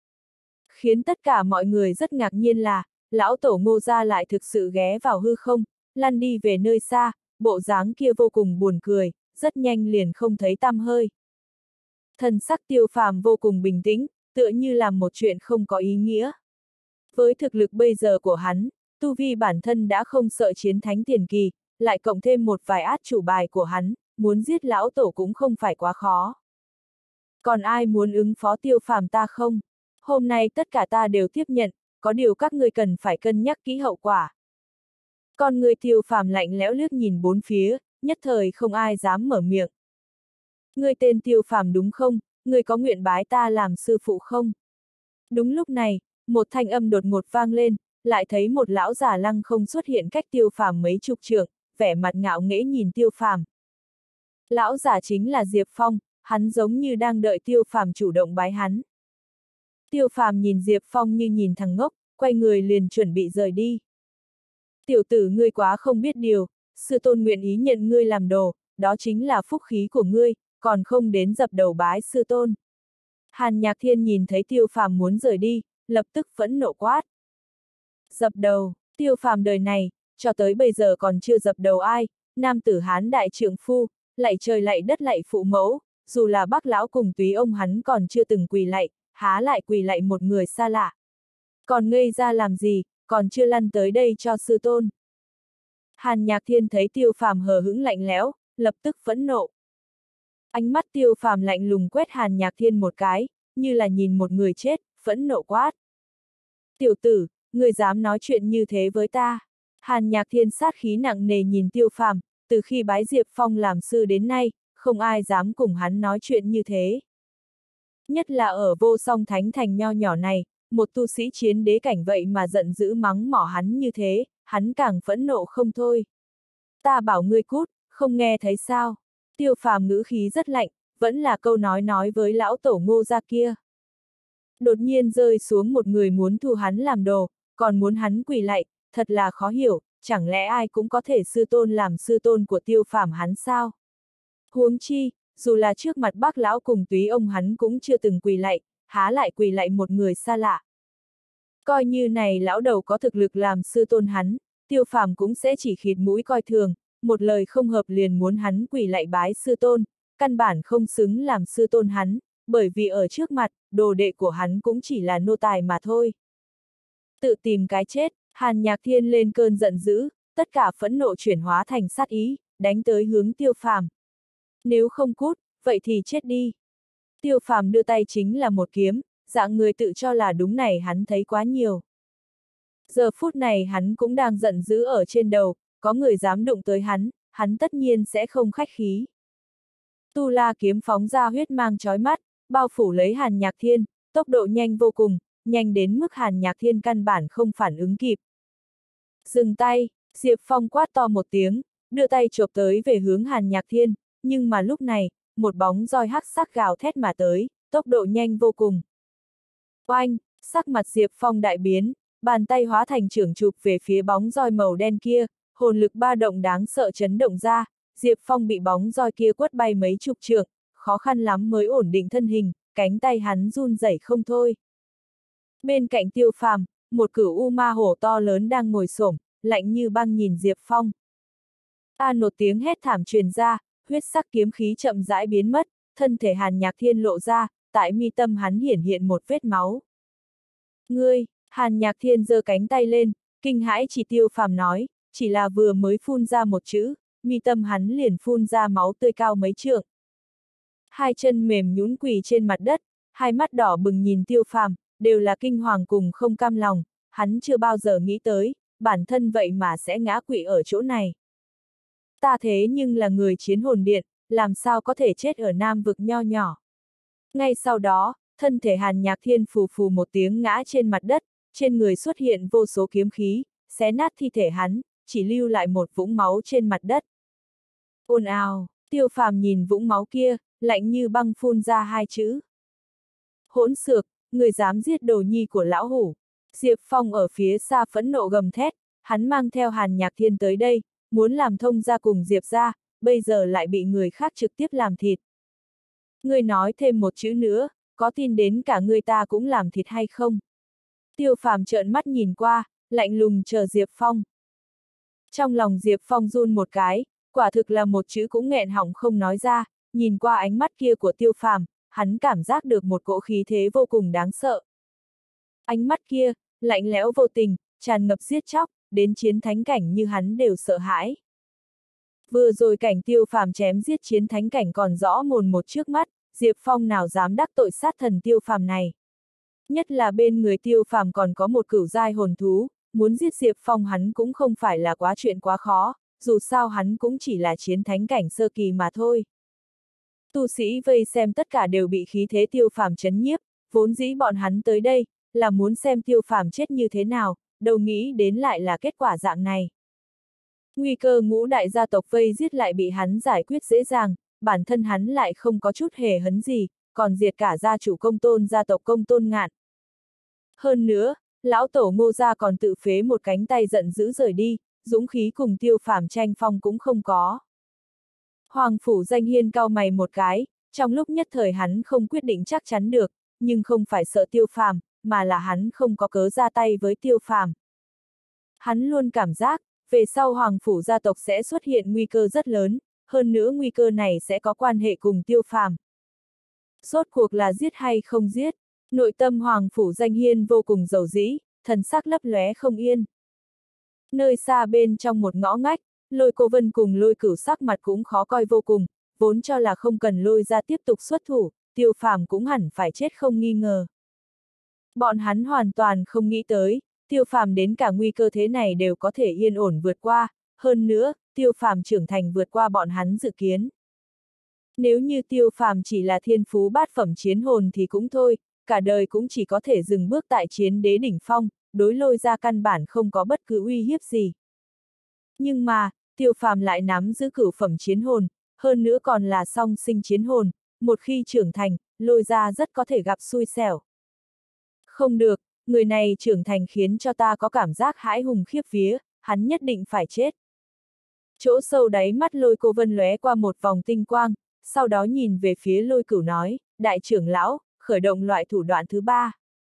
Khiến tất cả mọi người rất ngạc nhiên là, lão tổ Ngô gia lại thực sự ghé vào hư không, lăn đi về nơi xa, bộ dáng kia vô cùng buồn cười, rất nhanh liền không thấy tăm hơi. Thần sắc Tiêu Phàm vô cùng bình tĩnh, tựa như làm một chuyện không có ý nghĩa. Với thực lực bây giờ của hắn, tu vi bản thân đã không sợ chiến thánh tiền kỳ, lại cộng thêm một vài át chủ bài của hắn, muốn giết lão tổ cũng không phải quá khó. Còn ai muốn ứng phó Tiêu Phàm ta không? Hôm nay tất cả ta đều tiếp nhận, có điều các ngươi cần phải cân nhắc kỹ hậu quả. Con người Tiêu Phàm lạnh lẽo liếc nhìn bốn phía, nhất thời không ai dám mở miệng. Ngươi tên Tiêu Phàm đúng không? Ngươi có nguyện bái ta làm sư phụ không? Đúng lúc này, một thanh âm đột ngột vang lên, lại thấy một lão già lăng không xuất hiện cách Tiêu Phàm mấy chục trượng, vẻ mặt ngạo nghễ nhìn Tiêu Phàm. Lão già chính là Diệp Phong, hắn giống như đang đợi Tiêu Phàm chủ động bái hắn. Tiêu Phàm nhìn Diệp Phong như nhìn thằng ngốc, quay người liền chuẩn bị rời đi. Tiểu tử ngươi quá không biết điều, sư tôn nguyện ý nhận ngươi làm đồ, đó chính là phúc khí của ngươi, còn không đến dập đầu bái sư tôn. Hàn Nhạc Thiên nhìn thấy Tiêu Phàm muốn rời đi, lập tức phẫn nộ quát. Dập đầu, Tiêu Phàm đời này, cho tới bây giờ còn chưa dập đầu ai, nam tử Hán đại trượng phu, lạy trời lạy đất lạy phụ mẫu, dù là bác lão cùng túy ông hắn còn chưa từng quỳ lạy, há lại quỳ lạy một người xa lạ. Còn ngây ra làm gì, còn chưa lăn tới đây cho sư tôn. Hàn Nhạc Thiên thấy Tiêu Phàm hờ hững lạnh lẽo, lập tức phẫn nộ. Ánh mắt Tiêu Phàm lạnh lùng quét Hàn Nhạc Thiên một cái, như là nhìn một người chết, phẫn nộ quát. Tiểu tử, ngươi dám nói chuyện như thế với ta? Hàn Nhạc Thiên sát khí nặng nề nhìn Tiêu Phàm, từ khi bái Diệp Phong làm sư đến nay, không ai dám cùng hắn nói chuyện như thế. Nhất là ở Vô Song Thánh Thành nho nhỏ này, một tu sĩ chiến đế cảnh vậy mà giận dữ mắng mỏ hắn như thế, hắn càng phẫn nộ không thôi. Ta bảo ngươi cút, không nghe thấy sao? Tiêu Phàm ngữ khí rất lạnh, vẫn là câu nói với lão tổ Ngô gia kia. Đột nhiên rơi xuống một người muốn thu hắn làm đồ, còn muốn hắn quỳ lạy, thật là khó hiểu, chẳng lẽ ai cũng có thể sư tôn làm sư tôn của Tiêu Phàm hắn sao? Huống chi, dù là trước mặt bác lão cùng túy ông hắn cũng chưa từng quỳ lạy, há lại quỳ lạy một người xa lạ. Coi như này lão đầu có thực lực làm sư tôn hắn, Tiêu Phàm cũng sẽ chỉ khịt mũi coi thường, một lời không hợp liền muốn hắn quỳ lạy bái sư tôn, căn bản không xứng làm sư tôn hắn, bởi vì ở trước mặt, đồ đệ của hắn cũng chỉ là nô tài mà thôi. Tự tìm cái chết, Hàn Nhạc Thiên lên cơn giận dữ, tất cả phẫn nộ chuyển hóa thành sát ý, đánh tới hướng Tiêu Phàm. Nếu không cút, vậy thì chết đi. Tiêu Phàm đưa tay chính là một kiếm, dạng người tự cho là đúng này hắn thấy quá nhiều. Giờ phút này hắn cũng đang giận dữ ở trên đầu, có người dám đụng tới hắn tất nhiên sẽ không khách khí. Tu La kiếm phóng ra huyết mang chói mắt, bao phủ lấy Hàn Nhạc Thiên, tốc độ nhanh vô cùng, nhanh đến mức Hàn Nhạc Thiên căn bản không phản ứng kịp. Dừng tay, Diệp Phong quát to một tiếng, đưa tay chộp tới về hướng Hàn Nhạc Thiên, nhưng mà lúc này, một bóng roi hắc sắc gào thét mà tới, tốc độ nhanh vô cùng. Oanh, sắc mặt Diệp Phong đại biến, bàn tay hóa thành chưởng chụp về phía bóng roi màu đen kia, hồn lực ba động đáng sợ chấn động ra, Diệp Phong bị bóng roi kia quất bay mấy chục trượng, khó khăn lắm mới ổn định thân hình, cánh tay hắn run rẩy không thôi. Bên cạnh Tiêu Phàm, một cửu u ma hổ to lớn đang ngồi xổm, lạnh như băng nhìn Diệp Phong. Một tiếng hét thảm truyền ra, huyết sắc kiếm khí chậm rãi biến mất, thân thể Hàn Nhạc Thiên lộ ra, tại mi tâm hắn hiển hiện một vết máu. Ngươi, Hàn Nhạc Thiên giơ cánh tay lên, kinh hãi chỉ Tiêu Phàm nói, chỉ là vừa mới phun ra một chữ, mi tâm hắn liền phun ra máu tươi cao mấy trượng. Hai chân mềm nhũn quỳ trên mặt đất, hai mắt đỏ bừng nhìn Tiêu Phàm, đều là kinh hoàng cùng không cam lòng, hắn chưa bao giờ nghĩ tới, bản thân vậy mà sẽ ngã quỵ ở chỗ này. Ta thế nhưng là người chiến hồn điện, làm sao có thể chết ở Nam vực nho nhỏ. Ngay sau đó, thân thể Hàn Nhạc Thiên phù phù một tiếng ngã trên mặt đất, trên người xuất hiện vô số kiếm khí, xé nát thi thể hắn, chỉ lưu lại một vũng máu trên mặt đất. Ồn ào, Tiêu Phàm nhìn vũng máu kia, lạnh như băng phun ra hai chữ. Hỗn xược, người dám giết đồ nhi của lão hủ. Diệp Phong ở phía xa phẫn nộ gầm thét, hắn mang theo Hàn Nhạc Thiên tới đây, muốn làm thông gia cùng Diệp gia, bây giờ lại bị người khác trực tiếp làm thịt. Ngươi nói thêm một chữ nữa, có tin đến cả người ta cũng làm thịt hay không? Tiêu Phàm trợn mắt nhìn qua, lạnh lùng chờ Diệp Phong. Trong lòng Diệp Phong run một cái, quả thực là một chữ cũng nghẹn họng không nói ra, nhìn qua ánh mắt kia của Tiêu Phàm, hắn cảm giác được một cỗ khí thế vô cùng đáng sợ. Ánh mắt kia, lạnh lẽo vô tình, tràn ngập giết chóc, đến chiến thánh cảnh như hắn đều sợ hãi. Vừa rồi cảnh Tiêu Phàm chém giết chiến thánh cảnh còn rõ mồn một trước mắt, Diệp Phong nào dám đắc tội sát thần Tiêu Phàm này. Nhất là bên người Tiêu Phàm còn có một cửu giai hồn thú, muốn giết Diệp Phong hắn cũng không phải là quá chuyện quá khó, dù sao hắn cũng chỉ là chiến thánh cảnh sơ kỳ mà thôi. Tu sĩ vây xem tất cả đều bị khí thế Tiêu Phàm chấn nhiếp, vốn dĩ bọn hắn tới đây, là muốn xem Tiêu Phàm chết như thế nào, đâu nghĩ đến lại là kết quả dạng này. Nguy cơ ngũ đại gia tộc vây giết lại bị hắn giải quyết dễ dàng, bản thân hắn lại không có chút hề hấn gì, còn diệt cả gia chủ Công Tôn gia tộc Công Tôn Ngạn. Hơn nữa, lão tổ Ngô gia còn tự phế một cánh tay giận dữ rời đi, dũng khí cùng Tiêu Phàm tranh phong cũng không có. Hoàng Phủ Danh Hiên cau mày một cái, trong lúc nhất thời hắn không quyết định chắc chắn được, nhưng không phải sợ Tiêu Phàm, mà là hắn không có cớ ra tay với Tiêu Phàm. Hắn luôn cảm giác, về sau Hoàng Phủ gia tộc sẽ xuất hiện nguy cơ rất lớn, hơn nữa nguy cơ này sẽ có quan hệ cùng Tiêu Phàm. Rốt cuộc là giết hay không giết? Nội tâm Hoàng Phủ Danh Hiên vô cùng dầu dĩ, thần sắc lấp lóe không yên. Nơi xa bên trong một ngõ ngách, Lôi Cô Vân cùng Lôi Cửu sắc mặt cũng khó coi vô cùng, vốn cho là không cần Lôi ra tiếp tục xuất thủ, Tiêu Phàm cũng hẳn phải chết không nghi ngờ. Bọn hắn hoàn toàn không nghĩ tới, Tiêu Phàm đến cả nguy cơ thế này đều có thể yên ổn vượt qua, hơn nữa, Tiêu Phàm trưởng thành vượt qua bọn hắn dự kiến. Nếu như Tiêu Phàm chỉ là thiên phú bát phẩm chiến hồn thì cũng thôi, cả đời cũng chỉ có thể dừng bước tại chiến đế đỉnh phong, đối Lôi ra căn bản không có bất cứ uy hiếp gì. Nhưng mà, Tiêu Phàm lại nắm giữ cửu phẩm chiến hồn, hơn nữa còn là song sinh chiến hồn, một khi trưởng thành, Lôi ra rất có thể gặp xui xẻo. Không được, người này trưởng thành khiến cho ta có cảm giác hãi hùng khiếp vía, hắn nhất định phải chết. Chỗ sâu đáy mắt Lôi Cô Vân lóe qua một vòng tinh quang, sau đó nhìn về phía Lôi Cửu nói, đại trưởng lão, khởi động loại thủ đoạn thứ ba.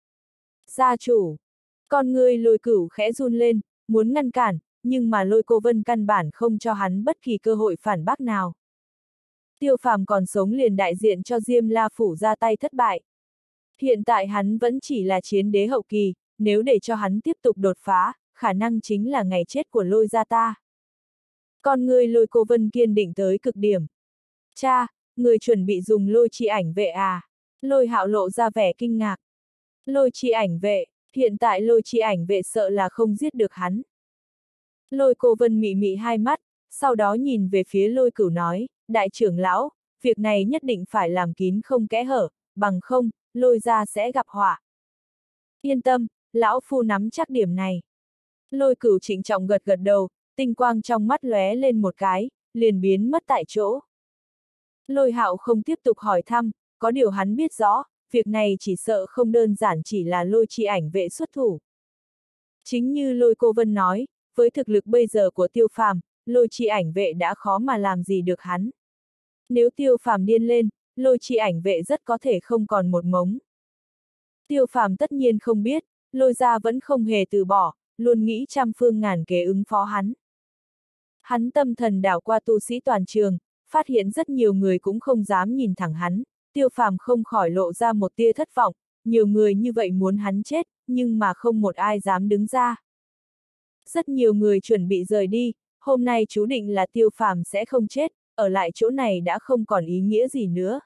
Gia chủ, con ngươi Lôi Cửu khẽ run lên, muốn ngăn cản, nhưng mà Lôi Cô Vân căn bản không cho hắn bất kỳ cơ hội phản bác nào. Tiêu Phàm còn sống liền đại diện cho Diêm La Phủ ra tay thất bại. Hiện tại hắn vẫn chỉ là chiến đế hậu kỳ, nếu để cho hắn tiếp tục đột phá, khả năng chính là ngày chết của Lôi gia ta. Con ngươi Lôi Cô Vân kiên định tới cực điểm. Cha, người chuẩn bị dùng Lôi chi ảnh vệ à? Lôi Hạo lộ ra vẻ kinh ngạc. Lôi chi ảnh vệ, hiện tại Lôi chi ảnh vệ sợ là không giết được hắn. Lôi Cô Vân mị mị hai mắt, sau đó nhìn về phía Lôi Cửu nói, đại trưởng lão, việc này nhất định phải làm kín không kẽ hở, bằng không, Lôi gia sẽ gặp họa. Yên tâm, lão phu nắm chắc điểm này. Lôi Cửu trịnh trọng gật gật đầu, tinh quang trong mắt lóe lên một cái, liền biến mất tại chỗ. Lôi Hạo không tiếp tục hỏi thăm, có điều hắn biết rõ, việc này chỉ sợ không đơn giản chỉ là Lôi chi ảnh vệ xuất thủ. Chính như Lôi Cô Vân nói, với thực lực bây giờ của Tiêu Phàm, Lôi chi ảnh vệ đã khó mà làm gì được hắn. Nếu Tiêu Phàm điên lên, Lôi chi ảnh vệ rất có thể không còn một mống. Tiêu Phàm tất nhiên không biết, Lôi gia vẫn không hề từ bỏ, luôn nghĩ trăm phương ngàn kế ứng phó hắn. Hắn tâm thần đảo qua tu sĩ toàn trường, phát hiện rất nhiều người cũng không dám nhìn thẳng hắn, Tiêu Phàm không khỏi lộ ra một tia thất vọng, nhiều người như vậy muốn hắn chết, nhưng mà không một ai dám đứng ra. Rất nhiều người chuẩn bị rời đi, hôm nay chú định là Tiêu Phàm sẽ không chết, ở lại chỗ này đã không còn ý nghĩa gì nữa.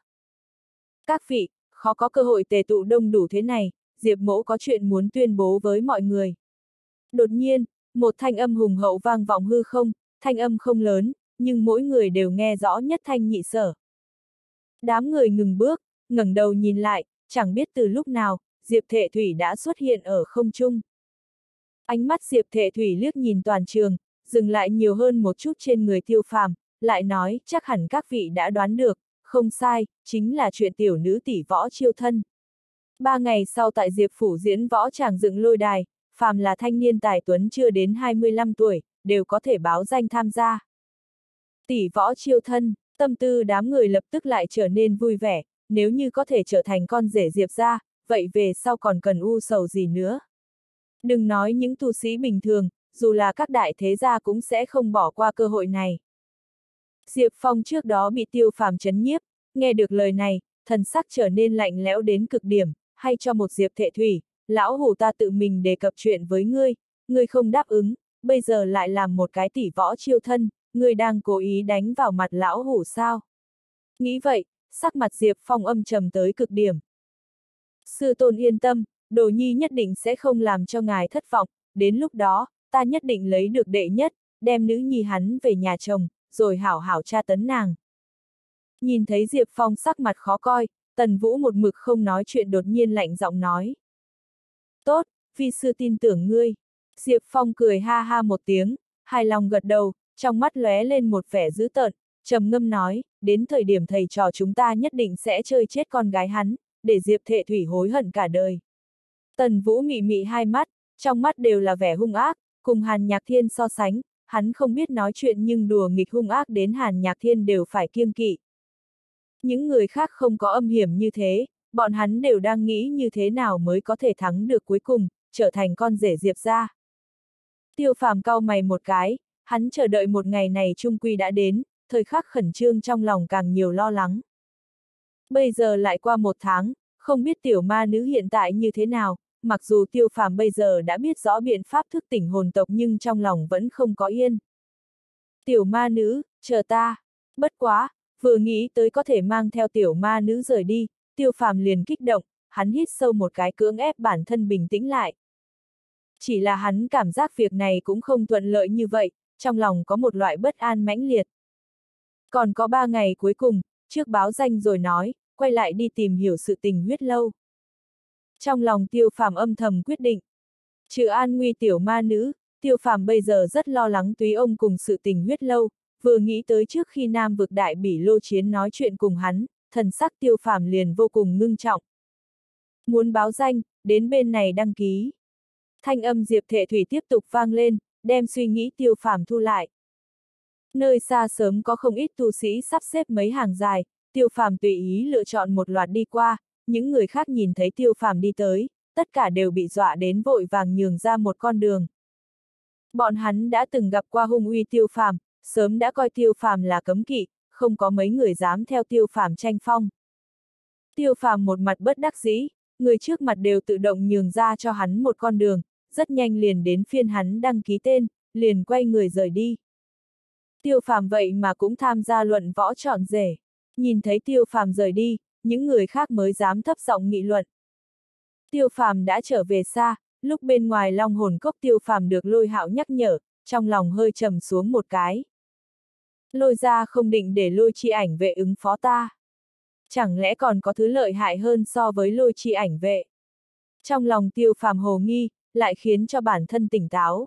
Các vị, khó có cơ hội tề tụ đông đủ thế này, Diệp Mỗ có chuyện muốn tuyên bố với mọi người. Đột nhiên, một thanh âm hùng hậu vang vọng hư không, thanh âm không lớn, nhưng mỗi người đều nghe rõ nhất thanh nhị sở. Đám người ngừng bước, ngẩng đầu nhìn lại, chẳng biết từ lúc nào, Diệp Thệ Thủy đã xuất hiện ở không trung. Ánh mắt Diệp Thệ Thủy liếc nhìn toàn trường, dừng lại nhiều hơn một chút trên người Tiêu Phàm, lại nói, chắc hẳn các vị đã đoán được, không sai, chính là chuyện tiểu nữ tỷ Võ Chiêu Thân. 3 ngày sau tại Diệp Phủ diễn võ tràng dựng lôi đài, phàm là thanh niên tài tuấn chưa đến 25 tuổi, đều có thể báo danh tham gia. Tỷ Võ Chiêu Thân, tâm tư đám người lập tức lại trở nên vui vẻ, nếu như có thể trở thành con rể Diệp gia, vậy về sau còn cần u sầu gì nữa. Đừng nói những tu sĩ bình thường, dù là các đại thế gia cũng sẽ không bỏ qua cơ hội này. Diệp Phong trước đó bị Tiêu Phàm chấn nhiếp, nghe được lời này, thần sắc trở nên lạnh lẽo đến cực điểm, hay cho một Diệp Thệ Thủy, lão hủ ta tự mình đề cập chuyện với ngươi không đáp ứng, bây giờ lại làm một cái tỷ Võ Chiêu Thân, ngươi đang cố ý đánh vào mặt lão hủ sao? Nghĩ vậy, sắc mặt Diệp Phong âm trầm tới cực điểm. Sư tôn yên tâm, đồ nhi nhất định sẽ không làm cho ngài thất vọng, đến lúc đó, ta nhất định lấy được đệ nhất, đem nữ nhi hắn về nhà chồng, rồi hảo hảo tra tấn nàng. Nhìn thấy Diệp Phong sắc mặt khó coi, Tần Vũ một mực không nói chuyện đột nhiên lạnh giọng nói. Tốt, vi sư tin tưởng ngươi. Diệp Phong cười ha ha một tiếng, hài lòng gật đầu, trong mắt lóe lên một vẻ dữ tợn, trầm ngâm nói, đến thời điểm thầy trò chúng ta nhất định sẽ chơi chết con gái hắn, để Diệp Thệ Thủy hối hận cả đời. Tần Vũ mị mị hai mắt, trong mắt đều là vẻ hung ác, cùng Hàn Nhạc Thiên so sánh, hắn không biết nói chuyện nhưng đùa nghịch hung ác đến Hàn Nhạc Thiên đều phải kiêng kỵ. Những người khác không có âm hiểm như thế, bọn hắn đều đang nghĩ như thế nào mới có thể thắng được cuối cùng, trở thành con rể Diệp gia. Tiêu Phàm cau mày một cái, hắn chờ đợi một ngày này chung quy đã đến, thời khắc khẩn trương trong lòng càng nhiều lo lắng. Bây giờ lại qua 1 tháng, không biết tiểu ma nữ hiện tại như thế nào, mặc dù Tiêu Phàm bây giờ đã biết rõ biện pháp thức tỉnh hồn tộc nhưng trong lòng vẫn không có yên. Tiểu ma nữ, chờ ta. Bất quá, vừa nghĩ tới có thể mang theo tiểu ma nữ rời đi, Tiêu Phàm liền kích động, hắn hít sâu một cái cưỡng ép bản thân bình tĩnh lại. Chỉ là hắn cảm giác việc này cũng không thuận lợi như vậy, trong lòng có một loại bất an mãnh liệt. Còn có 3 ngày cuối cùng, trước báo danh rồi nói, quay lại đi tìm hiểu sự tình huyết lâu. Trong lòng Tiêu Phàm âm thầm quyết định. Trừ an nguy tiểu ma nữ, Tiêu Phàm bây giờ rất lo lắng Túy ông cùng sự tình huyết lâu, vừa nghĩ tới trước khi Nam Vực Đại Bỉ Lô Chiến nói chuyện cùng hắn, thần sắc Tiêu Phàm liền vô cùng ngưng trọng. Muốn báo danh, đến bên này đăng ký. Thanh âm Diệp Thệ Thủy tiếp tục vang lên, đem suy nghĩ Tiêu Phàm thu lại. Nơi xa sớm có không ít tu sĩ sắp xếp mấy hàng dài, Tiêu Phàm tùy ý lựa chọn một loạt đi qua, những người khác nhìn thấy Tiêu Phàm đi tới, tất cả đều bị dọa đến vội vàng nhường ra một con đường. Bọn hắn đã từng gặp qua hung uy Tiêu Phàm, sớm đã coi Tiêu Phàm là cấm kỵ, không có mấy người dám theo Tiêu Phàm tranh phong. Tiêu Phàm một mặt bất đắc dĩ, người trước mặt đều tự động nhường ra cho hắn một con đường, rất nhanh liền đến phiên hắn đăng ký tên, liền quay người rời đi. Tiêu Phàm vậy mà cũng tham gia luận võ chọn rể. Nhìn thấy Tiêu Phàm rời đi, những người khác mới dám thấp giọng nghị luận. Tiêu Phàm đã trở về xa, lúc bên ngoài Long Hồn Cốc Tiêu Phàm được Lôi Hạo nhắc nhở, trong lòng hơi trầm xuống một cái. Lôi ra không định để Lôi Chi Ảnh Vệ ứng phó ta. Chẳng lẽ còn có thứ lợi hại hơn so với Lôi Chi Ảnh Vệ? Trong lòng Tiêu Phàm hồ nghi, lại khiến cho bản thân tỉnh táo.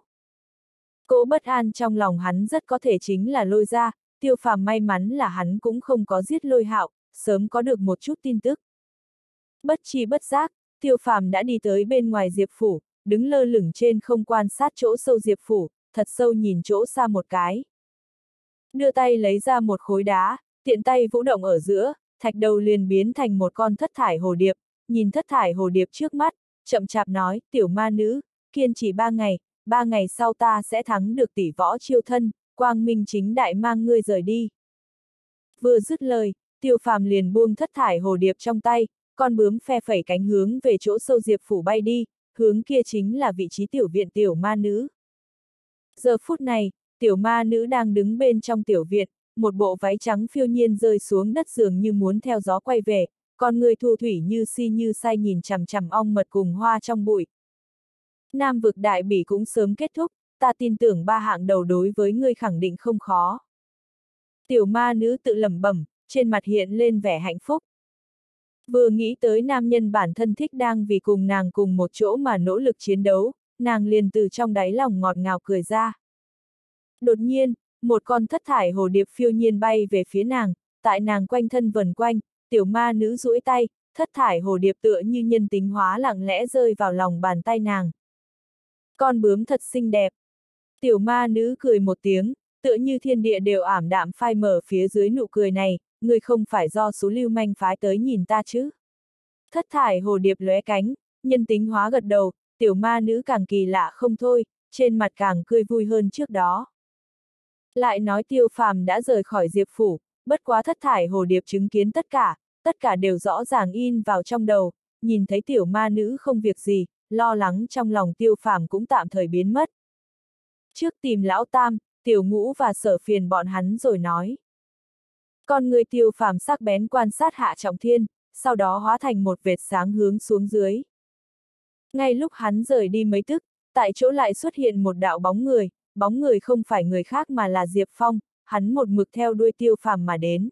Cỗ bất an trong lòng hắn rất có thể chính là Lôi ra, Tiêu Phàm may mắn là hắn cũng không có giết Lôi Hạo, sớm có được một chút tin tức. Bất chi bất giác, Tiêu Phàm đã đi tới bên ngoài Diệp Phủ, đứng lơ lửng trên không quan sát chỗ sâu Diệp Phủ, thật sâu nhìn chỗ xa một cái. Đưa tay lấy ra một khối đá, tiện tay vũ động ở giữa, thạch đầu liền biến thành một con thất thải hồ điệp, nhìn thất thải hồ điệp trước mắt, chậm chạp nói, tiểu ma nữ, kiên trì 3 ngày, 3 ngày sau ta sẽ thắng được tỷ Võ Chiêu Thân, quang minh chính đại mang ngươi rời đi. Vừa dứt lời, Tiêu Phàm liền buông thất thải hồ điệp trong tay, con bướm phe phẩy cánh hướng về chỗ sâu Diệp Phủ bay đi, hướng kia chính là vị trí tiểu viện tiểu ma nữ. Giờ phút này, tiểu ma nữ đang đứng bên trong tiểu viện, một bộ váy trắng phiêu nhiên rơi xuống đất dường như muốn theo gió quay về, con người thu thủy như si như say nhìn chằm chằm ong mật cùng hoa trong bụi. Nam Vực Đại Bỉ cũng sớm kết thúc, ta tin tưởng 3 hạng đầu đối với ngươi khẳng định không khó. Tiểu ma nữ tự lẩm bẩm, trên mặt hiện lên vẻ hạnh phúc. Vừa nghĩ tới nam nhân bản thân thích đang vì cùng nàng cùng một chỗ mà nỗ lực chiến đấu, nàng liền từ trong đáy lòng ngọt ngào cười ra. Đột nhiên, một con thất thải hồ điệp phiêu nhiên bay về phía nàng, tại nàng quanh thân vần quanh, tiểu ma nữ duỗi tay, thất thải hồ điệp tựa như nhân tính hóa lặng lẽ rơi vào lòng bàn tay nàng. Con bướm thật xinh đẹp. Tiểu ma nữ cười một tiếng, tựa như thiên địa đều ảm đạm phai mờ phía dưới nụ cười này, người không phải do số lưu manh phái tới nhìn ta chứ. Thất thải hồ điệp lóe cánh, nhân tính hóa gật đầu, tiểu ma nữ càng kỳ lạ không thôi, trên mặt càng cười vui hơn trước đó. Lại nói Tiêu Phàm đã rời khỏi Diệp Phủ, bất quá thất thải hồ điệp chứng kiến tất cả đều rõ ràng in vào trong đầu, nhìn thấy tiểu ma nữ không việc gì, lo lắng trong lòng Tiêu Phàm cũng tạm thời biến mất. Trước tìm Lão Tam, Tiểu Ngũ và Sở Phiền bọn hắn rồi nói. Con người Tiêu Phàm sắc bén quan sát Hạ Trọng Thiên, sau đó hóa thành một vệt sáng hướng xuống dưới. Ngay lúc hắn rời đi mấy tức, tại chỗ lại xuất hiện một đạo bóng người không phải người khác mà là Diệp Phong, hắn một mực theo đuôi Tiêu Phàm mà đến.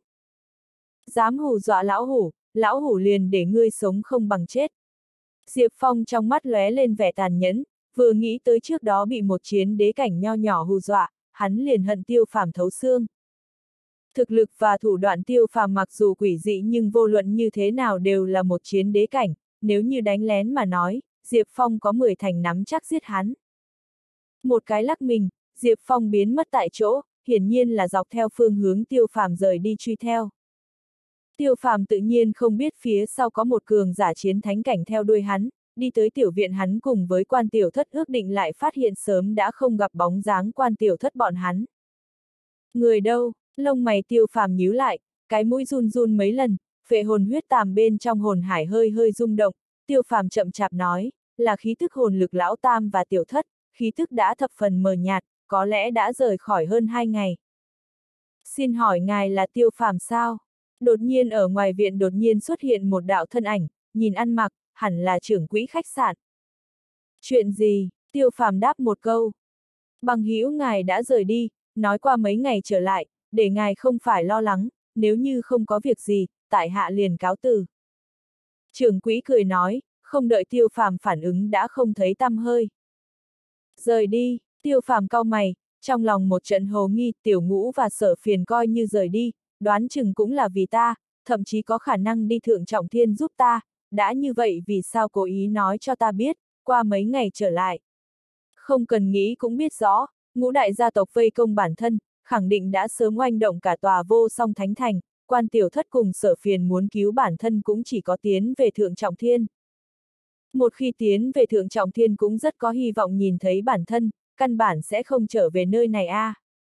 Dám hù dọa lão hủ liền để ngươi sống không bằng chết. Diệp Phong trong mắt lóe lên vẻ tàn nhẫn, vừa nghĩ tới trước đó bị một chiến đế cảnh nho nhỏ hù dọa, hắn liền hận Tiêu Phàm thấu xương. Thực lực và thủ đoạn Tiêu Phàm mặc dù quỷ dị nhưng vô luận như thế nào đều là một chiến đế cảnh, nếu như đánh lén mà nói, Diệp Phong có 10 thành nắm chắc giết hắn. Một cái lắc mình, Diệp Phong biến mất tại chỗ, hiển nhiên là dọc theo phương hướng Tiêu Phàm rời đi truy theo. Tiêu Phàm tự nhiên không biết phía sau có một cường giả chiến thánh cảnh theo đuôi hắn, đi tới tiểu viện hắn cùng với Quan Tiểu Thất ước định lại phát hiện sớm đã không gặp bóng dáng Quan Tiểu Thất bọn hắn. Người đâu? Lông mày Tiêu Phàm nhíu lại, cái mũi run run mấy lần, phệ hồn huyết tàm bên trong hồn hải hơi hơi rung động, Tiêu Phàm chậm chạp nói, là khí tức hồn lực Lão Tam và Tiểu Thất, khí tức đã thập phần mờ nhạt, có lẽ đã rời khỏi hơn 2 ngày. Xin hỏi ngài là Tiêu Phàm sao? Đột nhiên ở ngoài viện đột nhiên xuất hiện một đạo thân ảnh, nhìn ăn mặc, hẳn là trưởng quỹ khách sạn. Chuyện gì? Tiêu Phàm đáp một câu. Bằng hữu ngài đã rời đi, nói qua mấy ngày trở lại, để ngài không phải lo lắng, nếu như không có việc gì, tại hạ liền cáo từ. Trưởng quỹ cười nói, không đợi Tiêu Phàm phản ứng đã không thấy tăm hơi. Rời đi, Tiêu Phàm cau mày, trong lòng một trận hồ nghi, Tiểu Ngũ và Sở Phiền coi như rời đi, đoán chừng cũng là vì ta, thậm chí có khả năng đi Thượng Trọng Thiên giúp ta, đã như vậy vì sao cố ý nói cho ta biết, qua mấy ngày trở lại. Không cần nghĩ cũng biết rõ, ngũ đại gia tộc vây công bản thân, khẳng định đã sớm oanh động cả tòa Vô Song Thánh Thành, Quan Tiểu Thất cùng Sở Phiền muốn cứu bản thân cũng chỉ có tiến về Thượng Trọng Thiên. Một khi tiến về Thượng Trọng Thiên cũng rất có hy vọng nhìn thấy bản thân, căn bản sẽ không trở về nơi này a.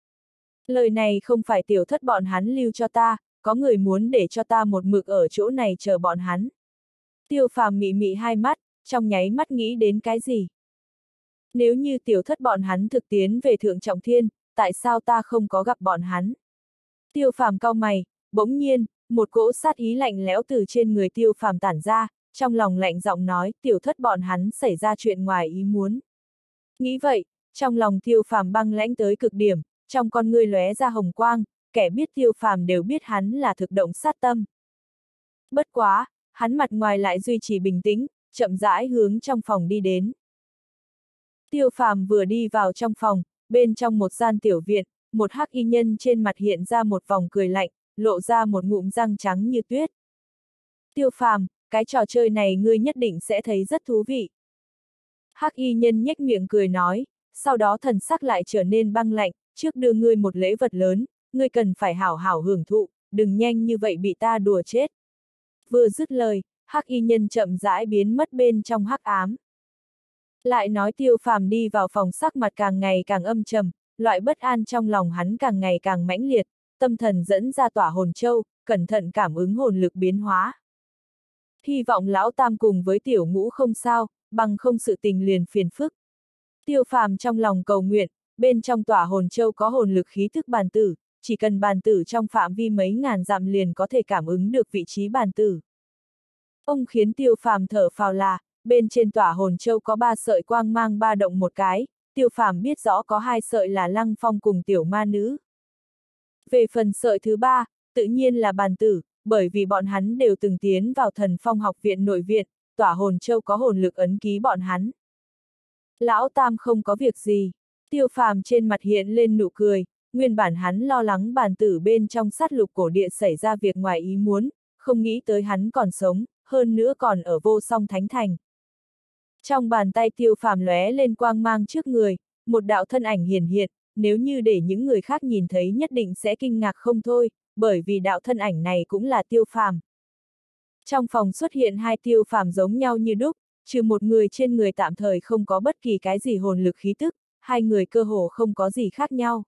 Lời này không phải Tiểu Thất bọn hắn lưu cho ta, có người muốn để cho ta một mực ở chỗ này chờ bọn hắn. Tiêu Phàm mị mị hai mắt, trong nháy mắt nghĩ đến cái gì? Nếu như Tiểu Thất bọn hắn thực tiến về Thượng Trọng Thiên, tại sao ta không có gặp bọn hắn? Tiêu Phàm cau mày, bỗng nhiên, một cỗ sát ý lạnh lẽo từ trên người Tiêu Phàm tản ra, trong lòng lạnh giọng nói, Tiểu Thất bọn hắn xảy ra chuyện ngoài ý muốn. Nghĩ vậy, trong lòng Tiêu Phàm băng lãnh tới cực điểm, trong con ngươi lóe ra hồng quang, kẻ biết Tiêu Phàm đều biết hắn là thực động sát tâm. Bất quá, hắn mặt ngoài lại duy trì bình tĩnh, chậm rãi hướng trong phòng đi đến. Tiêu Phàm vừa đi vào trong phòng, bên trong một gian tiểu viện, một hắc y nhân trên mặt hiện ra một vòng cười lạnh, lộ ra một ngụm răng trắng như tuyết. Tiêu Phàm, cái trò chơi này ngươi nhất định sẽ thấy rất thú vị. Hắc y nhân nhếch miệng cười nói, sau đó thần sắc lại trở nên băng lạnh, trước đưa ngươi một lễ vật lớn, ngươi cần phải hảo hảo hưởng thụ, đừng nhanh như vậy bị ta đùa chết. Vừa dứt lời, hắc y nhân chậm rãi biến mất bên trong hắc ám. Lại nói Tiêu Phàm đi vào phòng sắc mặt càng ngày càng âm trầm, loại bất an trong lòng hắn càng ngày càng mãnh liệt, tâm thần dẫn ra tỏa hồn châu, cẩn thận cảm ứng hồn lực biến hóa. Hy vọng Lão Tam cùng với Tiểu Ngũ không sao, bằng không sự tình liền phiền phức. Tiêu Phàm trong lòng cầu nguyện, bên trong tỏa hồn châu có hồn lực khí thức bàn tử, chỉ cần bàn tử trong phạm vi mấy ngàn dặm liền có thể cảm ứng được vị trí bàn tử. Ông khiến Tiêu Phàm thở phào là, bên trên tỏa hồn châu có 3 sợi quang mang ba động một cái, Tiêu Phàm biết rõ có 2 sợi là Lăng Phong cùng tiểu ma nữ. Về phần sợi thứ 3, tự nhiên là bàn tử, bởi vì bọn hắn đều từng tiến vào Thần Phong học viện nội viện, tỏa hồn châu có hồn lực ấn ký bọn hắn. Lão Tam không có việc gì, Tiêu Phàm trên mặt hiện lên nụ cười, nguyên bản hắn lo lắng bàn tử bên trong sát lục cổ địa xảy ra việc ngoài ý muốn, không nghĩ tới hắn còn sống, hơn nữa còn ở vô song thánh thành. Trong bàn tay Tiêu Phàm lóe lên quang mang trước người, một đạo thân ảnh hiển hiện, nếu như để những người khác nhìn thấy nhất định sẽ kinh ngạc không thôi, bởi vì đạo thân ảnh này cũng là Tiêu Phàm. Trong phòng xuất hiện hai Tiêu Phàm giống nhau như đúc, trừ một người trên người tạm thời không có bất kỳ cái gì hồn lực khí tức, hai người cơ hồ không có gì khác nhau.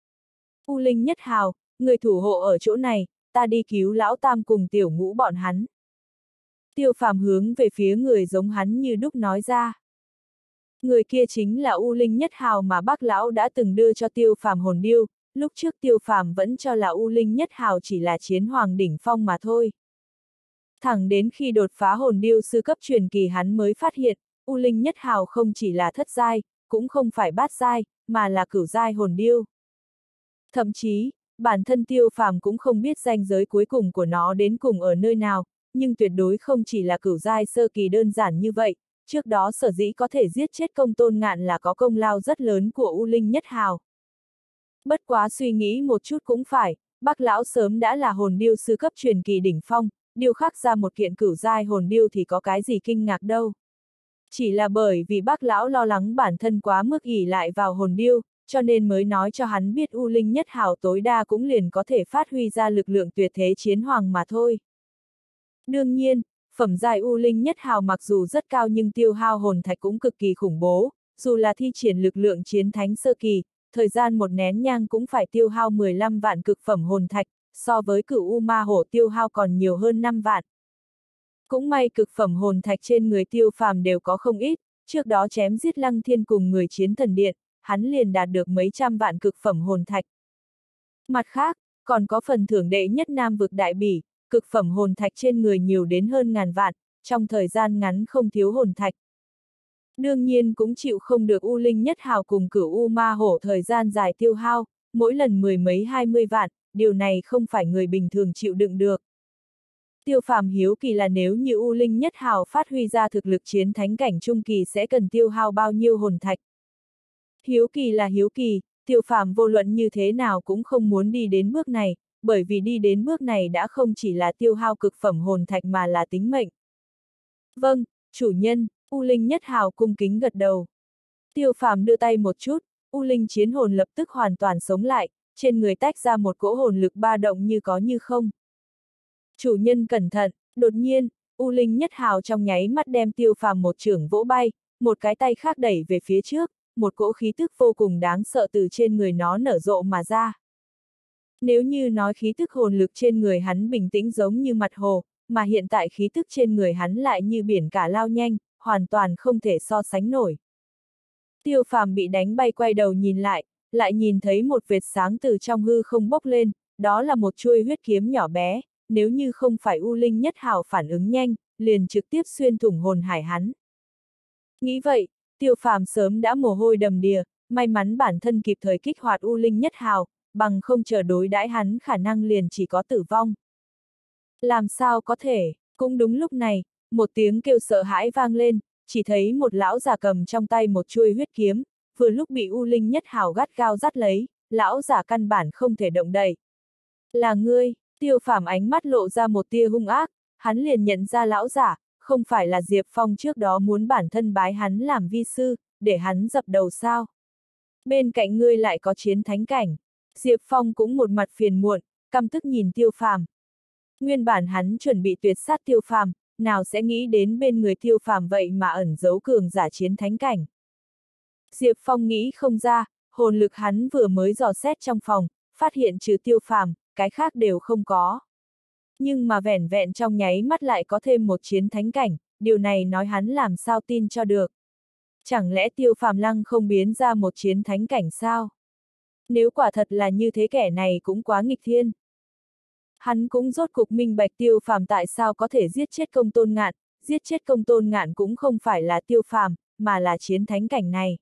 U Linh Nhất Hào, người thủ hộ ở chỗ này, ta đi cứu lão tam cùng tiểu ngũ bọn hắn. Tiêu Phàm hướng về phía người giống hắn như đúc nói ra. Người kia chính là U Linh Nhất Hào mà bác lão đã từng đưa cho Tiêu Phàm hồn điêu, lúc trước Tiêu Phàm vẫn cho là U Linh Nhất Hào chỉ là chiến hoàng đỉnh phong mà thôi. Thẳng đến khi đột phá hồn điêu sư cấp truyền kỳ hắn mới phát hiện, U Linh Nhất Hào không chỉ là thất giai, cũng không phải bát giai, mà là cửu giai hồn điêu. Thậm chí, bản thân Tiêu Phàm cũng không biết ranh giới cuối cùng của nó đến cùng ở nơi nào, nhưng tuyệt đối không chỉ là cửu giai sơ kỳ đơn giản như vậy, trước đó sở dĩ có thể giết chết Công Tôn Ngạn là có công lao rất lớn của U Linh Nhất Hào. Bất quá suy nghĩ một chút cũng phải, bác lão sớm đã là hồn điêu sư cấp truyền kỳ đỉnh phong, điêu khắc ra một kiện cửu giai hồn điêu thì có cái gì kinh ngạc đâu. Chỉ là bởi vì bác lão lo lắng bản thân quá mức ỷ lại vào hồn điêu, cho nên mới nói cho hắn biết U Linh Nhất Hào tối đa cũng liền có thể phát huy ra lực lượng tuyệt thế chiến hoàng mà thôi. Đương nhiên, phẩm giai U Linh Nhất Hào mặc dù rất cao nhưng tiêu hao hồn thạch cũng cực kỳ khủng bố, dù là thi triển lực lượng chiến thánh sơ kỳ, thời gian một nén nhang cũng phải tiêu hao 15 vạn cực phẩm hồn thạch, so với cửu U Ma Hổ tiêu hao còn nhiều hơn 5 vạn. Cũng may cực phẩm hồn thạch trên người Tiêu Phàm đều có không ít, trước đó chém giết Lăng Thiên cùng người chiến thần điện, hắn liền đạt được mấy trăm vạn cực phẩm hồn thạch. Mặt khác, còn có phần thưởng đệ nhất Nam vực đại bỉ, cực phẩm hồn thạch trên người nhiều đến hơn ngàn vạn, trong thời gian ngắn không thiếu hồn thạch. Đương nhiên cũng chịu không được U Linh Nhất Hào cùng cửu U Ma Hổ thời gian dài tiêu hao, mỗi lần mười mấy 20 vạn, điều này không phải người bình thường chịu đựng được. Tiêu Phàm hiếu kỳ là nếu như U Linh Nhất Hào phát huy ra thực lực chiến thánh cảnh trung kỳ sẽ cần tiêu hao bao nhiêu hồn thạch. Hiếu kỳ là hiếu kỳ, Tiêu Phàm vô luận như thế nào cũng không muốn đi đến bước này, bởi vì đi đến bước này đã không chỉ là tiêu hao cực phẩm hồn thạch mà là tính mệnh. Vâng, chủ nhân, U Linh Nhất Hào cung kính gật đầu. Tiêu Phàm đưa tay một chút, U Linh chiến hồn lập tức hoàn toàn sống lại, trên người tách ra một cỗ hồn lực ba động như có như không. Chủ nhân cẩn thận, đột nhiên, U Linh Nhất Hào trong nháy mắt đem Tiêu Phàm một chưởng vỗ bay, một cái tay khác đẩy về phía trước, một cỗ khí tức vô cùng đáng sợ từ trên người nó nở rộ mà ra. Nếu như nói khí tức hồn lực trên người hắn bình tĩnh giống như mặt hồ, mà hiện tại khí tức trên người hắn lại như biển cả lao nhanh, hoàn toàn không thể so sánh nổi. Tiêu Phàm bị đánh bay quay đầu nhìn lại nhìn thấy một vệt sáng từ trong hư không bốc lên, đó là một chuôi huyết kiếm nhỏ bé, nếu như không phải U Linh Nhất Hào phản ứng nhanh, liền trực tiếp xuyên thủng hồn hải hắn. Nghĩ vậy, Tiêu Phàm sớm đã mồ hôi đầm đìa, may mắn bản thân kịp thời kích hoạt U Linh Nhất Hào, bằng không chờ đối đãi hắn khả năng liền chỉ có tử vong. Làm sao có thể, cũng đúng lúc này, một tiếng kêu sợ hãi vang lên, chỉ thấy một lão già cầm trong tay một chuôi huyết kiếm, vừa lúc bị U Linh Nhất Hào gắt gao dắt lấy, lão già căn bản không thể động đậy. Là ngươi, Tiêu Phàm ánh mắt lộ ra một tia hung ác, hắn liền nhận ra lão giả, không phải là Diệp Phong trước đó muốn bản thân bái hắn làm vi sư, để hắn dập đầu sao? Bên cạnh ngươi lại có chiến thánh cảnh. Diệp Phong cũng một mặt phiền muộn, căm tức nhìn Tiêu Phàm. Nguyên bản hắn chuẩn bị tuyệt sát Tiêu Phàm, nào sẽ nghĩ đến bên người Tiêu Phàm vậy mà ẩn giấu cường giả chiến thánh cảnh. Diệp Phong nghĩ không ra, hồn lực hắn vừa mới dò xét trong phòng, phát hiện trừ Tiêu Phàm, cái khác đều không có. Nhưng mà vẻn vẹn trong nháy mắt lại có thêm một chiến thánh cảnh, điều này nói hắn làm sao tin cho được. Chẳng lẽ Tiêu Phàm lăng không biến ra một chiến thánh cảnh sao? Nếu quả thật là như thế kẻ này cũng quá nghịch thiên. Hắn cũng rốt cục minh bạch Tiêu Phàm tại sao có thể giết chết Công Tôn Ngạn, giết chết Công Tôn Ngạn cũng không phải là Tiêu Phàm, mà là chiến thánh cảnh này.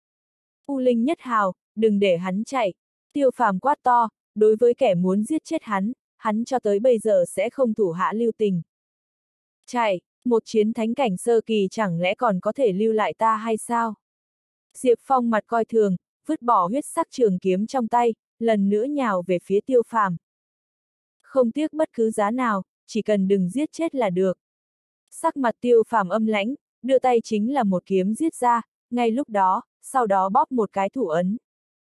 U Linh Nhất Hào, đừng để hắn chạy. Tiêu Phàm quát to, đối với kẻ muốn giết chết hắn cho tới bây giờ sẽ không thủ hạ lưu tình. Chạy, một chiến thánh cảnh sơ kỳ chẳng lẽ còn có thể lưu lại ta hay sao? Diệp Phong mặt coi thường, vứt bỏ huyết sắc trường kiếm trong tay, lần nữa nhào về phía Tiêu Phàm. Không tiếc bất cứ giá nào, chỉ cần đừng giết chết là được. Sắc mặt Tiêu Phàm âm lãnh, đưa tay chính là một kiếm giết ra, ngay lúc đó, sau đó bóp một cái thủ ấn.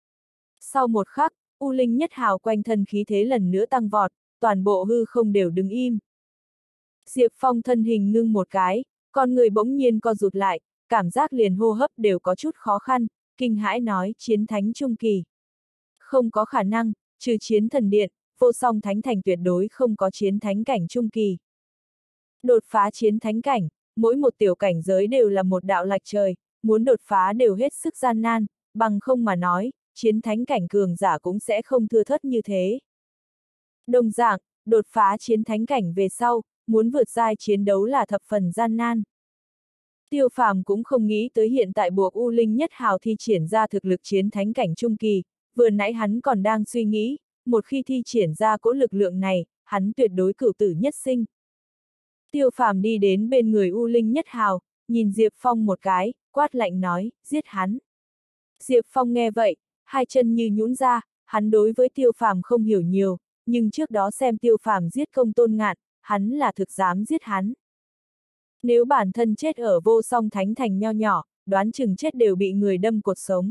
Sau một khắc, U Linh Nhất Hào quanh thân khí thế lần nữa tăng vọt, toàn bộ hư không đều đứng im. Diệp Phong thân hình ngưng một cái, con người bỗng nhiên co rụt lại, cảm giác liền hô hấp đều có chút khó khăn, kinh hãi nói chiến thánh trung kỳ. Không có khả năng, trừ chiến thần điện, vô song thánh thành tuyệt đối không có chiến thánh cảnh trung kỳ. Đột phá chiến thánh cảnh, mỗi một tiểu cảnh giới đều là một đạo lạch trời, muốn đột phá đều hết sức gian nan, bằng không mà nói, chiến thánh cảnh cường giả cũng sẽ không thưa thớt như thế. Đồng dạng, đột phá chiến thánh cảnh về sau, muốn vượt giai chiến đấu là thập phần gian nan. Tiêu Phàm cũng không nghĩ tới hiện tại buộc U Linh Nhất Hào thi triển ra thực lực chiến thánh cảnh trung kỳ, vừa nãy hắn còn đang suy nghĩ, một khi thi triển ra cỗ lực lượng này, hắn tuyệt đối cửu tử nhất sinh. Tiêu Phàm đi đến bên người U Linh Nhất Hào, nhìn Diệp Phong một cái, quát lạnh nói, giết hắn. Diệp Phong nghe vậy, hai chân như nhũn ra, hắn đối với Tiêu Phàm không hiểu nhiều, nhưng trước đó xem Tiêu Phàm giết Công Tôn Ngạn, hắn là thực dám giết hắn. Nếu bản thân chết ở vô song thánh thành nho nhỏ, đoán chừng chết đều bị người đâm cột sống.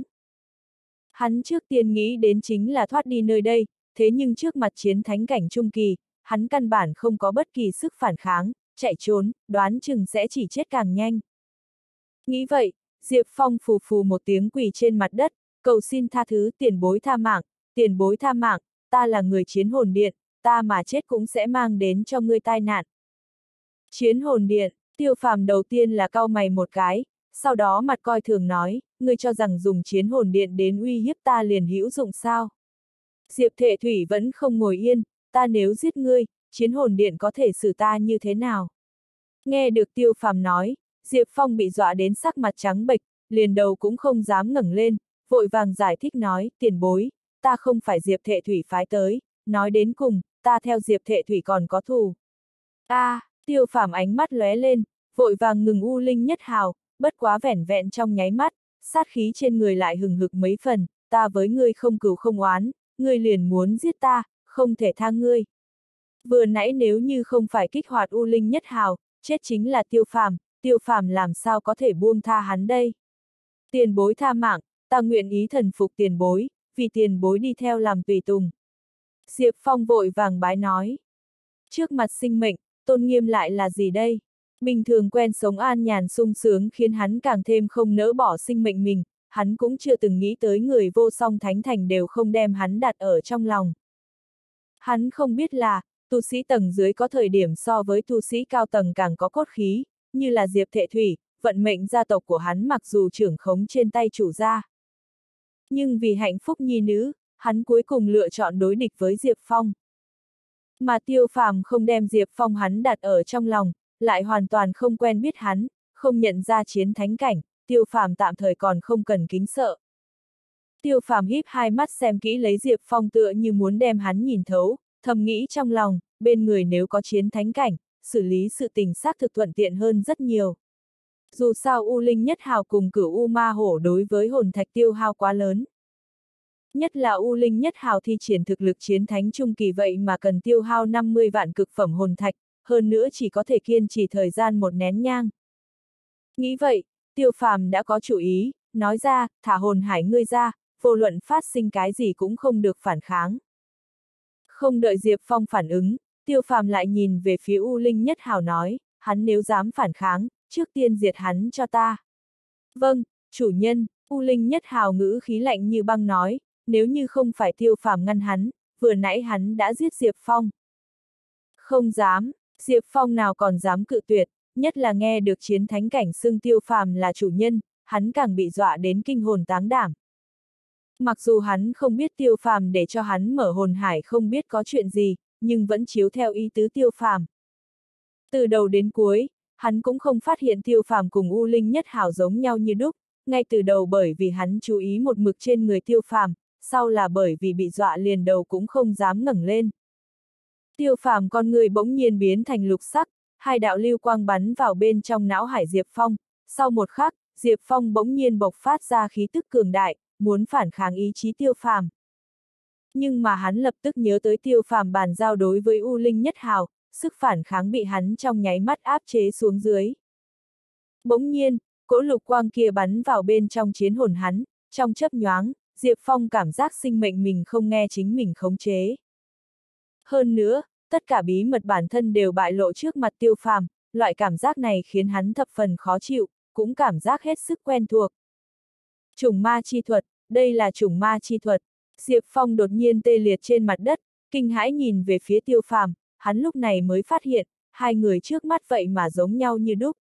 Hắn trước tiên nghĩ đến chính là thoát đi nơi đây, thế nhưng trước mặt chiến thánh cảnh trung kỳ, hắn căn bản không có bất kỳ sức phản kháng, chạy trốn, đoán chừng sẽ chỉ chết càng nhanh. Nghĩ vậy, Diệp Phong phù phù một tiếng quỳ trên mặt đất, cầu xin tha thứ tiền bối tha mạng, ta là người chiến hồn điện, ta mà chết cũng sẽ mang đến cho ngươi tai nạn. Chiến hồn điện, Tiêu Phàm đầu tiên là cau mày một cái, sau đó mặt coi thường nói, ngươi cho rằng dùng chiến hồn điện đến uy hiếp ta liền hữu dụng sao? Diệp Thệ Thủy vẫn không ngồi yên, ta nếu giết ngươi, chiến hồn điện có thể xử ta như thế nào? Nghe được Tiêu Phàm nói, Diệp Phong bị dọa đến sắc mặt trắng bệch, liền đầu cũng không dám ngẩng lên, vội vàng giải thích nói, tiền bối, ta không phải Diệp Thệ Thủy phái tới, nói đến cùng, ta theo Diệp Thệ Thủy còn có thù. Tiêu Phàm ánh mắt lóe lên, vội vàng ngừng U Linh Nhất Hào, bất quá vẻn vẹn trong nháy mắt, sát khí trên người lại hừng hực mấy phần, ta với ngươi không cừu không oán, ngươi liền muốn giết ta, không thể tha ngươi. Vừa nãy nếu như không phải kích hoạt U Linh Nhất Hào, chết chính là Tiêu Phàm làm sao có thể buông tha hắn đây? Tiền bối tha mạng, ta nguyện ý thần phục tiền bối, vì tiền bối đi theo làm tùy tùng. Diệp Phong vội vàng bái nói. Trước mặt sinh mệnh, tôn nghiêm lại là gì đây? Bình thường quen sống an nhàn sung sướng khiến hắn càng thêm không nỡ bỏ sinh mệnh mình, hắn cũng chưa từng nghĩ tới người vô song thánh thành đều không đem hắn đặt ở trong lòng. Hắn không biết là, tu sĩ tầng dưới có thời điểm so với tu sĩ cao tầng càng có cốt khí, như là Diệp Thệ Thủy, vận mệnh gia tộc của hắn mặc dù trưởng khống trên tay chủ gia. Nhưng vì hạnh phúc nhi nữ, hắn cuối cùng lựa chọn đối địch với Diệp Phong. Mà Tiêu Phàm không đem Diệp Phong hắn đặt ở trong lòng, lại hoàn toàn không quen biết hắn, không nhận ra chiến thánh cảnh, Tiêu Phàm tạm thời còn không cần kính sợ. Tiêu Phàm híp hai mắt xem kỹ lấy Diệp Phong tựa như muốn đem hắn nhìn thấu, thầm nghĩ trong lòng, bên người nếu có chiến thánh cảnh, xử lý sự tình xác thực thuận tiện hơn rất nhiều. Dù sao U Linh Nhất Hào cùng Cửu U Ma Hổ đối với hồn thạch tiêu hao quá lớn. Nhất là U Linh Nhất Hào thi triển thực lực chiến thánh trung kỳ vậy mà cần tiêu hao 50 vạn cực phẩm hồn thạch, hơn nữa chỉ có thể kiên trì thời gian một nén nhang. Nghĩ vậy, Tiêu Phàm đã có chủ ý, nói ra, thả hồn hải ngươi ra, vô luận phát sinh cái gì cũng không được phản kháng. Không đợi Diệp Phong phản ứng, Tiêu Phàm lại nhìn về phía U Linh Nhất Hào nói, hắn nếu dám phản kháng, trước tiên diệt hắn cho ta. Vâng, chủ nhân, U Linh Nhất Hào ngữ khí lạnh như băng nói, nếu như không phải Tiêu Phàm ngăn hắn, vừa nãy hắn đã giết Diệp Phong. Không dám, Diệp Phong nào còn dám cự tuyệt, nhất là nghe được chiến thánh cảnh xưng Tiêu Phàm là chủ nhân, hắn càng bị dọa đến kinh hồn táng đảm. Mặc dù hắn không biết Tiêu Phàm để cho hắn mở hồn hải không biết có chuyện gì, nhưng vẫn chiếu theo ý tứ Tiêu Phàm. Từ đầu đến cuối, hắn cũng không phát hiện Tiêu Phàm cùng U Linh Nhất Hào giống nhau như đúc, ngay từ đầu bởi vì hắn chú ý một mực trên người Tiêu Phàm, sau là bởi vì bị dọa liền đầu cũng không dám ngẩng lên. Tiêu Phàm con người bỗng nhiên biến thành lục sắc, hai đạo lưu quang bắn vào bên trong não hải Diệp Phong, sau một khắc, Diệp Phong bỗng nhiên bộc phát ra khí tức cường đại, muốn phản kháng ý chí Tiêu Phàm. Nhưng mà hắn lập tức nhớ tới Tiêu Phàm bàn giao đối với U Linh Nhất Hào, sức phản kháng bị hắn trong nháy mắt áp chế xuống dưới. Bỗng nhiên, cỗ lục quang kia bắn vào bên trong chiến hồn hắn, trong chớp nhoáng, Diệp Phong cảm giác sinh mệnh mình không nghe chính mình khống chế. Hơn nữa, tất cả bí mật bản thân đều bại lộ trước mặt Tiêu Phàm, loại cảm giác này khiến hắn thập phần khó chịu, cũng cảm giác hết sức quen thuộc. Chủng ma chi thuật, đây là chủng ma chi thuật. Diệp Phong đột nhiên tê liệt trên mặt đất, kinh hãi nhìn về phía Tiêu Phàm, hắn lúc này mới phát hiện, hai người trước mắt vậy mà giống nhau như đúc.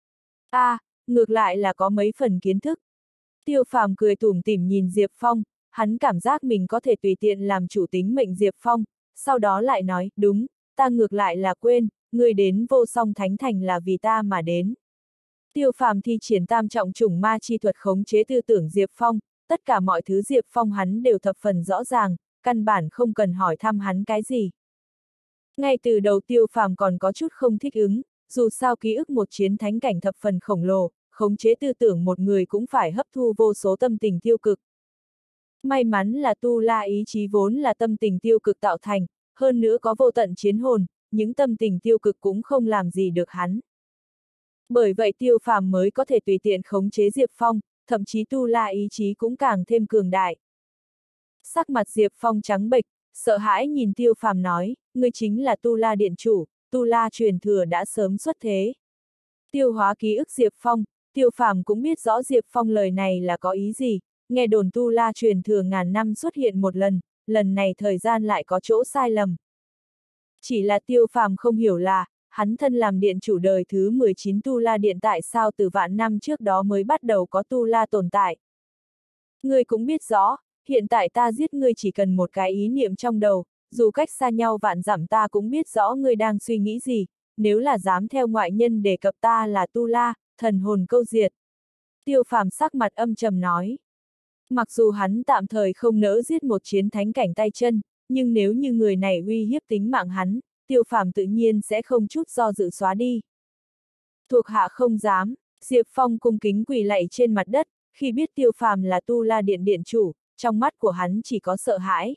Ngược lại là có mấy phần kiến thức. Tiêu Phàm cười tủm tỉm nhìn Diệp Phong, hắn cảm giác mình có thể tùy tiện làm chủ tính mệnh Diệp Phong, sau đó lại nói, đúng, ta ngược lại là quên, người đến Vô Song Thánh Thành là vì ta mà đến. Tiêu Phàm thi triển tam trọng chủng ma chi thuật khống chế tư tưởng Diệp Phong, tất cả mọi thứ Diệp Phong hắn đều thập phần rõ ràng, căn bản không cần hỏi thăm hắn cái gì. Ngay từ đầu Tiêu Phàm còn có chút không thích ứng, dù sao ký ức một chiến thánh cảnh thập phần khổng lồ, khống chế tư tưởng một người cũng phải hấp thu vô số tâm tình tiêu cực. May mắn là tu la ý chí vốn là tâm tình tiêu cực tạo thành, hơn nữa có vô tận chiến hồn, những tâm tình tiêu cực cũng không làm gì được hắn. Bởi vậy Tiêu Phàm mới có thể tùy tiện khống chế Diệp Phong, thậm chí tu la ý chí cũng càng thêm cường đại. Sắc mặt Diệp Phong trắng bệch, sợ hãi nhìn Tiêu Phàm nói, ngươi chính là tu la điện chủ, tu la truyền thừa đã sớm xuất thế. Tiêu hóa ký ức Diệp Phong, Tiêu Phàm cũng biết rõ Diệp Phong lời này là có ý gì, nghe đồn tu la truyền thừa ngàn năm xuất hiện một lần, lần này thời gian lại có chỗ sai lầm. Chỉ là Tiêu Phàm không hiểu là, hắn thân làm điện chủ đời thứ 19 tu la điện tại sao từ vạn năm trước đó mới bắt đầu có tu la tồn tại. Ngươi cũng biết rõ, hiện tại ta giết ngươi chỉ cần một cái ý niệm trong đầu, dù cách xa nhau vạn dặm ta cũng biết rõ ngươi đang suy nghĩ gì, nếu là dám theo ngoại nhân đề cập ta là tu la, thần hồn câu diệt. Tiêu Phàm sắc mặt âm trầm nói. Mặc dù hắn tạm thời không nỡ giết một chiến thánh cảnh tay chân, nhưng nếu như người này uy hiếp tính mạng hắn, Tiêu Phàm tự nhiên sẽ không chút do dự xóa đi. Thuộc hạ không dám, Diệp Phong cung kính quỳ lạy trên mặt đất, khi biết Tiêu Phàm là tu la điện điện chủ, trong mắt của hắn chỉ có sợ hãi.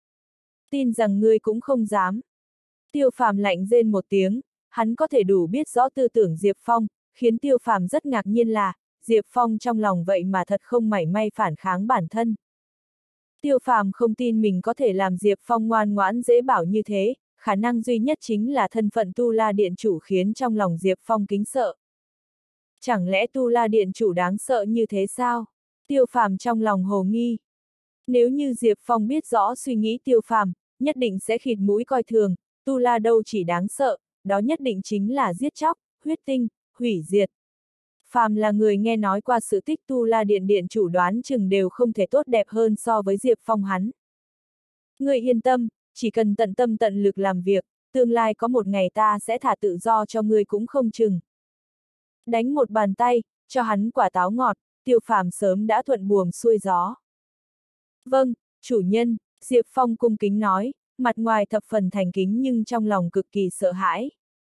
Tin rằng ngươi cũng không dám. Tiêu Phàm lạnh rên một tiếng, hắn có thể đủ biết rõ tư tưởng Diệp Phong, khiến Tiêu Phàm rất ngạc nhiên là, Diệp Phong trong lòng vậy mà thật không mảy may phản kháng bản thân. Tiêu Phàm không tin mình có thể làm Diệp Phong ngoan ngoãn dễ bảo như thế, khả năng duy nhất chính là thân phận tu la điện chủ khiến trong lòng Diệp Phong kính sợ. Chẳng lẽ tu la điện chủ đáng sợ như thế sao? Tiêu Phàm trong lòng hồ nghi. Nếu như Diệp Phong biết rõ suy nghĩ Tiêu Phàm, nhất định sẽ khịt mũi coi thường, tu la đâu chỉ đáng sợ, đó nhất định chính là giết chóc, huyết tinh, hủy diệt. Phàm là người nghe nói qua sự tích tu la điện điện chủ đoán chừng đều không thể tốt đẹp hơn so với Diệp Phong hắn. Ngươi yên tâm, chỉ cần tận tâm tận lực làm việc, tương lai có một ngày ta sẽ thả tự do cho ngươi cũng không chừng. Đánh một bàn tay, cho hắn quả táo ngọt, Tiêu Phàm sớm đã thuận buồm xuôi gió. Vâng, chủ nhân, Diệp Phong cung kính nói, mặt ngoài thập phần thành kính nhưng trong lòng cực kỳ sợ hãi.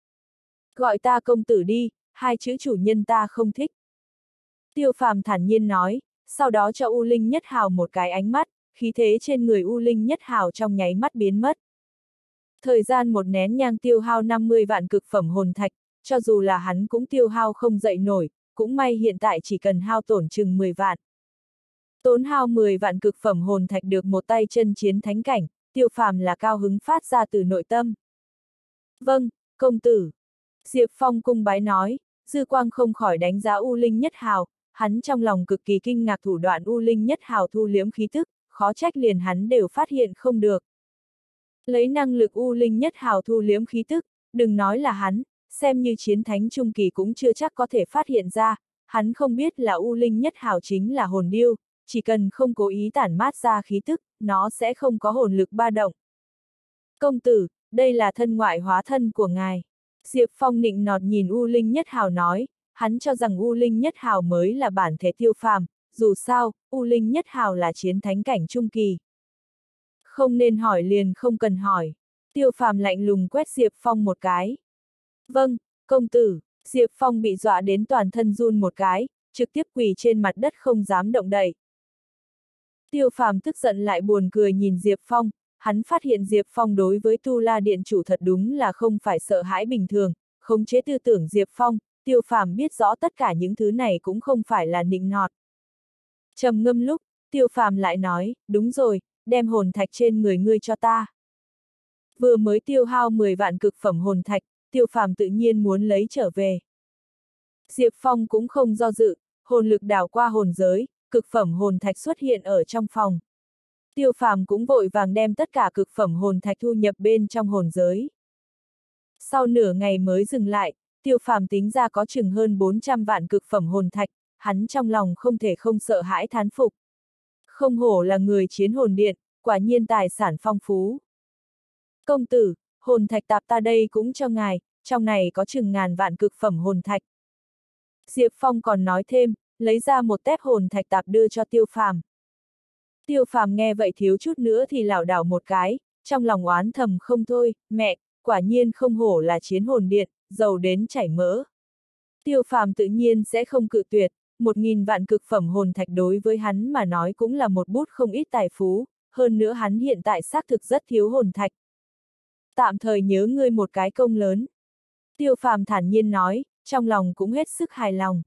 Gọi ta công tử đi, hai chữ chủ nhân ta không thích. Tiêu Phàm thản nhiên nói, sau đó cho U Linh Nhất Hào một cái ánh mắt, khí thế trên người U Linh Nhất Hào trong nháy mắt biến mất. Thời gian một nén nhang tiêu hao 50 vạn cực phẩm hồn thạch, cho dù là hắn cũng tiêu hao không dậy nổi, cũng may hiện tại chỉ cần hao tổn chừng 10 vạn. Tốn hao 10 vạn cực phẩm hồn thạch được một tay chân chiến thánh cảnh, Tiêu Phàm là cao hứng phát ra từ nội tâm. Vâng, công tử. Diệp Phong cung bái nói, dư quang không khỏi đánh giá U Linh Nhất Hào, hắn trong lòng cực kỳ kinh ngạc thủ đoạn U Linh Nhất Hào thu liễm khí tức, khó trách liền hắn đều phát hiện không được. Lấy năng lực U Linh Nhất Hào thu liễm khí tức, đừng nói là hắn, xem như chiến thánh trung kỳ cũng chưa chắc có thể phát hiện ra, hắn không biết là U Linh Nhất Hào chính là hồn điêu, chỉ cần không cố ý tản mát ra khí tức, nó sẽ không có hồn lực ba động. Công tử, đây là thân ngoại hóa thân của ngài. Diệp Phong nịnh nọt nhìn U Linh Nhất Hào nói, hắn cho rằng U Linh Nhất Hào mới là bản thể Tiêu Phàm, dù sao, U Linh Nhất Hào là chiến thánh cảnh trung kỳ. Không nên hỏi liền không cần hỏi. Tiêu Phàm lạnh lùng quét Diệp Phong một cái. Vâng, công tử. Diệp Phong bị dọa đến toàn thân run một cái, trực tiếp quỳ trên mặt đất không dám động đậy. Tiêu Phàm tức giận lại buồn cười nhìn Diệp Phong, hắn phát hiện Diệp Phong đối với Tu La Điện chủ thật đúng là không phải sợ hãi bình thường, khống chế tư tưởng Diệp Phong, Tiêu Phàm biết rõ tất cả những thứ này cũng không phải là nịnh nọt. Trầm ngâm lúc, Tiêu Phàm lại nói, đúng rồi, đem hồn thạch trên người ngươi cho ta. Vừa mới tiêu hao 10 vạn cực phẩm hồn thạch, Tiêu Phàm tự nhiên muốn lấy trở về. Diệp Phong cũng không do dự, hồn lực đảo qua hồn giới, cực phẩm hồn thạch xuất hiện ở trong phòng. Tiêu Phàm cũng vội vàng đem tất cả cực phẩm hồn thạch thu nhập bên trong hồn giới. Sau nửa ngày mới dừng lại, Tiêu Phàm tính ra có chừng hơn 400 vạn cực phẩm hồn thạch, hắn trong lòng không thể không sợ hãi thán phục. Không hổ là người chiến hồn điện, quả nhiên tài sản phong phú. Công tử, hồn thạch tạp ta đây cũng cho ngài, trong này có chừng ngàn vạn cực phẩm hồn thạch. Diệp Phong còn nói thêm, lấy ra một tép hồn thạch tạp đưa cho Tiêu Phàm. Tiêu Phàm nghe vậy thiếu chút nữa thì lảo đảo một cái, trong lòng oán thầm không thôi, mẹ, quả nhiên không hổ là chiến hồn điện, giàu đến chảy mỡ. Tiêu Phàm tự nhiên sẽ không cự tuyệt, 1000 vạn cực phẩm hồn thạch đối với hắn mà nói cũng là một bút không ít tài phú, hơn nữa hắn hiện tại xác thực rất thiếu hồn thạch. Tạm thời nhớ ngươi một cái công lớn. Tiêu Phàm thản nhiên nói, trong lòng cũng hết sức hài lòng.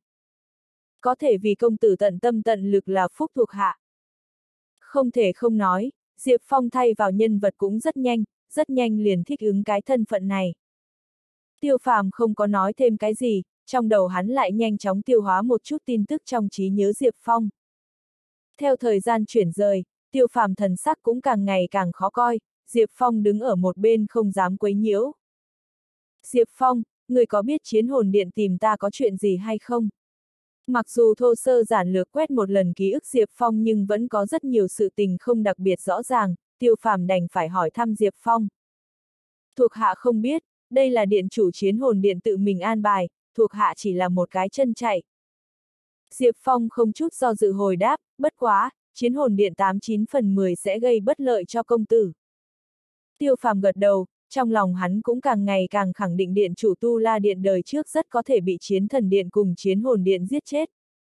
Có thể vì công tử tận tâm tận lực là phúc thuộc hạ. Không thể không nói, Diệp Phong thay vào nhân vật cũng rất nhanh liền thích ứng cái thân phận này. Tiêu Phàm không có nói thêm cái gì, trong đầu hắn lại nhanh chóng tiêu hóa một chút tin tức trong trí nhớ Diệp Phong. Theo thời gian chuyển rời, Tiêu Phàm thần sắc cũng càng ngày càng khó coi, Diệp Phong đứng ở một bên không dám quấy nhiễu. Diệp Phong, người có biết chiến hồn điện tìm ta có chuyện gì hay không? Mặc dù thô sơ giản lược quét một lần ký ức Diệp Phong nhưng vẫn có rất nhiều sự tình không đặc biệt rõ ràng, Tiêu Phàm đành phải hỏi thăm Diệp Phong. Thuộc hạ không biết, đây là điện chủ chiến hồn điện tự mình an bài, thuộc hạ chỉ là một cái chân chạy. Diệp Phong không chút do dự hồi đáp, bất quá, chiến hồn điện 89 phần 10 sẽ gây bất lợi cho công tử. Tiêu Phàm gật đầu, trong lòng hắn cũng càng ngày càng khẳng định điện chủ Tu La Điện đời trước rất có thể bị chiến thần điện cùng chiến hồn điện giết chết.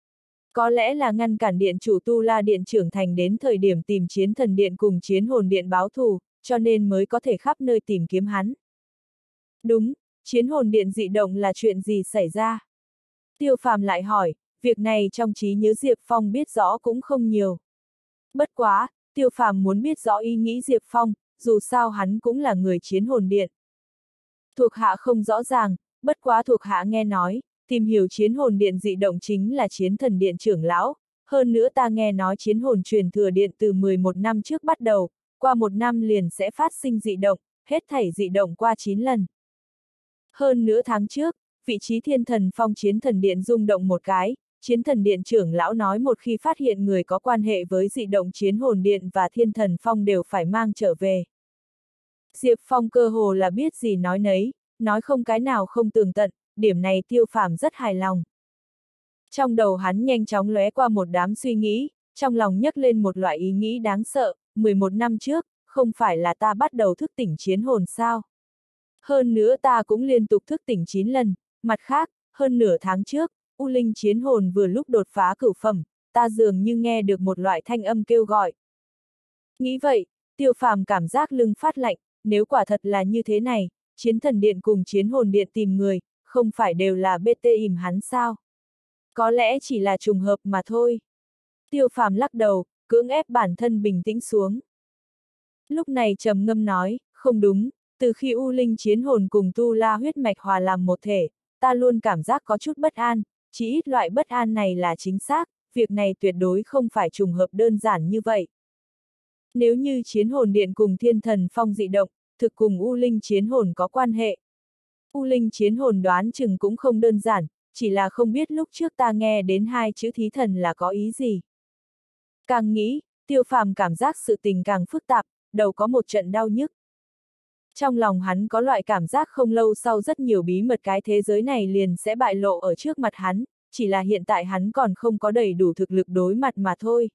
Có lẽ là ngăn cản điện chủ Tu La Điện trưởng thành đến thời điểm tìm chiến thần điện cùng chiến hồn điện báo thù, cho nên mới có thể khắp nơi tìm kiếm hắn. Đúng, chiến hồn điện dị động là chuyện gì xảy ra? Tiêu Phàm lại hỏi, việc này trong trí nhớ Diệp Phong biết rõ cũng không nhiều. Bất quá, Tiêu Phàm muốn biết rõ ý nghĩ Diệp Phong, dù sao hắn cũng là người chiến hồn điện. Thuộc hạ không rõ ràng, bất quá thuộc hạ nghe nói, tìm hiểu chiến hồn điện dị động chính là chiến thần điện trưởng lão, hơn nữa ta nghe nói chiến hồn truyền thừa điện từ 11 năm trước bắt đầu, qua 1 năm liền sẽ phát sinh dị động, hết thảy dị động qua 9 lần. Hơn nữa tháng trước, vị trí thiên thần phong chiến thần điện rung động một cái, chiến thần điện trưởng lão nói một khi phát hiện người có quan hệ với dị động chiến hồn điện và thiên thần phong đều phải mang trở về. Diệp Phong cơ hồ là biết gì nói nấy, nói không cái nào không tường tận, điểm này Tiêu Phàm rất hài lòng. Trong đầu hắn nhanh chóng lóe qua một đám suy nghĩ, trong lòng nhấc lên một loại ý nghĩ đáng sợ, 11 năm trước, không phải là ta bắt đầu thức tỉnh chiến hồn sao? Hơn nữa ta cũng liên tục thức tỉnh 9 lần, mặt khác, hơn nửa tháng trước, U Linh chiến hồn vừa lúc đột phá cửu phẩm, ta dường như nghe được một loại thanh âm kêu gọi. Nghĩ vậy, Tiêu Phàm cảm giác lưng phát lạnh, nếu quả thật là như thế này, chiến thần điện cùng chiến hồn điện tìm người, không phải đều là BT ỉm hắn sao? Có lẽ chỉ là trùng hợp mà thôi. Tiêu Phàm lắc đầu, cưỡng ép bản thân bình tĩnh xuống. Lúc này trầm ngâm nói, không đúng, từ khi U Linh chiến hồn cùng Tu La huyết mạch hòa làm một thể, ta luôn cảm giác có chút bất an, chỉ ít loại bất an này là chính xác, việc này tuyệt đối không phải trùng hợp đơn giản như vậy. Nếu như chiến hồn điện cùng thiên thần phong dị động, thực cùng U Linh chiến hồn có quan hệ. U Linh chiến hồn đoán chừng cũng không đơn giản, chỉ là không biết lúc trước ta nghe đến 2 chữ thí thần là có ý gì. Càng nghĩ, Tiêu Phàm cảm giác sự tình càng phức tạp, đầu có một trận đau nhức. Trong lòng hắn có loại cảm giác không lâu sau rất nhiều bí mật cái thế giới này liền sẽ bại lộ ở trước mặt hắn, chỉ là hiện tại hắn còn không có đầy đủ thực lực đối mặt mà thôi.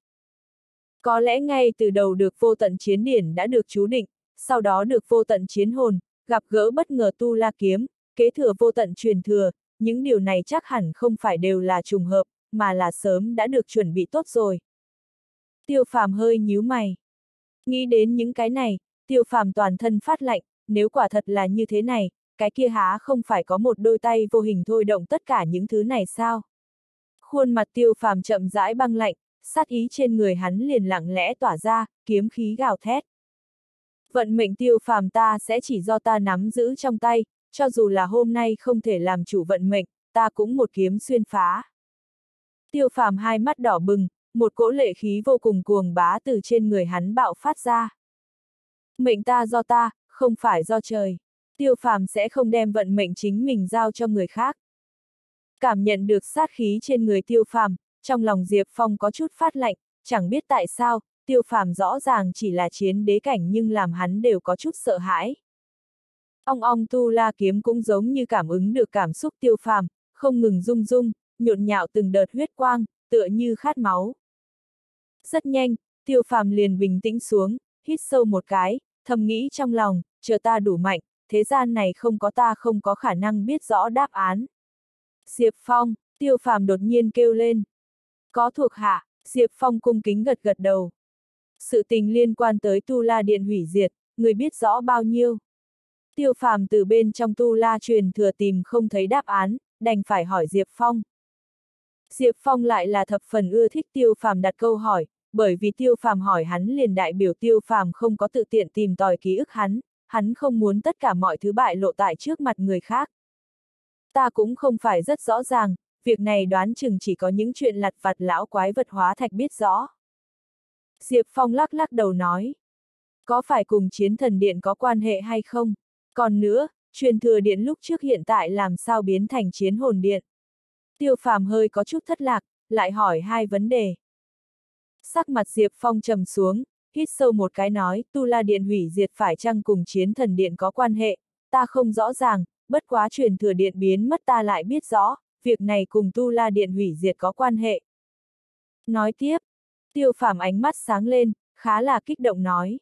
Có lẽ ngay từ đầu được vô tận chiến điển đã được chú định, sau đó được vô tận chiến hồn, gặp gỡ bất ngờ Tu La kiếm, kế thừa vô tận truyền thừa, những điều này chắc hẳn không phải đều là trùng hợp, mà là sớm đã được chuẩn bị tốt rồi. Tiêu Phàm hơi nhíu mày. Nghĩ đến những cái này, Tiêu Phàm toàn thân phát lạnh, nếu quả thật là như thế này, cái kia há không phải có một đôi tay vô hình thôi động tất cả những thứ này sao? Khuôn mặt Tiêu Phàm chậm rãi băng lạnh, sát ý trên người hắn liền lặng lẽ tỏa ra, kiếm khí gào thét. Vận mệnh Tiêu Phàm ta sẽ chỉ do ta nắm giữ trong tay, cho dù là hôm nay không thể làm chủ vận mệnh, ta cũng một kiếm xuyên phá. Tiêu Phàm hai mắt đỏ bừng, một cỗ lệ khí vô cùng cuồng bá từ trên người hắn bạo phát ra. Mệnh ta do ta, không phải do trời. Tiêu Phàm sẽ không đem vận mệnh chính mình giao cho người khác. Cảm nhận được sát khí trên người Tiêu Phàm, trong lòng Diệp Phong có chút phát lạnh, chẳng biết tại sao, Tiêu Phàm rõ ràng chỉ là chiến đế cảnh nhưng làm hắn đều có chút sợ hãi. Ong ong tu la kiếm cũng giống như cảm ứng được cảm xúc Tiêu Phàm, không ngừng rung rung, nhộn nhạo từng đợt huyết quang, tựa như khát máu. Rất nhanh, Tiêu Phàm liền bình tĩnh xuống, hít sâu một cái, thầm nghĩ trong lòng, chờ ta đủ mạnh, thế gian này không có ta không có khả năng biết rõ đáp án. Diệp Phong, Tiêu Phàm đột nhiên kêu lên. Có thuộc hạ, Diệp Phong cung kính gật gật đầu. Sự tình liên quan tới Tu La Điện hủy diệt, người biết rõ bao nhiêu. Tiêu Phàm từ bên trong Tu La truyền thừa tìm không thấy đáp án, đành phải hỏi Diệp Phong. Diệp Phong lại là thập phần ưa thích Tiêu Phàm đặt câu hỏi, bởi vì Tiêu Phàm hỏi hắn liền đại biểu Tiêu Phàm không có tự tiện tìm tòi ký ức hắn không muốn tất cả mọi thứ bại lộ tại trước mặt người khác. Ta cũng không phải rất rõ ràng, việc này đoán chừng chỉ có những chuyện lặt vặt lão quái vật hóa thạch biết rõ. Diệp Phong lắc lắc đầu nói. Có phải cùng Chiến Thần Điện có quan hệ hay không? Còn nữa, truyền thừa điện lúc trước hiện tại làm sao biến thành Chiến Hồn Điện? Tiêu Phàm hơi có chút thất lạc, lại hỏi hai vấn đề. Sắc mặt Diệp Phong trầm xuống, hít sâu một cái nói, Tu La Điện hủy diệt phải chăng cùng Chiến Thần Điện có quan hệ, ta không rõ ràng, bất quá truyền thừa điện biến mất ta lại biết rõ, việc này cùng Tu La Điện hủy diệt có quan hệ. Nói tiếp, Tiêu Phàm ánh mắt sáng lên, khá là kích động nói.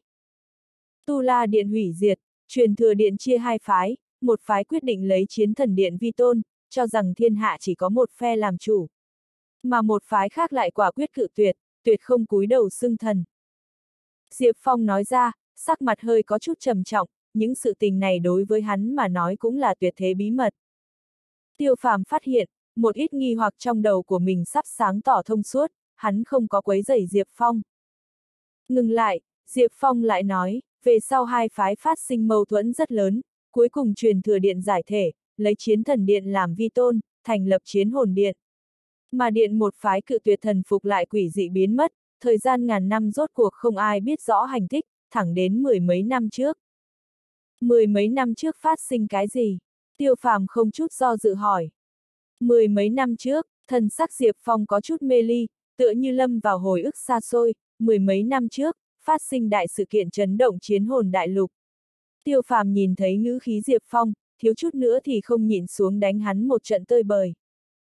Tu La Điện hủy diệt, truyền thừa điện chia hai phái, một phái quyết định lấy Chiến Thần Điện vi tôn, cho rằng thiên hạ chỉ có một phe làm chủ. Mà một phái khác lại quả quyết cự tuyệt, tuyệt không cúi đầu xưng thần. Diệp Phong nói ra, sắc mặt hơi có chút trầm trọng, những sự tình này đối với hắn mà nói cũng là tuyệt thế bí mật. Tiêu Phàm phát hiện, một ít nghi hoặc trong đầu của mình sắp sáng tỏ thông suốt, hắn không có quấy rầy Diệp Phong. Ngừng lại, Diệp Phong lại nói, về sau hai phái phát sinh mâu thuẫn rất lớn, cuối cùng truyền thừa điện giải thể, lấy Chiến Thần Điện làm vi tôn, thành lập Chiến Hồn Điện. Mà điện một phái cự tuyệt thần phục lại quỷ dị biến mất, thời gian ngàn năm rốt cuộc không ai biết rõ hành tích, thẳng đến mười mấy năm trước. Mười mấy năm trước phát sinh cái gì? Tiêu Phàm không chút do dự hỏi. Mười mấy năm trước, thần sắc Diệp Phong có chút mê ly, tựa như lâm vào hồi ức xa xôi, mười mấy năm trước, phát sinh đại sự kiện chấn động Chiến Hồn đại lục. Tiêu Phàm nhìn thấy ngữ khí Diệp Phong, thiếu chút nữa thì không nhịn xuống đánh hắn một trận tơi bời.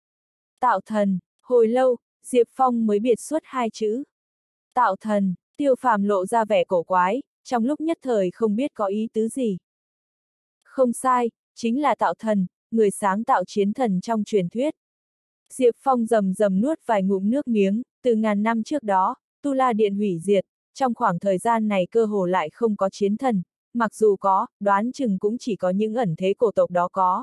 Tạo thần, hồi lâu, Diệp Phong mới biệt xuất hai chữ. Tạo thần, Tiêu Phàm lộ ra vẻ cổ quái, trong lúc nhất thời không biết có ý tứ gì. Không sai, chính là tạo thần, người sáng tạo chiến thần trong truyền thuyết. Diệp Phong rầm rầm nuốt vài ngụm nước miếng, từ ngàn năm trước đó, Tu La Điện hủy diệt, trong khoảng thời gian này cơ hồ lại không có chiến thần, mặc dù có, đoán chừng cũng chỉ có những ẩn thế cổ tộc đó có.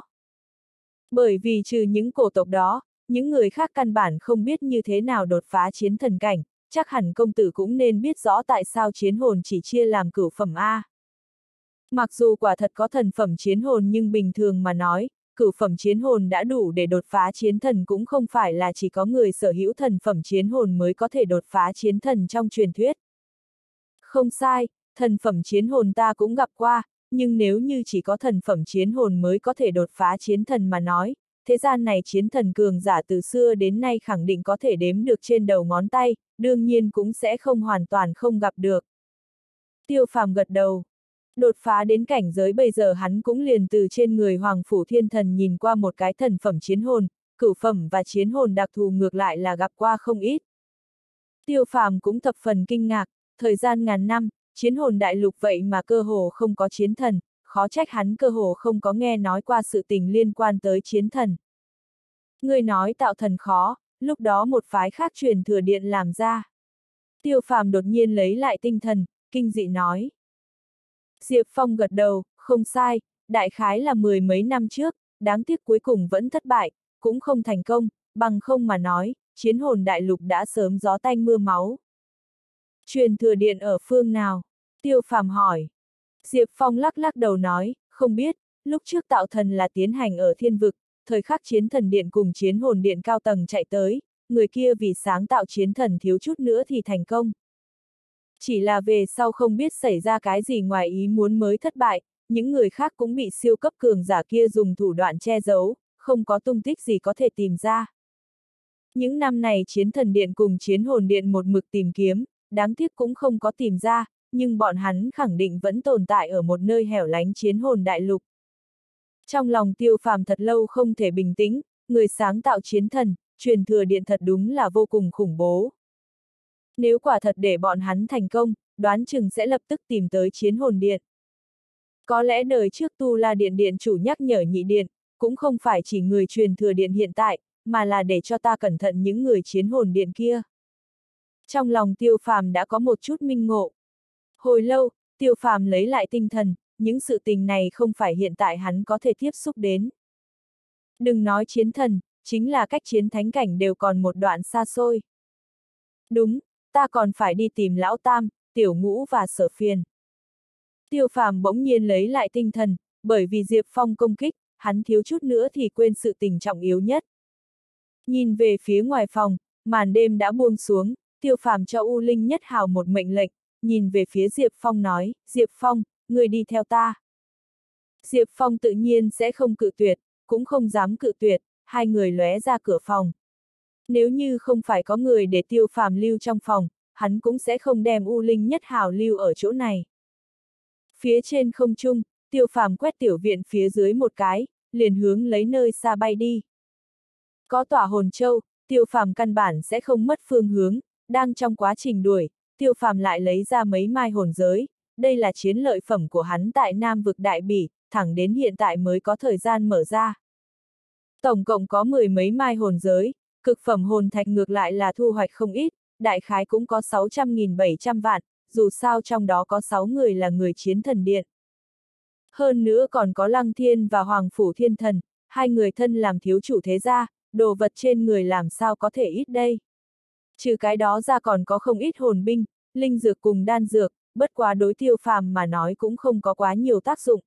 Bởi vì trừ những cổ tộc đó, những người khác căn bản không biết như thế nào đột phá chiến thần cảnh, chắc hẳn công tử cũng nên biết rõ tại sao chiến hồn chỉ chia làm cửu phẩm A. Mặc dù quả thật có thần phẩm chiến hồn nhưng bình thường mà nói, cửu phẩm chiến hồn đã đủ để đột phá chiến thần cũng không phải là chỉ có người sở hữu thần phẩm chiến hồn mới có thể đột phá chiến thần trong truyền thuyết. Không sai, thần phẩm chiến hồn ta cũng gặp qua, nhưng nếu như chỉ có thần phẩm chiến hồn mới có thể đột phá chiến thần mà nói, thế gian này chiến thần cường giả từ xưa đến nay khẳng định có thể đếm được trên đầu ngón tay, đương nhiên cũng sẽ không hoàn toàn không gặp được. Tiêu Phàm gật đầu. Đột phá đến cảnh giới bây giờ hắn cũng liền từ trên người Hoàng Phủ Thiên Thần nhìn qua một cái thần phẩm chiến hồn, cửu phẩm và chiến hồn đặc thù ngược lại là gặp qua không ít. Tiêu Phàm cũng thập phần kinh ngạc, thời gian ngàn năm, chiến hồn đại lục vậy mà cơ hồ không có chiến thần, khó trách hắn cơ hồ không có nghe nói qua sự tình liên quan tới chiến thần. Người nói tạo thần khó, lúc đó một phái khác truyền thừa điện làm ra. Tiêu Phàm đột nhiên lấy lại tinh thần, kinh dị nói. Diệp Phong gật đầu, không sai, đại khái là 10 mấy năm trước, đáng tiếc cuối cùng vẫn thất bại, cũng không thành công, bằng không mà nói, chiến hồn đại lục đã sớm gió tanh mưa máu. Truyền thừa điện ở phương nào? Tiêu Phàm hỏi. Diệp Phong lắc lắc đầu nói, không biết, lúc trước tạo thần là tiến hành ở thiên vực, thời khắc chiến thần điện cùng chiến hồn điện cao tầng chạy tới, người kia vì sáng tạo chiến thần thiếu chút nữa thì thành công. Chỉ là về sau không biết xảy ra cái gì ngoài ý muốn mới thất bại, những người khác cũng bị siêu cấp cường giả kia dùng thủ đoạn che giấu, không có tung tích gì có thể tìm ra. Những năm này chiến thần điện cùng chiến hồn điện một mực tìm kiếm, đáng tiếc cũng không có tìm ra, nhưng bọn hắn khẳng định vẫn tồn tại ở một nơi hẻo lánh chiến hồn đại lục. Trong lòng Tiêu Phàm thật lâu không thể bình tĩnh, người sáng tạo chiến thần, truyền thừa điện thật đúng là vô cùng khủng bố. Nếu quả thật để bọn hắn thành công, đoán chừng sẽ lập tức tìm tới chiến hồn điện. Có lẽ đời trước Tu La Điện điện chủ nhắc nhở nhị điện, cũng không phải chỉ người truyền thừa điện hiện tại, mà là để cho ta cẩn thận những người chiến hồn điện kia. Trong lòng Tiêu Phàm đã có một chút minh ngộ. Hồi lâu, Tiêu Phàm lấy lại tinh thần, những sự tình này không phải hiện tại hắn có thể tiếp xúc đến. Đừng nói chiến thần, chính là cách chiến thánh cảnh đều còn một đoạn xa xôi. Đúng, ta còn phải đi tìm Lão Tam, Tiểu Ngũ và Sở Phiền. Tiêu Phàm bỗng nhiên lấy lại tinh thần, bởi vì Diệp Phong công kích, hắn thiếu chút nữa thì quên sự tình trọng yếu nhất. Nhìn về phía ngoài phòng, màn đêm đã buông xuống, Tiêu Phàm cho U Linh Nhất Hào một mệnh lệnh, nhìn về phía Diệp Phong nói, Diệp Phong, người đi theo ta. Diệp Phong tự nhiên sẽ không cự tuyệt, cũng không dám cự tuyệt, hai người lóe ra cửa phòng. Nếu như không phải có người để Tiêu Phàm lưu trong phòng, hắn cũng sẽ không đem U Linh Nhất Hào lưu ở chỗ này. Phía trên không trung, Tiêu Phàm quét tiểu viện phía dưới một cái, liền hướng lấy nơi xa bay đi. Có tỏa hồn châu, Tiêu Phàm căn bản sẽ không mất phương hướng, đang trong quá trình đuổi, Tiêu Phàm lại lấy ra mấy mai hồn giới, đây là chiến lợi phẩm của hắn tại Nam vực Đại Bỉ, thẳng đến hiện tại mới có thời gian mở ra. Tổng cộng có 10 mấy mai hồn giới, cực phẩm hồn thạch ngược lại là thu hoạch không ít, đại khái cũng có 600.700 vạn, dù sao trong đó có 6 người là người chiến thần điện. Hơn nữa còn có Lăng Thiên và Hoàng Phủ Thiên Thần, hai người thân làm thiếu chủ thế gia, đồ vật trên người làm sao có thể ít đây. Trừ cái đó ra còn có không ít hồn binh, linh dược cùng đan dược, bất quá đối Tiêu Phàm mà nói cũng không có quá nhiều tác dụng.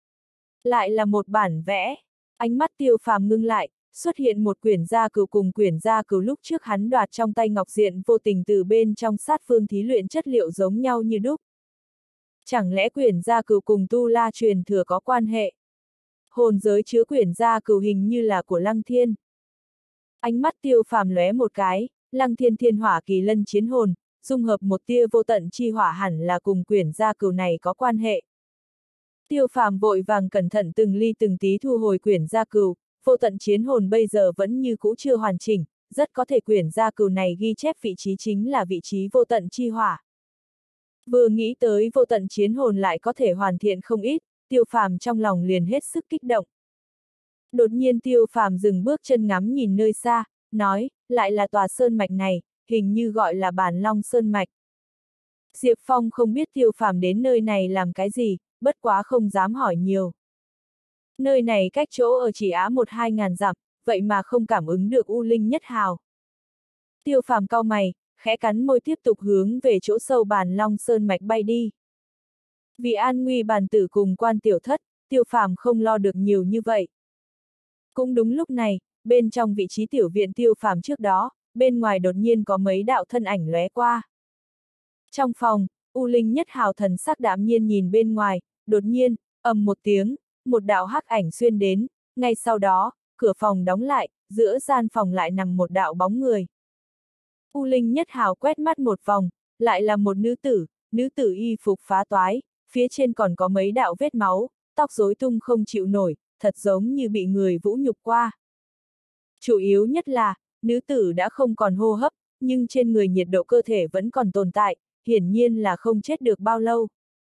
Lại là một bản vẽ, ánh mắt Tiêu Phàm ngưng lại, xuất hiện một quyển gia cửu cùng quyển gia cửu lúc trước hắn đoạt trong tay Ngọc Diện vô tình từ bên trong sát phương thí luyện chất liệu giống nhau như đúc. Chẳng lẽ quyển gia cửu cùng Tu La truyền thừa có quan hệ? Hồn giới chứa quyển gia cửu hình như là của Lăng Thiên. Ánh mắt Tiêu Phàm lóe một cái, Lăng Thiên Thiên Hỏa Kỳ Lân chiến hồn, dung hợp một tia vô tận chi hỏa hẳn là cùng quyển gia cửu này có quan hệ. Tiêu Phàm vội vàng cẩn thận từng ly từng tí thu hồi quyển gia cửu, vô tận chiến hồn bây giờ vẫn như cũ chưa hoàn chỉnh, rất có thể quyển gia cửu này ghi chép vị trí chính là vị trí vô tận chi hỏa. Vừa nghĩ tới vô tận chiến hồn lại có thể hoàn thiện không ít, Tiêu Phàm trong lòng liền hết sức kích động. Đột nhiên Tiêu Phàm dừng bước chân ngắm nhìn nơi xa, nói, lại là tòa sơn mạch này, hình như gọi là Bản Long Sơn Mạch. Diệp Phong không biết Tiêu Phàm đến nơi này làm cái gì, bất quá không dám hỏi nhiều. Nơi này cách chỗ ở chỉ á 1-2 ngàn dặm, vậy mà không cảm ứng được U Linh Nhất Hào. Tiêu Phàm cau mày, khẽ cắn môi tiếp tục hướng về chỗ sâu Bản Long Sơn Mạch bay đi. Vì an nguy bàn tử cùng Quan Tiểu Thất, Tiêu Phàm không lo được nhiều như vậy. Cũng đúng lúc này, bên trong vị trí tiểu viện Tiêu Phàm trước đó, bên ngoài đột nhiên có mấy đạo thân ảnh lóe qua. Trong phòng, U Linh Nhất Hào thần sắc đạm nhiên nhìn bên ngoài, đột nhiên, ầm một tiếng, một đạo hắc ảnh xuyên đến, ngay sau đó, cửa phòng đóng lại, giữa gian phòng lại nằm một đạo bóng người. U Linh Nhất Hào quét mắt một vòng, lại là một nữ tử y phục phá toái, phía trên còn có mấy đạo vết máu, tóc rối tung không chịu nổi, thật giống như bị người vũ nhục qua. Chủ yếu nhất là, nữ tử đã không còn hô hấp, nhưng trên người nhiệt độ cơ thể vẫn còn tồn tại, hiển nhiên là không chết được bao lâu.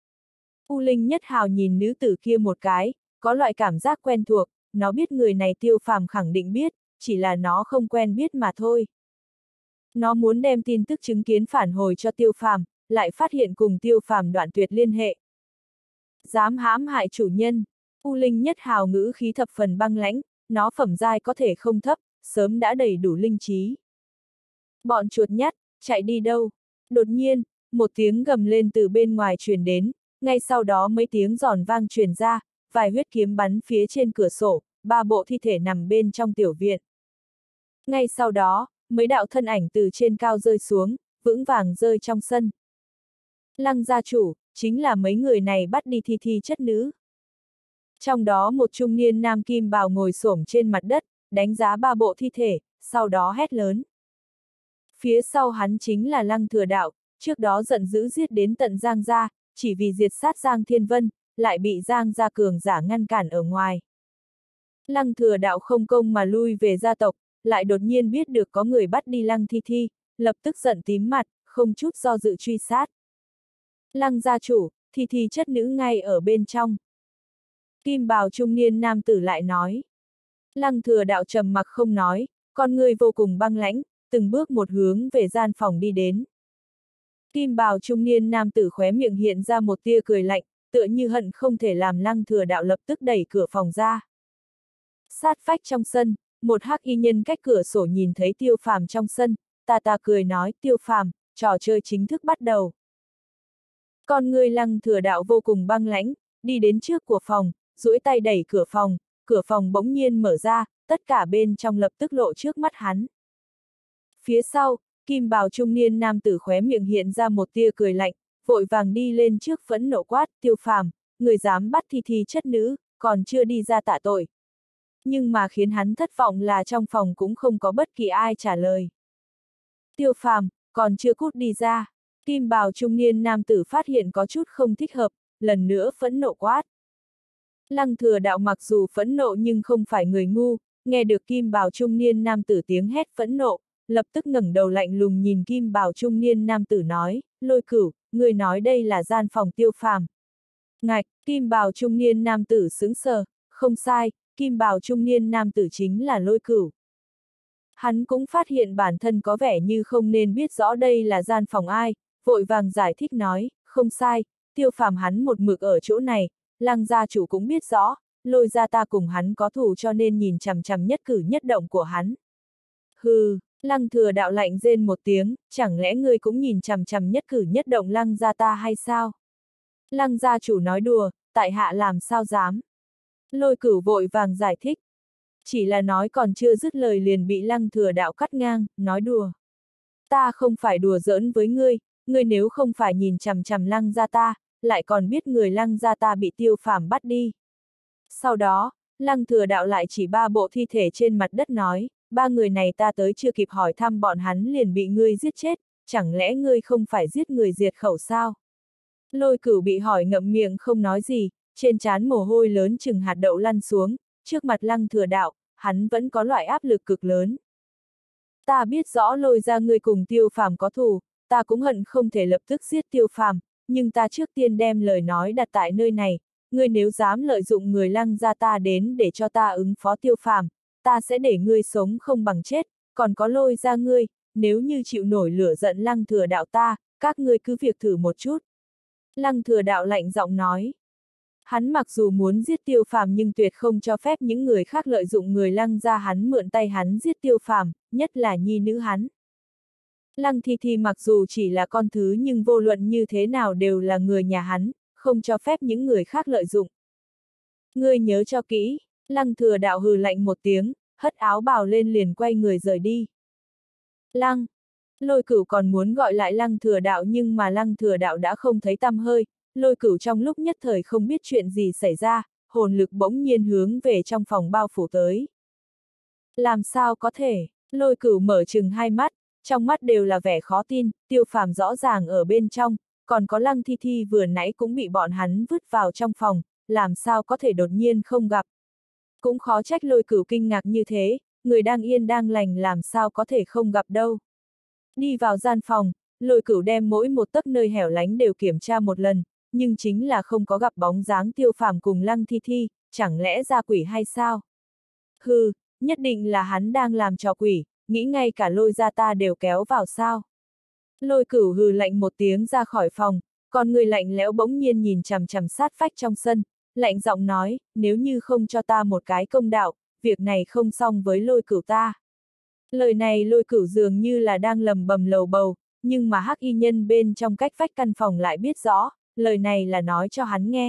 U Linh Nhất Hào nhìn nữ tử kia một cái, có loại cảm giác quen thuộc, nó biết người này Tiêu Phàm khẳng định biết, chỉ là nó không quen biết mà thôi. Nó muốn đem tin tức chứng kiến phản hồi cho Tiêu Phàm, lại phát hiện cùng Tiêu Phàm đoạn tuyệt liên hệ. Dám hãm hại chủ nhân, U Linh Nhất Hào ngữ khí thập phần băng lãnh, nó phẩm giai có thể không thấp, sớm đã đầy đủ linh trí. Bọn chuột nhắt, chạy đi đâu? Đột nhiên, một tiếng gầm lên từ bên ngoài truyền đến, ngay sau đó mấy tiếng giòn vang truyền ra, vài huyết kiếm bắn phía trên cửa sổ, 3 bộ thi thể nằm bên trong tiểu viện. Ngay sau đó, mấy đạo thân ảnh từ trên cao rơi xuống, vững vàng rơi trong sân. Lăng gia chủ, chính là mấy người này bắt đi thi thi chất nữ. Trong đó một trung niên nam kim bào ngồi xổm trên mặt đất, đánh giá 3 bộ thi thể, sau đó hét lớn. Phía sau hắn chính là Lăng Thừa Đạo, trước đó giận dữ giết đến tận Giang gia, chỉ vì diệt sát Giang Thiên Vân, lại bị Giang gia cường giả ngăn cản ở ngoài. Lăng Thừa Đạo không công mà lui về gia tộc, lại đột nhiên biết được có người bắt đi Lăng Thi Thi, lập tức giận tím mặt, không chút do dự truy sát. Lăng gia chủ, Thi Thi chất nữ ngay ở bên trong. Kim bào trung niên nam tử lại nói. Lăng Thừa Đạo trầm mặc không nói, con người vô cùng băng lãnh, từng bước một hướng về gian phòng đi đến. Kim bào trung niên nam tử khóe miệng hiện ra một tia cười lạnh, tựa như hận không thể làm Lăng Thừa Đạo lập tức đẩy cửa phòng ra. Sát vách trong sân, một hắc y nhân cách cửa sổ nhìn thấy Tiêu Phàm trong sân, ta cười nói, Tiêu Phàm, trò chơi chính thức bắt đầu. Con người Lăng Thừa Đạo vô cùng băng lãnh, đi đến trước của phòng, duỗi tay đẩy cửa phòng bỗng nhiên mở ra, tất cả bên trong lập tức lộ trước mắt hắn. Phía sau, kim bào trung niên nam tử khóe miệng hiện ra một tia cười lạnh, vội vàng đi lên trước phẫn nộ quát, Tiêu Phàm, người dám bắt Thi Thi chất nữ, còn chưa đi ra tạ tội. Nhưng mà khiến hắn thất vọng là trong phòng cũng không có bất kỳ ai trả lời. Tiêu Phàm, còn chưa cút đi ra. Kim bào trung niên nam tử phát hiện có chút không thích hợp, lần nữa phẫn nộ quát. Lăng Thừa Đạo mặc dù phẫn nộ nhưng không phải người ngu, nghe được kim bào trung niên nam tử tiếng hét phẫn nộ, lập tức ngẩng đầu lạnh lùng nhìn kim bào trung niên nam tử nói, Lôi Cửu, người nói đây là gian phòng Tiêu Phàm. Ngạch, kim bào trung niên nam tử sững sờ, không sai, kim bào trung niên nam tử chính là Lôi Cửu. Hắn cũng phát hiện bản thân có vẻ như không nên biết rõ đây là gian phòng ai, vội vàng giải thích nói, không sai, Tiêu Phàm hắn một mực ở chỗ này, Lăng gia chủ cũng biết rõ, Lôi gia ta cùng hắn có thù cho nên nhìn chằm chằm nhất cử nhất động của hắn. Hừ, Lăng Thừa Đạo lạnh rên một tiếng, chẳng lẽ ngươi cũng nhìn chằm chằm nhất cử nhất động Lăng gia ta hay sao? Lăng gia chủ nói đùa, tại hạ làm sao dám? Lôi Cửu vội vàng giải thích. Chỉ là nói còn chưa dứt lời liền bị Lăng Thừa Đạo cắt ngang, nói đùa. Ta không phải đùa giỡn với ngươi nếu không phải nhìn chằm chằm Lăng gia ta, lại còn biết người Lăng gia ta bị Tiêu Phàm bắt đi. Sau đó, Lăng Thừa Đạo lại chỉ 3 bộ thi thể trên mặt đất nói, 3 người này ta tới chưa kịp hỏi thăm bọn hắn liền bị ngươi giết chết, chẳng lẽ ngươi không phải giết người diệt khẩu sao? Lôi Cửu bị hỏi ngậm miệng không nói gì, trên trán mồ hôi lớn chừng hạt đậu lăn xuống, trước mặt Lăng Thừa Đạo, hắn vẫn có loại áp lực cực lớn. Ta biết rõ Lôi gia ngươi cùng Tiêu Phàm có thù, ta cũng hận không thể lập tức giết Tiêu Phàm, nhưng ta trước tiên đem lời nói đặt tại nơi này, ngươi nếu dám lợi dụng người Lăng gia ta đến để cho ta ứng phó Tiêu Phàm, ta sẽ để ngươi sống không bằng chết, còn có Lôi gia ngươi, nếu như chịu nổi lửa giận Lăng Thừa Đạo ta, các ngươi cứ việc thử một chút. Lăng Thừa Đạo lạnh giọng nói. Hắn mặc dù muốn giết Tiêu Phàm nhưng tuyệt không cho phép những người khác lợi dụng người Lăng gia hắn mượn tay hắn giết Tiêu Phàm, nhất là nhi nữ hắn. Lăng Thi Thi mặc dù chỉ là con thứ nhưng vô luận như thế nào đều là người nhà hắn, không cho phép những người khác lợi dụng. Ngươi nhớ cho kỹ, Lăng Thừa Đạo hừ lạnh một tiếng, hất áo bào lên liền quay người rời đi. Lôi Cửu còn muốn gọi lại Lăng Thừa Đạo nhưng mà Lăng Thừa Đạo đã không thấy tăm hơi, Lôi Cửu trong lúc nhất thời không biết chuyện gì xảy ra, hồn lực bỗng nhiên hướng về trong phòng bao phủ tới. Làm sao có thể, Lôi Cửu mở trừng hai mắt, trong mắt đều là vẻ khó tin, Tiêu Phàm rõ ràng ở bên trong, còn có Lăng Thi Thi vừa nãy cũng bị bọn hắn vứt vào trong phòng, làm sao có thể đột nhiên không gặp. Cũng khó trách Lôi Cửu kinh ngạc như thế, người đang yên đang lành làm sao có thể không gặp đâu. Đi vào gian phòng, Lôi Cửu đem mỗi một tấc nơi hẻo lánh đều kiểm tra một lần, nhưng chính là không có gặp bóng dáng Tiêu Phàm cùng Lăng Thi Thi, chẳng lẽ ra quỷ hay sao? Hừ, nhất định là hắn đang làm trò quỷ, nghĩ ngay cả Lôi gia ta đều kéo vào sao? Lôi Cửu hừ lạnh một tiếng ra khỏi phòng, còn người lạnh lẽo bỗng nhiên nhìn chằm chằm sát vách trong sân, lạnh giọng nói, nếu như không cho ta một cái công đạo, việc này không xong với Lôi Cửu ta. Lời này Lôi Cửu dường như là đang lầm bầm lầu bầu, nhưng mà hắc y nhân bên trong cách vách căn phòng lại biết rõ, lời này là nói cho hắn nghe.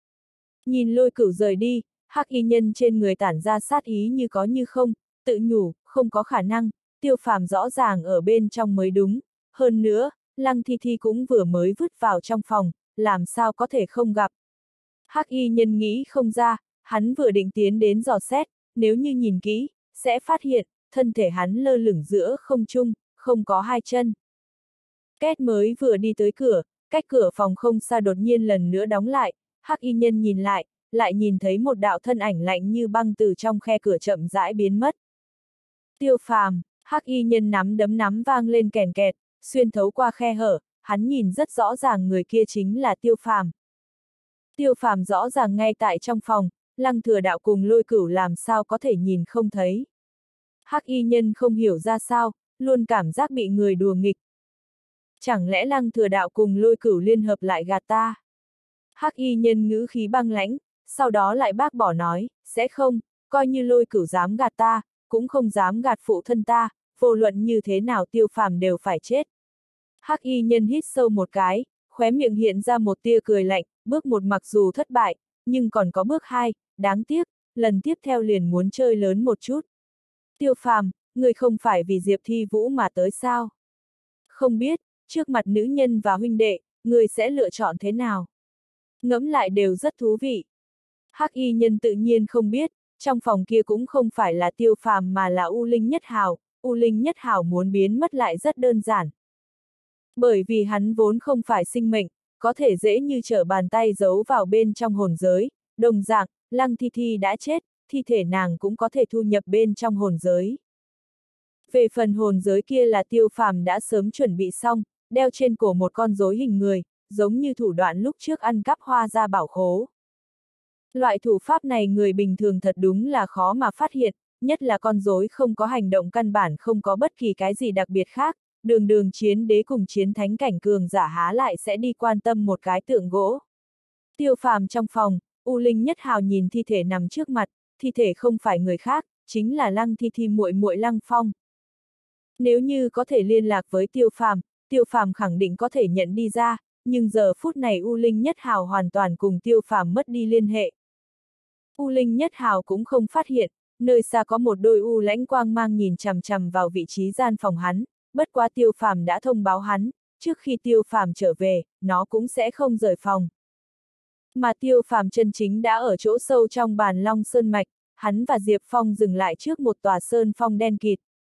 Nhìn Lôi Cửu rời đi, hắc y nhân trên người tản ra sát ý như có như không, tự nhủ, không có khả năng, Tiêu Phàm rõ ràng ở bên trong mới đúng. Hơn nữa, Lăng Thi Thi cũng vừa mới vứt vào trong phòng, làm sao có thể không gặp. Hắc y nhân nghĩ không ra, hắn vừa định tiến đến dò xét, nếu như nhìn kỹ, sẽ phát hiện, thân thể hắn lơ lửng giữa không trung, không có hai chân. Két mới vừa đi tới cửa, cách cửa phòng không xa đột nhiên lần nữa đóng lại, hắc y nhân nhìn lại nhìn thấy một đạo thân ảnh lạnh như băng từ trong khe cửa chậm rãi biến mất. Tiêu Phàm, hắc y nhân nắm vang lên kèn kẹt, xuyên thấu qua khe hở, hắn nhìn rất rõ ràng người kia chính là Tiêu Phàm. Tiêu Phàm rõ ràng ngay tại trong phòng, Lăng Thừa Đạo cùng Lôi Cửu làm sao có thể nhìn không thấy. Hắc y nhân không hiểu ra sao, luôn cảm giác bị người đùa nghịch. Chẳng lẽ Lăng Thừa Đạo cùng Lôi Cửu liên hợp lại gạt ta? Hắc y nhân ngữ khí băng lãnh, sau đó lại bác bỏ nói, sẽ không, coi như Lôi Cửu dám gạt ta, cũng không dám gạt phụ thân ta, vô luận như thế nào Tiêu Phàm đều phải chết. Hắc y nhân hít sâu một cái, khóe miệng hiện ra một tia cười lạnh, bước một mặc dù thất bại, nhưng còn có bước hai, đáng tiếc, lần tiếp theo liền muốn chơi lớn một chút. Tiêu Phàm, người không phải vì Diệp Thi Vũ mà tới sao? Không biết, trước mặt nữ nhân và huynh đệ, người sẽ lựa chọn thế nào? Ngẫm lại đều rất thú vị. Hắc y nhân tự nhiên không biết, trong phòng kia cũng không phải là Tiêu Phàm mà là U Linh Nhất Hào, U Linh Nhất Hào muốn biến mất lại rất đơn giản. Bởi vì hắn vốn không phải sinh mệnh, có thể dễ như trở bàn tay giấu vào bên trong hồn giới, đồng dạng, Lăng Thi Thi đã chết, thi thể nàng cũng có thể thu nhập bên trong hồn giới. Về phần hồn giới kia là Tiêu Phàm đã sớm chuẩn bị xong, đeo trên cổ một con rối hình người, giống như thủ đoạn lúc trước ăn cắp Hoa Gia bảo khố. Loại thủ pháp này người bình thường thật đúng là khó mà phát hiện, nhất là con rối không có hành động căn bản không có bất kỳ cái gì đặc biệt khác, đường chiến đế cùng chiến thánh cảnh cường giả há lại sẽ đi quan tâm một cái tượng gỗ. Tiêu Phàm trong phòng, U Linh Nhất Hào nhìn thi thể nằm trước mặt, thi thể không phải người khác, chính là Lăng Thi Thi muội muội Lăng Phong. Nếu như có thể liên lạc với Tiêu Phàm khẳng định có thể nhận đi ra, nhưng giờ phút này U Linh Nhất Hào hoàn toàn cùng Tiêu Phàm mất đi liên hệ. U Linh Nhất Hào cũng không phát hiện, nơi xa có một đôi u lãnh quang mang nhìn chằm chằm vào vị trí gian phòng hắn, bất quá Tiêu Phàm đã thông báo hắn, trước khi Tiêu Phàm trở về, nó cũng sẽ không rời phòng. Mà Tiêu Phàm chân chính đã ở chỗ sâu trong Bàn Long Sơn Mạch, hắn và Diệp Phong dừng lại trước một tòa sơn phong đen kịt.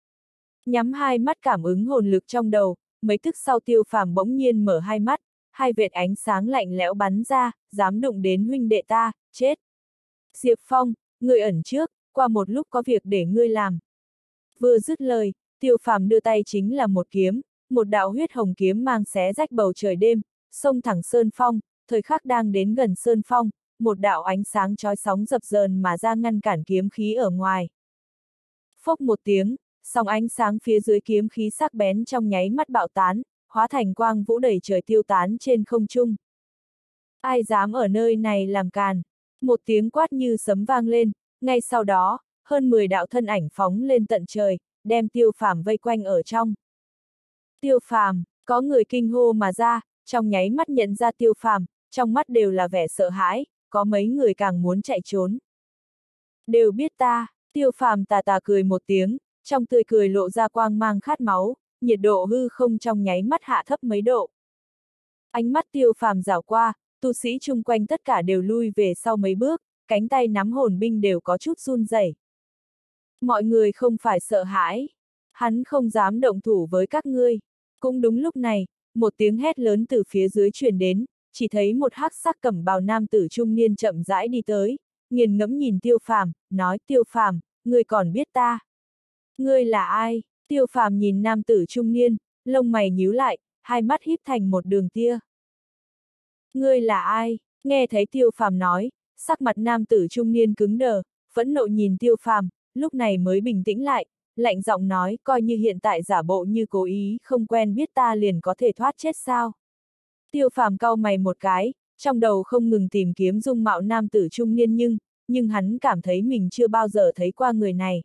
Nhắm hai mắt cảm ứng hồn lực trong đầu, mấy tức sau Tiêu Phàm bỗng nhiên mở hai mắt, hai vệt ánh sáng lạnh lẽo bắn ra, dám đụng đến huynh đệ ta, chết. Diệp Phong, ngươi ẩn trước, qua một lúc có việc để ngươi làm. Vừa dứt lời, Tiêu Phàm đưa tay chính là một kiếm, một đạo huyết hồng kiếm mang xé rách bầu trời đêm, xông thẳng sơn phong, thời khắc đang đến gần sơn phong, một đạo ánh sáng chói sóng dập dờn mà ra ngăn cản kiếm khí ở ngoài. Phốc một tiếng, sóng ánh sáng phía dưới kiếm khí sắc bén trong nháy mắt bạo tán, hóa thành quang vũ đầy trời tiêu tán trên không trung. Ai dám ở nơi này làm càn? Một tiếng quát như sấm vang lên, ngay sau đó, hơn 10 đạo thân ảnh phóng lên tận trời, đem Tiêu Phàm vây quanh ở trong. Tiêu Phàm, có người kinh hô mà ra, trong nháy mắt nhận ra Tiêu Phàm, trong mắt đều là vẻ sợ hãi, có mấy người càng muốn chạy trốn. Đều biết ta, Tiêu Phàm tà tà cười một tiếng, trong tươi cười lộ ra quang mang khát máu, nhiệt độ hư không trong nháy mắt hạ thấp mấy độ. Ánh mắt Tiêu Phàm dảo qua, tu sĩ chung quanh tất cả đều lui về sau mấy bước, cánh tay nắm hồn binh đều có chút run rẩy. Mọi người không phải sợ hãi, hắn không dám động thủ với các ngươi. Cũng đúng lúc này, một tiếng hét lớn từ phía dưới truyền đến, chỉ thấy một hắc sắc cẩm bào nam tử trung niên chậm rãi đi tới, nghiền ngẫm nhìn Tiêu Phàm, nói Tiêu Phàm, ngươi còn biết ta? Ngươi là ai? Tiêu Phàm nhìn nam tử trung niên, lông mày nhíu lại, hai mắt híp thành một đường tia. Ngươi là ai? Nghe thấy Tiêu Phàm nói, sắc mặt nam tử trung niên cứng đờ, phẫn nộ nhìn Tiêu Phàm, lúc này mới bình tĩnh lại, lạnh giọng nói, coi như hiện tại giả bộ như cố ý không quen biết ta liền có thể thoát chết sao. Tiêu Phàm cau mày một cái, trong đầu không ngừng tìm kiếm dung mạo nam tử trung niên nhưng hắn cảm thấy mình chưa bao giờ thấy qua người này.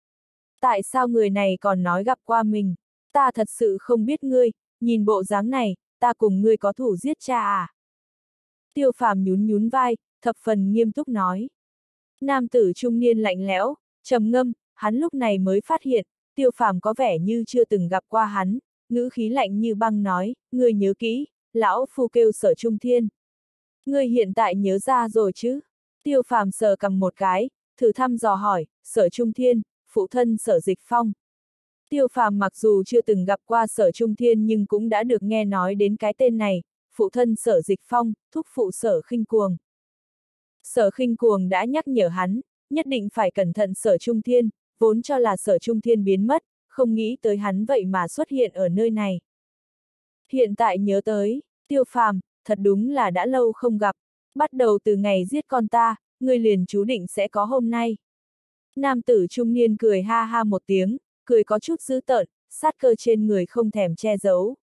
Tại sao người này còn nói gặp qua mình? Ta thật sự không biết ngươi, nhìn bộ dáng này, ta cùng ngươi có thủ giết cha à? Tiêu Phàm nhún nhún vai, thập phần nghiêm túc nói. Nam tử trung niên lạnh lẽo, trầm ngâm, hắn lúc này mới phát hiện, Tiêu Phàm có vẻ như chưa từng gặp qua hắn, ngữ khí lạnh như băng nói, ngươi nhớ kỹ, lão phu kêu Sở Trung Thiên. Ngươi hiện tại nhớ ra rồi chứ? Tiêu Phàm sờ cầm một cái, thử thăm dò hỏi, Sở Trung Thiên, phụ thân Sở Dịch Phong. Tiêu Phàm mặc dù chưa từng gặp qua Sở Trung Thiên nhưng cũng đã được nghe nói đến cái tên này, phụ thân Sở Dịch Phong, thúc phụ Sở Khinh Cuồng. Sở Khinh Cuồng đã nhắc nhở hắn, nhất định phải cẩn thận Sở Trung Thiên, vốn cho là Sở Trung Thiên biến mất, không nghĩ tới hắn vậy mà xuất hiện ở nơi này. Hiện tại nhớ tới, Tiêu Phàm, thật đúng là đã lâu không gặp, bắt đầu từ ngày giết con ta, ngươi liền chú định sẽ có hôm nay. Nam tử trung niên cười ha ha một tiếng, cười có chút dữ tợn, sát cơ trên người không thèm che giấu.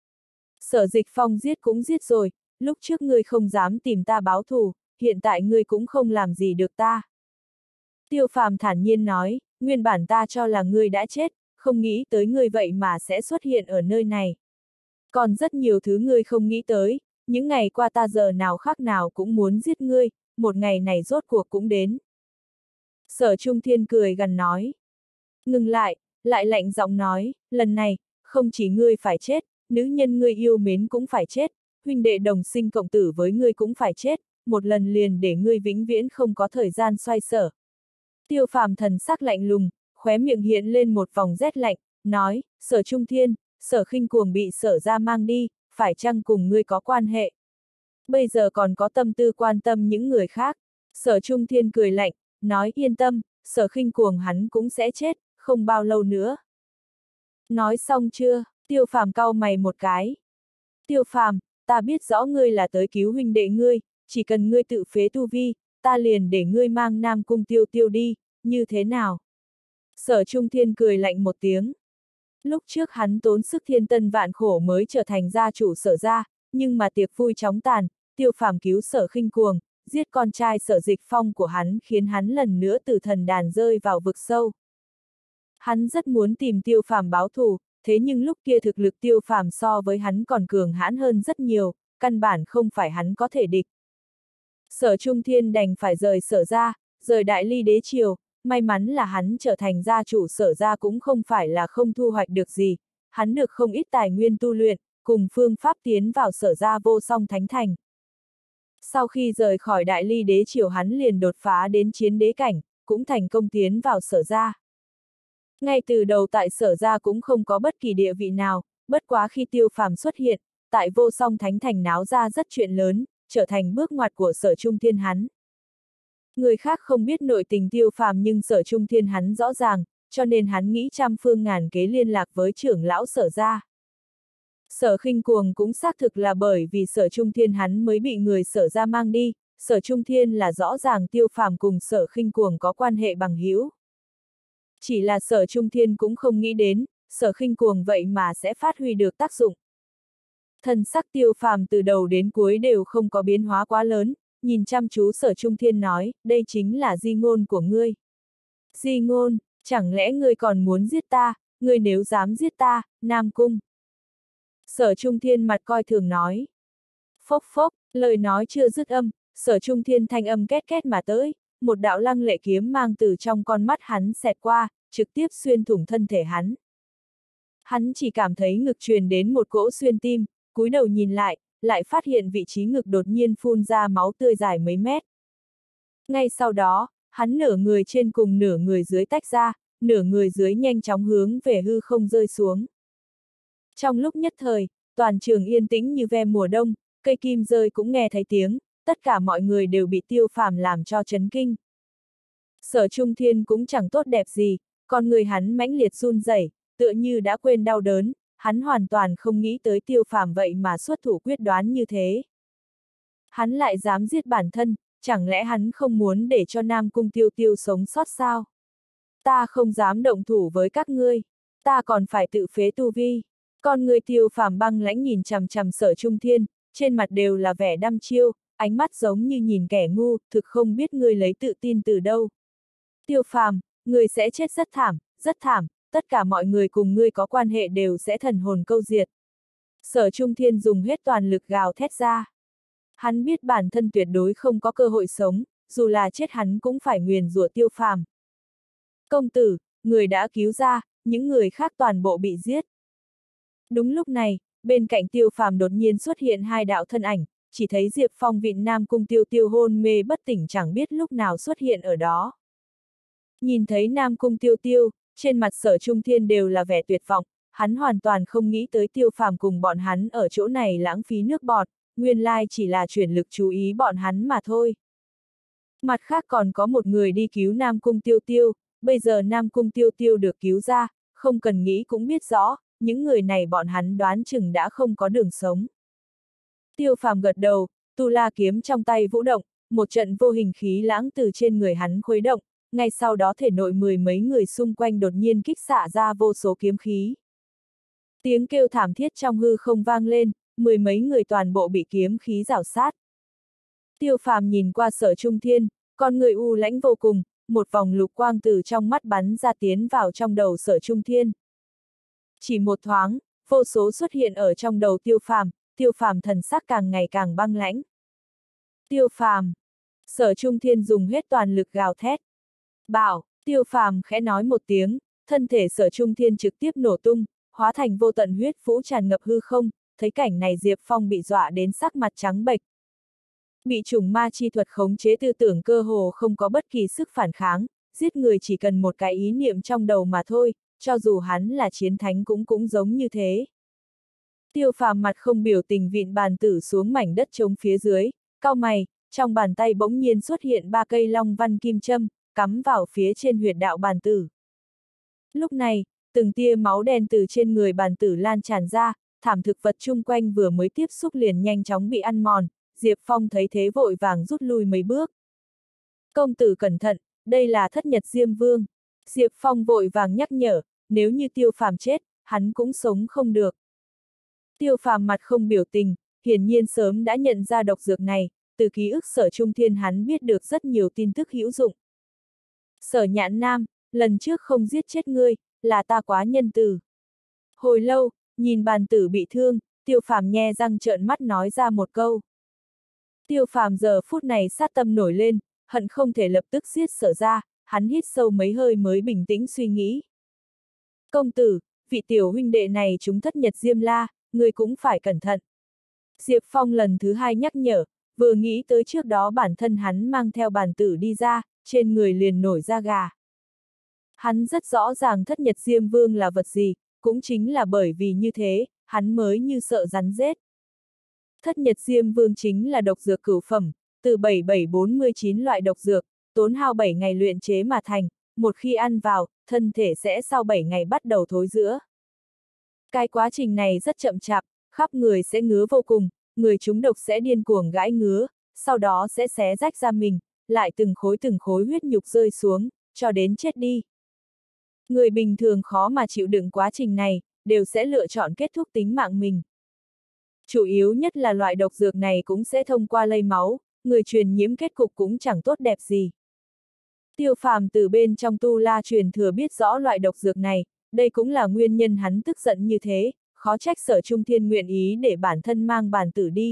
Sở Dịch Phong giết cũng giết rồi, lúc trước ngươi không dám tìm ta báo thù, hiện tại ngươi cũng không làm gì được ta. Tiêu Phàm thản nhiên nói, nguyên bản ta cho là ngươi đã chết, không nghĩ tới ngươi vậy mà sẽ xuất hiện ở nơi này. Còn rất nhiều thứ ngươi không nghĩ tới, những ngày qua ta giờ nào khác nào cũng muốn giết ngươi, một ngày này rốt cuộc cũng đến. Sở Trung Thiên cười gằn nói. Ngừng lại, lại lạnh giọng nói, lần này, không chỉ ngươi phải chết, nữ nhân ngươi yêu mến cũng phải chết, huynh đệ đồng sinh cộng tử với ngươi cũng phải chết, một lần liền để ngươi vĩnh viễn không có thời gian xoay sở. Tiêu Phàm thần sắc lạnh lùng, khóe miệng hiện lên một vòng rét lạnh, nói, Sở Trung Thiên, Sở Khinh Cuồng bị Sở ra mang đi, phải chăng cùng ngươi có quan hệ? Bây giờ còn có tâm tư quan tâm những người khác. Sở Trung Thiên cười lạnh, nói yên tâm, Sở Khinh Cuồng hắn cũng sẽ chết, không bao lâu nữa. Nói xong chưa? Tiêu Phàm cau mày một cái. Tiêu Phàm, ta biết rõ ngươi là tới cứu huynh đệ ngươi, chỉ cần ngươi tự phế tu vi, ta liền để ngươi mang Nam Cung Tiêu Tiêu đi, như thế nào? Sở Trung Thiên cười lạnh một tiếng. Lúc trước hắn tốn sức thiên tân vạn khổ mới trở thành gia chủ Sở gia, nhưng mà tiệc vui chóng tàn, Tiêu Phàm cứu Sở Khinh Cuồng, giết con trai Sở Dịch Phong của hắn khiến hắn lần nữa từ thần đàn rơi vào vực sâu. Hắn rất muốn tìm Tiêu Phàm báo thù, thế nhưng lúc kia thực lực Tiêu Phàm so với hắn còn cường hãn hơn rất nhiều, căn bản không phải hắn có thể địch. Sở Trung Thiên đành phải rời Sở gia, rời Đại Ly đế triều, may mắn là hắn trở thành gia chủ Sở gia cũng không phải là không thu hoạch được gì, hắn được không ít tài nguyên tu luyện, cùng phương pháp tiến vào Sở gia vô song thánh thành. Sau khi rời khỏi Đại Ly đế triều hắn liền đột phá đến chiến đế cảnh, cũng thành công tiến vào Sở gia. Ngay từ đầu tại Sở gia cũng không có bất kỳ địa vị nào, bất quá khi Tiêu Phàm xuất hiện, tại vô song thánh thành náo ra rất chuyện lớn, trở thành bước ngoặt của Sở Trung Thiên hắn. Người khác không biết nội tình Tiêu Phàm nhưng Sở Trung Thiên hắn rõ ràng, cho nên hắn nghĩ trăm phương ngàn kế liên lạc với trưởng lão Sở gia. Sở Khinh Cuồng cũng xác thực là bởi vì Sở Trung Thiên hắn mới bị người Sở gia mang đi, Sở Trung Thiên là rõ ràng Tiêu Phàm cùng Sở Khinh Cuồng có quan hệ bằng hữu. Chỉ là Sở Trung Thiên cũng không nghĩ đến, Sở Khinh Cuồng vậy mà sẽ phát huy được tác dụng. Thần sắc Tiêu Phàm từ đầu đến cuối đều không có biến hóa quá lớn, nhìn chăm chú Sở Trung Thiên nói, đây chính là di ngôn của ngươi. Di ngôn, chẳng lẽ ngươi còn muốn giết ta, ngươi nếu dám giết ta, Nam Cung. Sở Trung Thiên mặt coi thường nói. Phốc phốc, lời nói chưa dứt âm, Sở Trung Thiên thanh âm két két mà tới, một đạo lăng lệ kiếm mang từ trong con mắt hắn xẹt qua, trực tiếp xuyên thủng thân thể hắn. Hắn chỉ cảm thấy ngực truyền đến một cỗ xuyên tim, cúi đầu nhìn lại phát hiện vị trí ngực đột nhiên phun ra máu tươi dài mấy mét. Ngay sau đó, hắn nửa người trên cùng nửa người dưới tách ra, nửa người dưới nhanh chóng hướng về hư không rơi xuống. Trong lúc nhất thời, toàn trường yên tĩnh như ve mùa đông, cây kim rơi cũng nghe thấy tiếng, tất cả mọi người đều bị Tiêu Phàm làm cho chấn kinh. Sở Trung Thiên cũng chẳng tốt đẹp gì, con người hắn mãnh liệt run rẩy, tựa như đã quên đau đớn, hắn hoàn toàn không nghĩ tới Tiêu Phàm vậy mà xuất thủ quyết đoán như thế. Hắn lại dám giết bản thân, chẳng lẽ hắn không muốn để cho Nam Cung Tiêu Tiêu sống sót sao? Ta không dám động thủ với các ngươi, ta còn phải tự phế tu vi. Con người Tiêu Phàm băng lãnh nhìn chằm chằm Sở Trung Thiên, trên mặt đều là vẻ đăm chiêu, ánh mắt giống như nhìn kẻ ngu, thực không biết ngươi lấy tự tin từ đâu. Tiêu Phàm, ngươi sẽ chết rất thảm, tất cả mọi người cùng ngươi có quan hệ đều sẽ thần hồn câu diệt. Sở Trung Thiên dùng hết toàn lực gào thét ra. Hắn biết bản thân tuyệt đối không có cơ hội sống, dù là chết hắn cũng phải nguyền rủa Tiêu Phàm. Công tử, người đã cứu ra, những người khác toàn bộ bị giết. Đúng lúc này, bên cạnh Tiêu Phàm đột nhiên xuất hiện hai đạo thân ảnh, chỉ thấy Diệp Phong vịn Nam Cung Tiêu Tiêu hôn mê bất tỉnh chẳng biết lúc nào xuất hiện ở đó. Nhìn thấy Nam Cung Tiêu Tiêu, trên mặt Sở Trung Thiên đều là vẻ tuyệt vọng, hắn hoàn toàn không nghĩ tới Tiêu Phàm cùng bọn hắn ở chỗ này lãng phí nước bọt, nguyên lai chỉ là chuyển lực chú ý bọn hắn mà thôi. Mặt khác còn có một người đi cứu Nam Cung Tiêu Tiêu, bây giờ Nam Cung Tiêu Tiêu được cứu ra, không cần nghĩ cũng biết rõ, những người này bọn hắn đoán chừng đã không có đường sống. Tiêu Phàm gật đầu, tu la kiếm trong tay vũ động, một trận vô hình khí lãng từ trên người hắn khuấy động, ngay sau đó thể nội mười mấy người xung quanh đột nhiên kích xạ ra vô số kiếm khí. Tiếng kêu thảm thiết trong hư không vang lên, mười mấy người toàn bộ bị kiếm khí rảo sát. Tiêu Phàm nhìn qua Sở Trung Thiên, con người u lãnh vô cùng, một vòng lục quang từ trong mắt bắn ra tiến vào trong đầu Sở Trung Thiên. Chỉ một thoáng, vô số xuất hiện ở trong đầu Tiêu Phàm thần sắc càng ngày càng băng lãnh. Tiêu Phàm! Sở Trung Thiên dùng hết toàn lực gào thét. Bảo, Tiêu Phàm khẽ nói một tiếng, thân thể Sở Trung Thiên trực tiếp nổ tung, hóa thành vô tận huyết phũ tràn ngập hư không, thấy cảnh này Diệp Phong bị dọa đến sắc mặt trắng bệch. Bị chủng ma chi thuật khống chế tư tưởng cơ hồ không có bất kỳ sức phản kháng, giết người chỉ cần một cái ý niệm trong đầu mà thôi, cho dù hắn là chiến thánh cũng giống như thế. Tiêu Phàm mặt không biểu tình vịn bàn tử xuống mảnh đất trống phía dưới, cau mày, trong bàn tay bỗng nhiên xuất hiện 3 cây long văn kim châm, cắm vào phía trên huyệt đạo bàn tử. Lúc này, từng tia máu đen từ trên người bàn tử lan tràn ra, thảm thực vật chung quanh vừa mới tiếp xúc liền nhanh chóng bị ăn mòn, Diệp Phong thấy thế vội vàng rút lui mấy bước. Công tử cẩn thận, đây là Thất Nhật Diêm Vương. Diệp Phong vội vàng nhắc nhở, nếu như Tiêu Phàm chết, hắn cũng sống không được. Tiêu Phàm mặt không biểu tình, hiển nhiên sớm đã nhận ra độc dược này, từ ký ức Sở Trung Thiên hắn biết được rất nhiều tin tức hữu dụng. Sở Nhạn Nam, lần trước không giết chết ngươi, là ta quá nhân từ. Hồi lâu, nhìn bàn tử bị thương, Tiêu Phàm nhe răng trợn mắt nói ra một câu. Tiêu Phàm giờ phút này sát tâm nổi lên, hận không thể lập tức giết Sở ra, hắn hít sâu mấy hơi mới bình tĩnh suy nghĩ. Công tử, vị tiểu huynh đệ này chúng Thất Nhật Diêm La, ngươi cũng phải cẩn thận. Diệp Phong lần thứ hai nhắc nhở, vừa nghĩ tới trước đó bản thân hắn mang theo bàn tử đi ra, trên người liền nổi da gà. Hắn rất rõ ràng Thất Nhật Diêm Vương là vật gì, cũng chính là bởi vì như thế, hắn mới như sợ rắn rết. Thất Nhật Diêm Vương chính là độc dược cửu phẩm, từ 7749 loại độc dược, tốn hao 7 ngày luyện chế mà thành, một khi ăn vào, thân thể sẽ sau 7 ngày bắt đầu thối rữa. Cái quá trình này rất chậm chạp, khắp người sẽ ngứa vô cùng, người trúng độc sẽ điên cuồng gãi ngứa, sau đó sẽ xé rách ra mình, lại từng khối huyết nhục rơi xuống, cho đến chết đi. Người bình thường khó mà chịu đựng quá trình này, đều sẽ lựa chọn kết thúc tính mạng mình. Chủ yếu nhất là loại độc dược này cũng sẽ thông qua lây máu, người truyền nhiễm kết cục cũng chẳng tốt đẹp gì. Tiêu Phàm từ bên trong tu la truyền thừa biết rõ loại độc dược này, đây cũng là nguyên nhân hắn tức giận như thế, khó trách Sở Trung Thiên nguyện ý để bản thân mang bàn tử đi.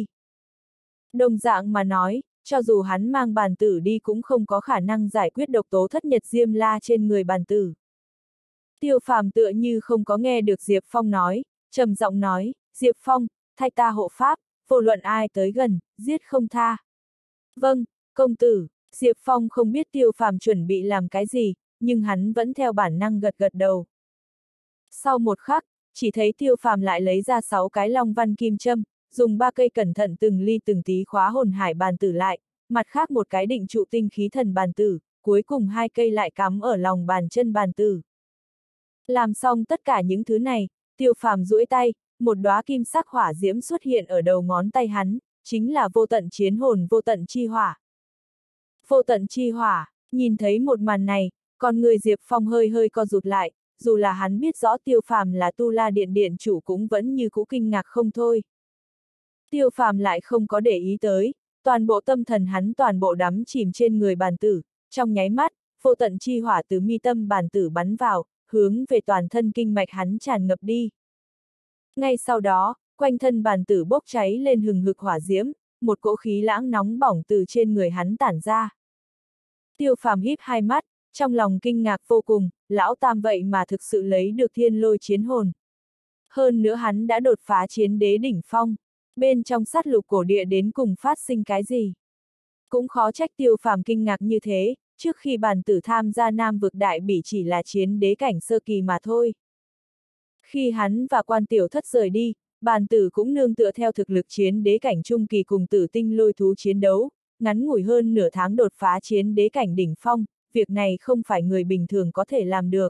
Đồng dạng mà nói, cho dù hắn mang bàn tử đi cũng không có khả năng giải quyết độc tố Thất Nhật Diêm La trên người bàn tử. Tiêu Phàm tựa như không có nghe được Diệp Phong nói, trầm giọng nói, Diệp Phong, thay ta hộ pháp, vô luận ai tới gần, giết không tha. Vâng, công tử. Diệp Phong không biết Tiêu Phàm chuẩn bị làm cái gì, nhưng hắn vẫn theo bản năng gật gật đầu. Sau một khắc, chỉ thấy Tiêu Phàm lại lấy ra 6 cái long văn kim châm, dùng 3 cây cẩn thận từng ly từng tí khóa hồn hải bàn tử lại, mặt khác một cái định trụ tinh khí thần bàn tử, cuối cùng 2 cây lại cắm ở lòng bàn chân bàn tử. Làm xong tất cả những thứ này, Tiêu Phàm duỗi tay, một đóa kim sắc hỏa diễm xuất hiện ở đầu ngón tay hắn, chính là vô tận chiến hồn vô tận chi hỏa. Vô tận chi hỏa, nhìn thấy một màn này, Còn người Diệp Phong hơi hơi co rụt lại, dù là hắn biết rõ Tiêu Phàm là Tu La Điện điện chủ cũng vẫn như cũ kinh ngạc không thôi. Tiêu Phàm lại không có để ý tới, toàn bộ tâm thần hắn toàn bộ đắm chìm trên người bàn tử, trong nháy mắt, vô tận chi hỏa từ mi tâm bàn tử bắn vào, hướng về toàn thân kinh mạch hắn tràn ngập đi. Ngay sau đó, quanh thân bàn tử bốc cháy lên hừng hực hỏa diễm, một cỗ khí lãng nóng bỏng từ trên người hắn tản ra. Tiêu Phàm híp hai mắt, trong lòng kinh ngạc vô cùng, lão tam vậy mà thực sự lấy được thiên lôi chiến hồn. Hơn nữa hắn đã đột phá chiến đế đỉnh phong, bên trong sát lục cổ địa đến cùng phát sinh cái gì. Cũng khó trách Tiêu Phàm kinh ngạc như thế, trước khi bàn tử tham gia Nam vực đại bỉ chỉ là chiến đế cảnh sơ kỳ mà thôi. Khi hắn và quan tiểu thất rời đi, bàn tử cũng nương tựa theo thực lực chiến đế cảnh trung kỳ cùng tử tinh lôi thú chiến đấu, ngắn ngủi hơn nửa tháng đột phá chiến đế cảnh đỉnh phong, việc này không phải người bình thường có thể làm được.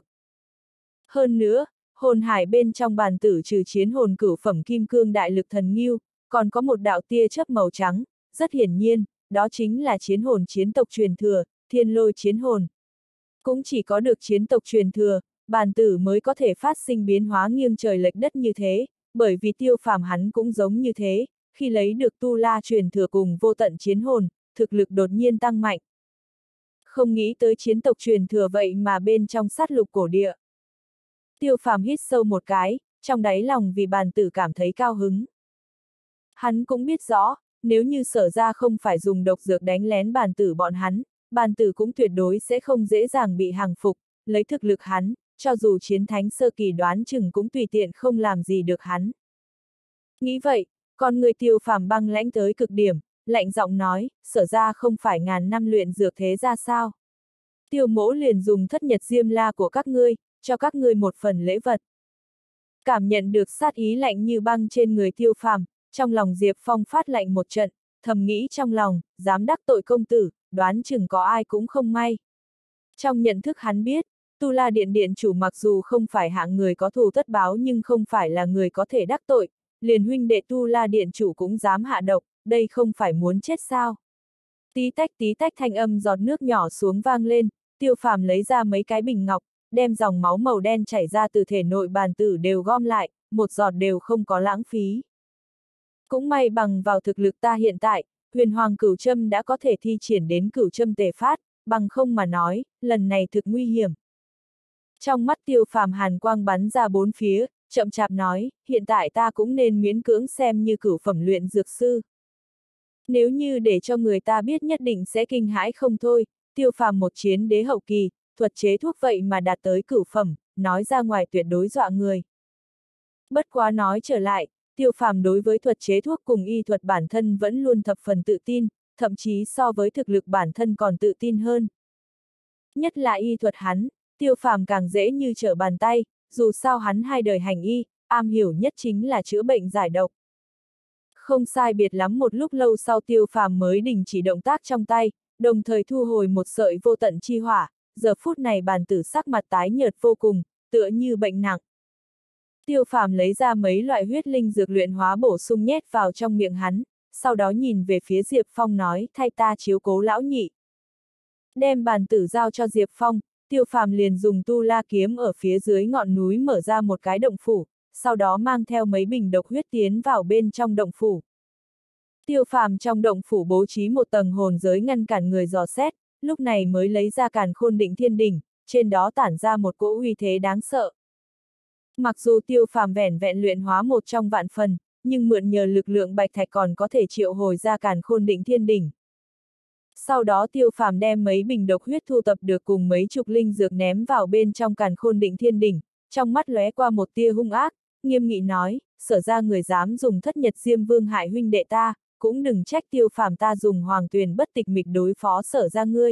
Hơn nữa, hồn hải bên trong bàn tử trừ chiến hồn cửu phẩm kim cương đại lực thần ngưu, còn có một đạo tia chớp màu trắng, rất hiển nhiên, đó chính là chiến hồn chiến tộc truyền thừa, thiên lôi chiến hồn. Cũng chỉ có được chiến tộc truyền thừa, bàn tử mới có thể phát sinh biến hóa nghiêng trời lệch đất như thế, bởi vì Tiêu Phàm hắn cũng giống như thế, khi lấy được Tu La truyền thừa cùng vô tận chiến hồn, thực lực đột nhiên tăng mạnh. Không nghĩ tới chiến tộc truyền thừa vậy mà bên trong sát lục cổ địa. Tiêu Phàm hít sâu một cái, trong đáy lòng vì bàn tử cảm thấy cao hứng. Hắn cũng biết rõ, nếu như Sở ra không phải dùng độc dược đánh lén bàn tử cũng tuyệt đối sẽ không dễ dàng bị hàng phục, lấy thực lực hắn, cho dù chiến thánh sơ kỳ đoán chừng cũng tùy tiện không làm gì được hắn. Nghĩ vậy, con người Tiêu Phàm băng lãnh tới cực điểm, lạnh giọng nói, Sở ra không phải ngàn năm luyện dược thế ra sao? Tiêu mỗ liền dùng thất nhật diêm la của các ngươi, cho các ngươi một phần lễ vật. Cảm nhận được sát ý lạnh như băng trên người Tiêu Phàm, trong lòng Diệp Phong phát lạnh một trận, thầm nghĩ trong lòng, dám đắc tội công tử, đoán chừng có ai cũng không may. Trong nhận thức hắn biết, Tu La Điện điện chủ mặc dù không phải hạng người có thù tất báo nhưng không phải là người có thể đắc tội, liền huynh đệ Tu La Điện chủ cũng dám hạ độc, đây không phải muốn chết sao. Tí tách thanh âm giọt nước nhỏ xuống vang lên, Tiêu Phàm lấy ra mấy cái bình ngọc, đem dòng máu màu đen chảy ra từ thể nội bàn tử đều gom lại, một giọt đều không có lãng phí. Cũng may bằng vào thực lực ta hiện tại, huyền hoàng cửu châm đã có thể thi triển đến cửu châm tề phát, bằng không mà nói, lần này thực nguy hiểm. Trong mắt Tiêu Phàm hàn quang bắn ra bốn phía, chậm chạp nói, hiện tại ta cũng nên miễn cưỡng xem như cửu phẩm luyện dược sư. Nếu như để cho người ta biết nhất định sẽ kinh hãi không thôi, Tiêu Phàm một chiến đế hậu kỳ, thuật chế thuốc vậy mà đạt tới cửu phẩm, nói ra ngoài tuyệt đối dọa người. Bất quá nói trở lại, Tiêu Phàm đối với thuật chế thuốc cùng y thuật bản thân vẫn luôn thập phần tự tin, thậm chí so với thực lực bản thân còn tự tin hơn. Nhất là y thuật hắn, Tiêu Phàm càng dễ như trở bàn tay, dù sao hắn hai đời hành y, am hiểu nhất chính là chữa bệnh giải độc. Không sai biệt lắm một lúc lâu sau Tiêu Phàm mới đình chỉ động tác trong tay, đồng thời thu hồi một sợi vô tận chi hỏa, giờ phút này bàn tử sắc mặt tái nhợt vô cùng, tựa như bệnh nặng. Tiêu Phàm lấy ra mấy loại huyết linh dược luyện hóa bổ sung nhét vào trong miệng hắn, sau đó nhìn về phía Diệp Phong nói, thay ta chiếu cố lão nhị. Đem bàn tử giao cho Diệp Phong, Tiêu Phàm liền dùng tu la kiếm ở phía dưới ngọn núi mở ra một cái động phủ, sau đó mang theo mấy bình độc huyết tiến vào bên trong động phủ. Tiêu Phàm trong động phủ bố trí một tầng hồn giới ngăn cản người dò xét, lúc này mới lấy ra càn khôn định thiên đỉnh, trên đó tản ra một cỗ uy thế đáng sợ. Mặc dù Tiêu Phàm vẻn vẹn luyện hóa một trong vạn phần, nhưng mượn nhờ lực lượng bạch thạch còn có thể triệu hồi ra càn khôn định thiên đỉnh. Sau đó Tiêu Phàm đem mấy bình độc huyết thu tập được cùng mấy chục linh dược ném vào bên trong càn khôn định thiên đỉnh, trong mắt lóe qua một tia hung ác, nghiêm nghị nói, Sở ra người dám dùng thất nhật diêm vương hại huynh đệ ta, cũng đừng trách Tiêu Phàm ta dùng hoàng tuyền bất tịch mịch đối phó Sở ra ngươi.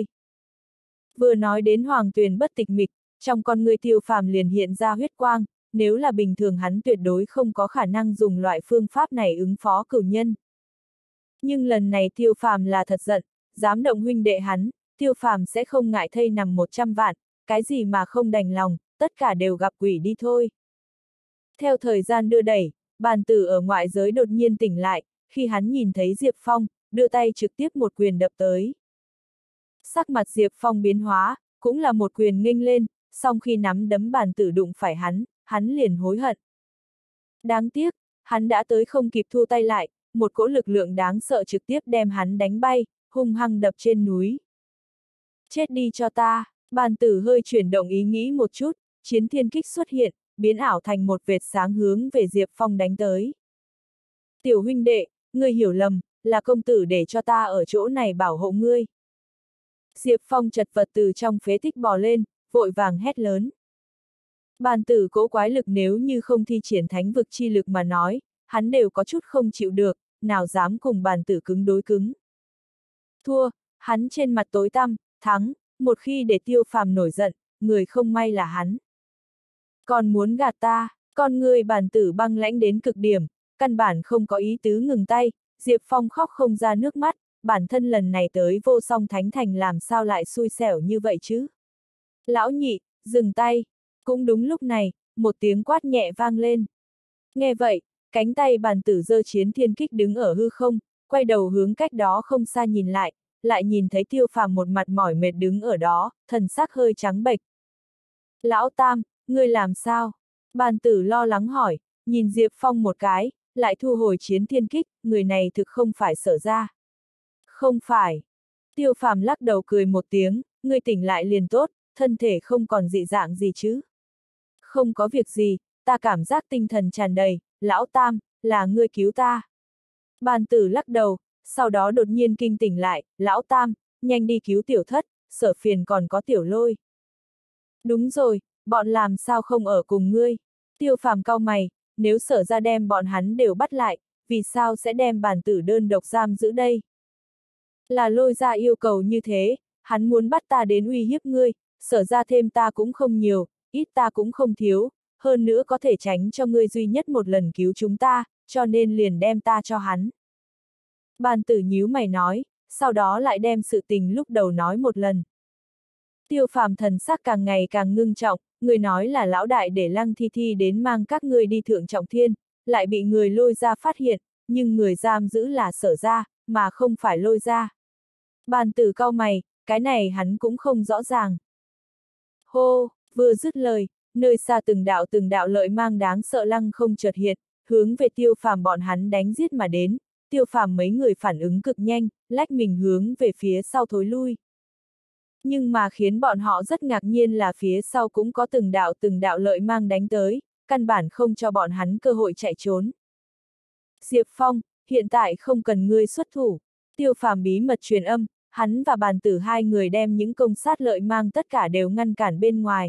Vừa nói đến hoàng tuyền bất tịch mịch, trong con ngươi Tiêu Phàm liền hiện ra huyết quang, nếu là bình thường hắn tuyệt đối không có khả năng dùng loại phương pháp này ứng phó cửu nhân. Nhưng lần này Tiêu Phàm là thật giận, dám động huynh đệ hắn, Tiêu Phàm sẽ không ngại thây nằm 100 vạn, cái gì mà không đành lòng, tất cả đều gặp quỷ đi thôi. Theo thời gian đưa đẩy, bàn tử ở ngoại giới đột nhiên tỉnh lại, khi hắn nhìn thấy Diệp Phong, đưa tay trực tiếp một quyền đập tới. Sắc mặt Diệp Phong biến hóa, cũng là một quyền nghênh lên, song khi nắm đấm bàn tử đụng phải hắn liền hối hận. Đáng tiếc, hắn đã tới không kịp thu tay lại, một cỗ lực lượng đáng sợ trực tiếp đem hắn đánh bay, hung hăng đập trên núi. Chết đi cho ta, bàn tử hơi chuyển động ý nghĩ một chút, chiến thiên kích xuất hiện, biến ảo thành một vệt sáng hướng về Diệp Phong đánh tới. Tiểu huynh đệ, ngươi hiểu lầm, là công tử để cho ta ở chỗ này bảo hộ ngươi. Diệp Phong chật vật từ trong phế tích bò lên, vội vàng hét lớn. Bàn tử cỗ quái lực nếu như không thi triển thánh vực chi lực mà nói, hắn đều có chút không chịu được, nào dám cùng bàn tử cứng đối cứng. Thua, hắn trên mặt tối tăm, thắng, một khi để Tiêu Phàm nổi giận, người không may là hắn. Còn muốn gạt ta, con ngươi bàn tử băng lãnh đến cực điểm, căn bản không có ý tứ ngừng tay, Diệp Phong khóc không ra nước mắt, bản thân lần này tới Vô Song Thánh Thành làm sao lại xui xẻo như vậy chứ? Lão nhị, dừng tay. Cũng đúng lúc này, một tiếng quát nhẹ vang lên. Nghe vậy, cánh tay bàn tử giơ chiến thiên kích đứng ở hư không, quay đầu hướng cách đó không xa nhìn lại nhìn thấy Tiêu Phàm một mặt mỏi mệt đứng ở đó, thần sắc hơi trắng bệch. Lão Tam, ngươi làm sao? Bàn tử lo lắng hỏi, nhìn Diệp Phong một cái, lại thu hồi chiến thiên kích, người này thực không phải Sở ra. Không phải. Tiêu Phàm lắc đầu cười một tiếng, ngươi tỉnh lại liền tốt, thân thể không còn dị dạng gì chứ. Không có việc gì, ta cảm giác tinh thần tràn đầy, Lão Tam, là ngươi cứu ta. Bàn tử lắc đầu, sau đó đột nhiên kinh tỉnh lại, Lão Tam, nhanh đi cứu Tiểu Thất, Sở Phiền còn có Tiểu Lôi. Đúng rồi, bọn làm sao không ở cùng ngươi? Tiêu Phàm cau mày, nếu Sở ra đem bọn hắn đều bắt lại, vì sao sẽ đem bàn tử đơn độc giam giữ đây? Là Lôi ra yêu cầu như thế, hắn muốn bắt ta đến uy hiếp ngươi, Sở ra thêm ta cũng không nhiều, ít ta cũng không thiếu, hơn nữa có thể tránh cho ngươi duy nhất một lần cứu chúng ta, cho nên liền đem ta cho hắn. Bàn tử nhíu mày nói, sau đó lại đem sự tình lúc đầu nói một lần. Tiêu Phàm thần sắc càng ngày càng ngưng trọng, người nói là lão đại để Lăng Thi Thi đến mang các ngươi đi Thượng Trọng Thiên, lại bị người Lôi ra phát hiện, nhưng người giam giữ là Sở ra, mà không phải Lôi ra. Bàn tử cau mày, cái này hắn cũng không rõ ràng. Hô, vừa dứt lời, nơi xa từng đạo lợi mang đáng sợ lăng không chợt hiện, hướng về Tiêu Phàm bọn hắn đánh giết mà đến. Tiêu Phàm mấy người phản ứng cực nhanh, lách mình hướng về phía sau thối lui. Nhưng mà khiến bọn họ rất ngạc nhiên là phía sau cũng có từng đạo lợi mang đánh tới, căn bản không cho bọn hắn cơ hội chạy trốn. Diệp Phong, hiện tại không cần ngươi xuất thủ. Tiêu Phàm bí mật truyền âm, hắn và bàn tử hai người đem những công sát lợi mang tất cả đều ngăn cản bên ngoài.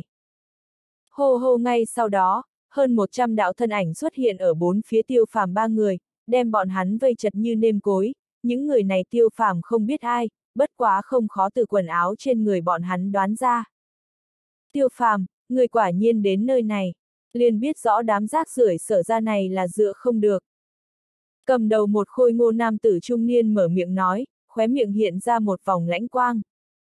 Hô hô ngay sau đó, hơn 100 đạo thân ảnh xuất hiện ở bốn phía Tiêu Phàm ba người, đem bọn hắn vây chật như nêm cối, những người này Tiêu Phàm không biết ai, bất quá không khó từ quần áo trên người bọn hắn đoán ra. Tiêu Phàm, người quả nhiên đến nơi này, liền biết rõ đám rác rưởi Sở ra này là dựa không được. Cầm đầu một khôi ngô nam tử trung niên mở miệng nói, khóe miệng hiện ra một vòng lãnh quang.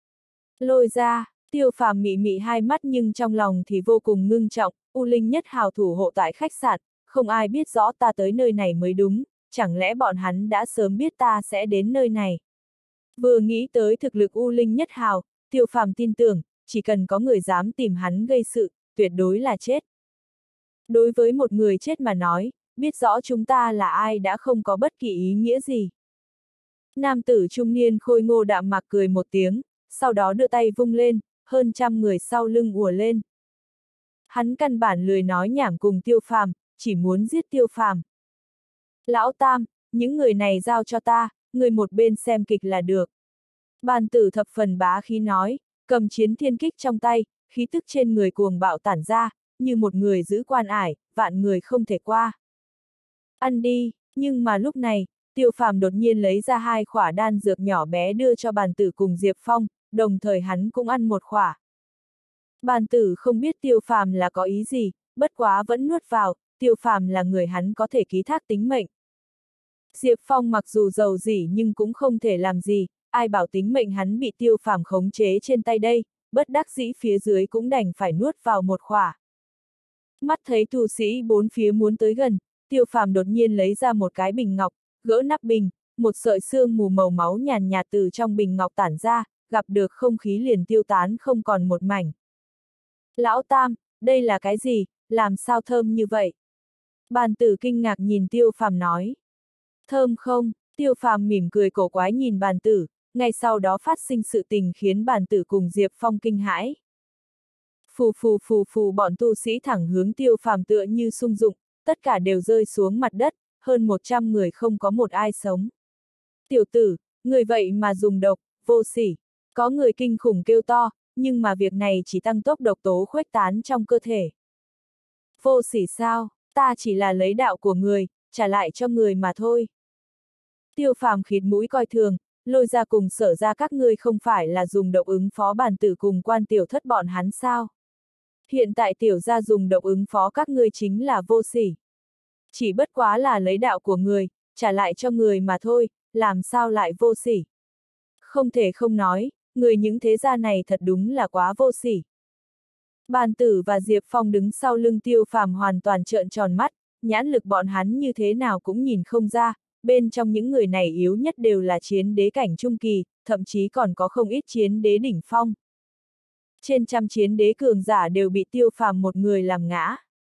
Lôi ra, Tiêu Phàm mị mị hai mắt nhưng trong lòng thì vô cùng ngưng trọng, U Linh Nhất Hào thủ hộ tại khách sạn, không ai biết rõ ta tới nơi này mới đúng, chẳng lẽ bọn hắn đã sớm biết ta sẽ đến nơi này. Vừa nghĩ tới thực lực U Linh Nhất Hào, Tiêu Phàm tin tưởng, chỉ cần có người dám tìm hắn gây sự, tuyệt đối là chết. Đối với một người chết mà nói, biết rõ chúng ta là ai đã không có bất kỳ ý nghĩa gì. Nam tử trung niên khôi ngô đạm mạc cười một tiếng, sau đó đưa tay vung lên, hơn trăm người sau lưng ùa lên. Hắn căn bản lười nói nhảm cùng Tiêu Phàm, chỉ muốn giết Tiêu Phàm. Lão Tam, những người này giao cho ta, người một bên xem kịch là được. Bàn tử thập phần bá khí nói, cầm chiến thiên kích trong tay, khí tức trên người cuồng bạo tản ra, như một người giữ quan ải, vạn người không thể qua. Ăn đi, nhưng mà lúc này, Tiêu Phàm đột nhiên lấy ra 2 khỏa đan dược nhỏ bé đưa cho bàn tử cùng Diệp Phong, đồng thời hắn cũng ăn 1 khỏa. Bàn tử không biết Tiêu Phàm là có ý gì, bất quá vẫn nuốt vào, Tiêu Phàm là người hắn có thể ký thác tính mệnh. Diệp Phong mặc dù giàu dỉ nhưng cũng không thể làm gì, ai bảo tính mệnh hắn bị Tiêu Phàm khống chế trên tay đây, bất đắc dĩ phía dưới cũng đành phải nuốt vào 1 khỏa. Mắt thấy tu sĩ bốn phía muốn tới gần, Tiêu Phàm đột nhiên lấy ra một cái bình ngọc, gỡ nắp bình, một sợi sương mù màu máu nhàn nhạt từ trong bình ngọc tản ra, gặp được không khí liền tiêu tán không còn một mảnh. Lão Tam, đây là cái gì, làm sao thơm như vậy? Bàn tử kinh ngạc nhìn Tiêu Phàm nói. Thơm không? Tiêu Phàm mỉm cười cổ quái nhìn bàn tử, ngay sau đó phát sinh sự tình khiến bàn tử cùng Diệp Phong kinh hãi. Phù phù phù phù, bọn tu sĩ thẳng hướng Tiêu Phàm tựa như sung dụng, tất cả đều rơi xuống mặt đất, hơn 100 người không có một ai sống. Tiểu tử, người vậy mà dùng độc, vô sỉ. Có người kinh khủng kêu to, nhưng mà việc này chỉ tăng tốc độc tố khuếch tán trong cơ thể. Vô sỉ sao, ta chỉ là lấy đạo của người, trả lại cho người mà thôi. Tiêu Phàm khịt mũi coi thường, Lôi Gia cùng Sở Gia các ngươi không phải là dùng độc ứng phó bàn tử cùng Quan Tiểu Thất bọn hắn sao? Hiện tại Tiểu Gia dùng độc ứng phó các ngươi chính là vô sỉ. Chỉ bất quá là lấy đạo của người, trả lại cho người mà thôi, làm sao lại vô sỉ? Không thể không nói, người những thế gia này thật đúng là quá vô sỉ. Bàn tử và Diệp Phong đứng sau lưng Tiêu Phàm hoàn toàn trợn tròn mắt, nhãn lực bọn hắn như thế nào cũng nhìn không ra, bên trong những người này yếu nhất đều là chiến đế cảnh trung kỳ, thậm chí còn có không ít chiến đế đỉnh phong. Trên trăm chiến đế cường giả đều bị Tiêu Phàm một người làm ngã.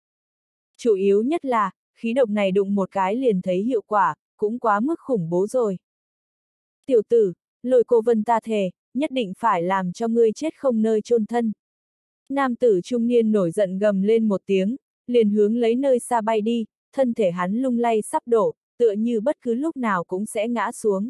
Chủ yếu nhất là, khí độc này đụng một cái liền thấy hiệu quả, cũng quá mức khủng bố rồi. Tiểu tử, Lôi Cô Vân ta thề, nhất định phải làm cho ngươi chết không nơi chôn thân. Nam tử trung niên nổi giận gầm lên một tiếng, liền hướng lấy nơi xa bay đi, thân thể hắn lung lay sắp đổ, tựa như bất cứ lúc nào cũng sẽ ngã xuống.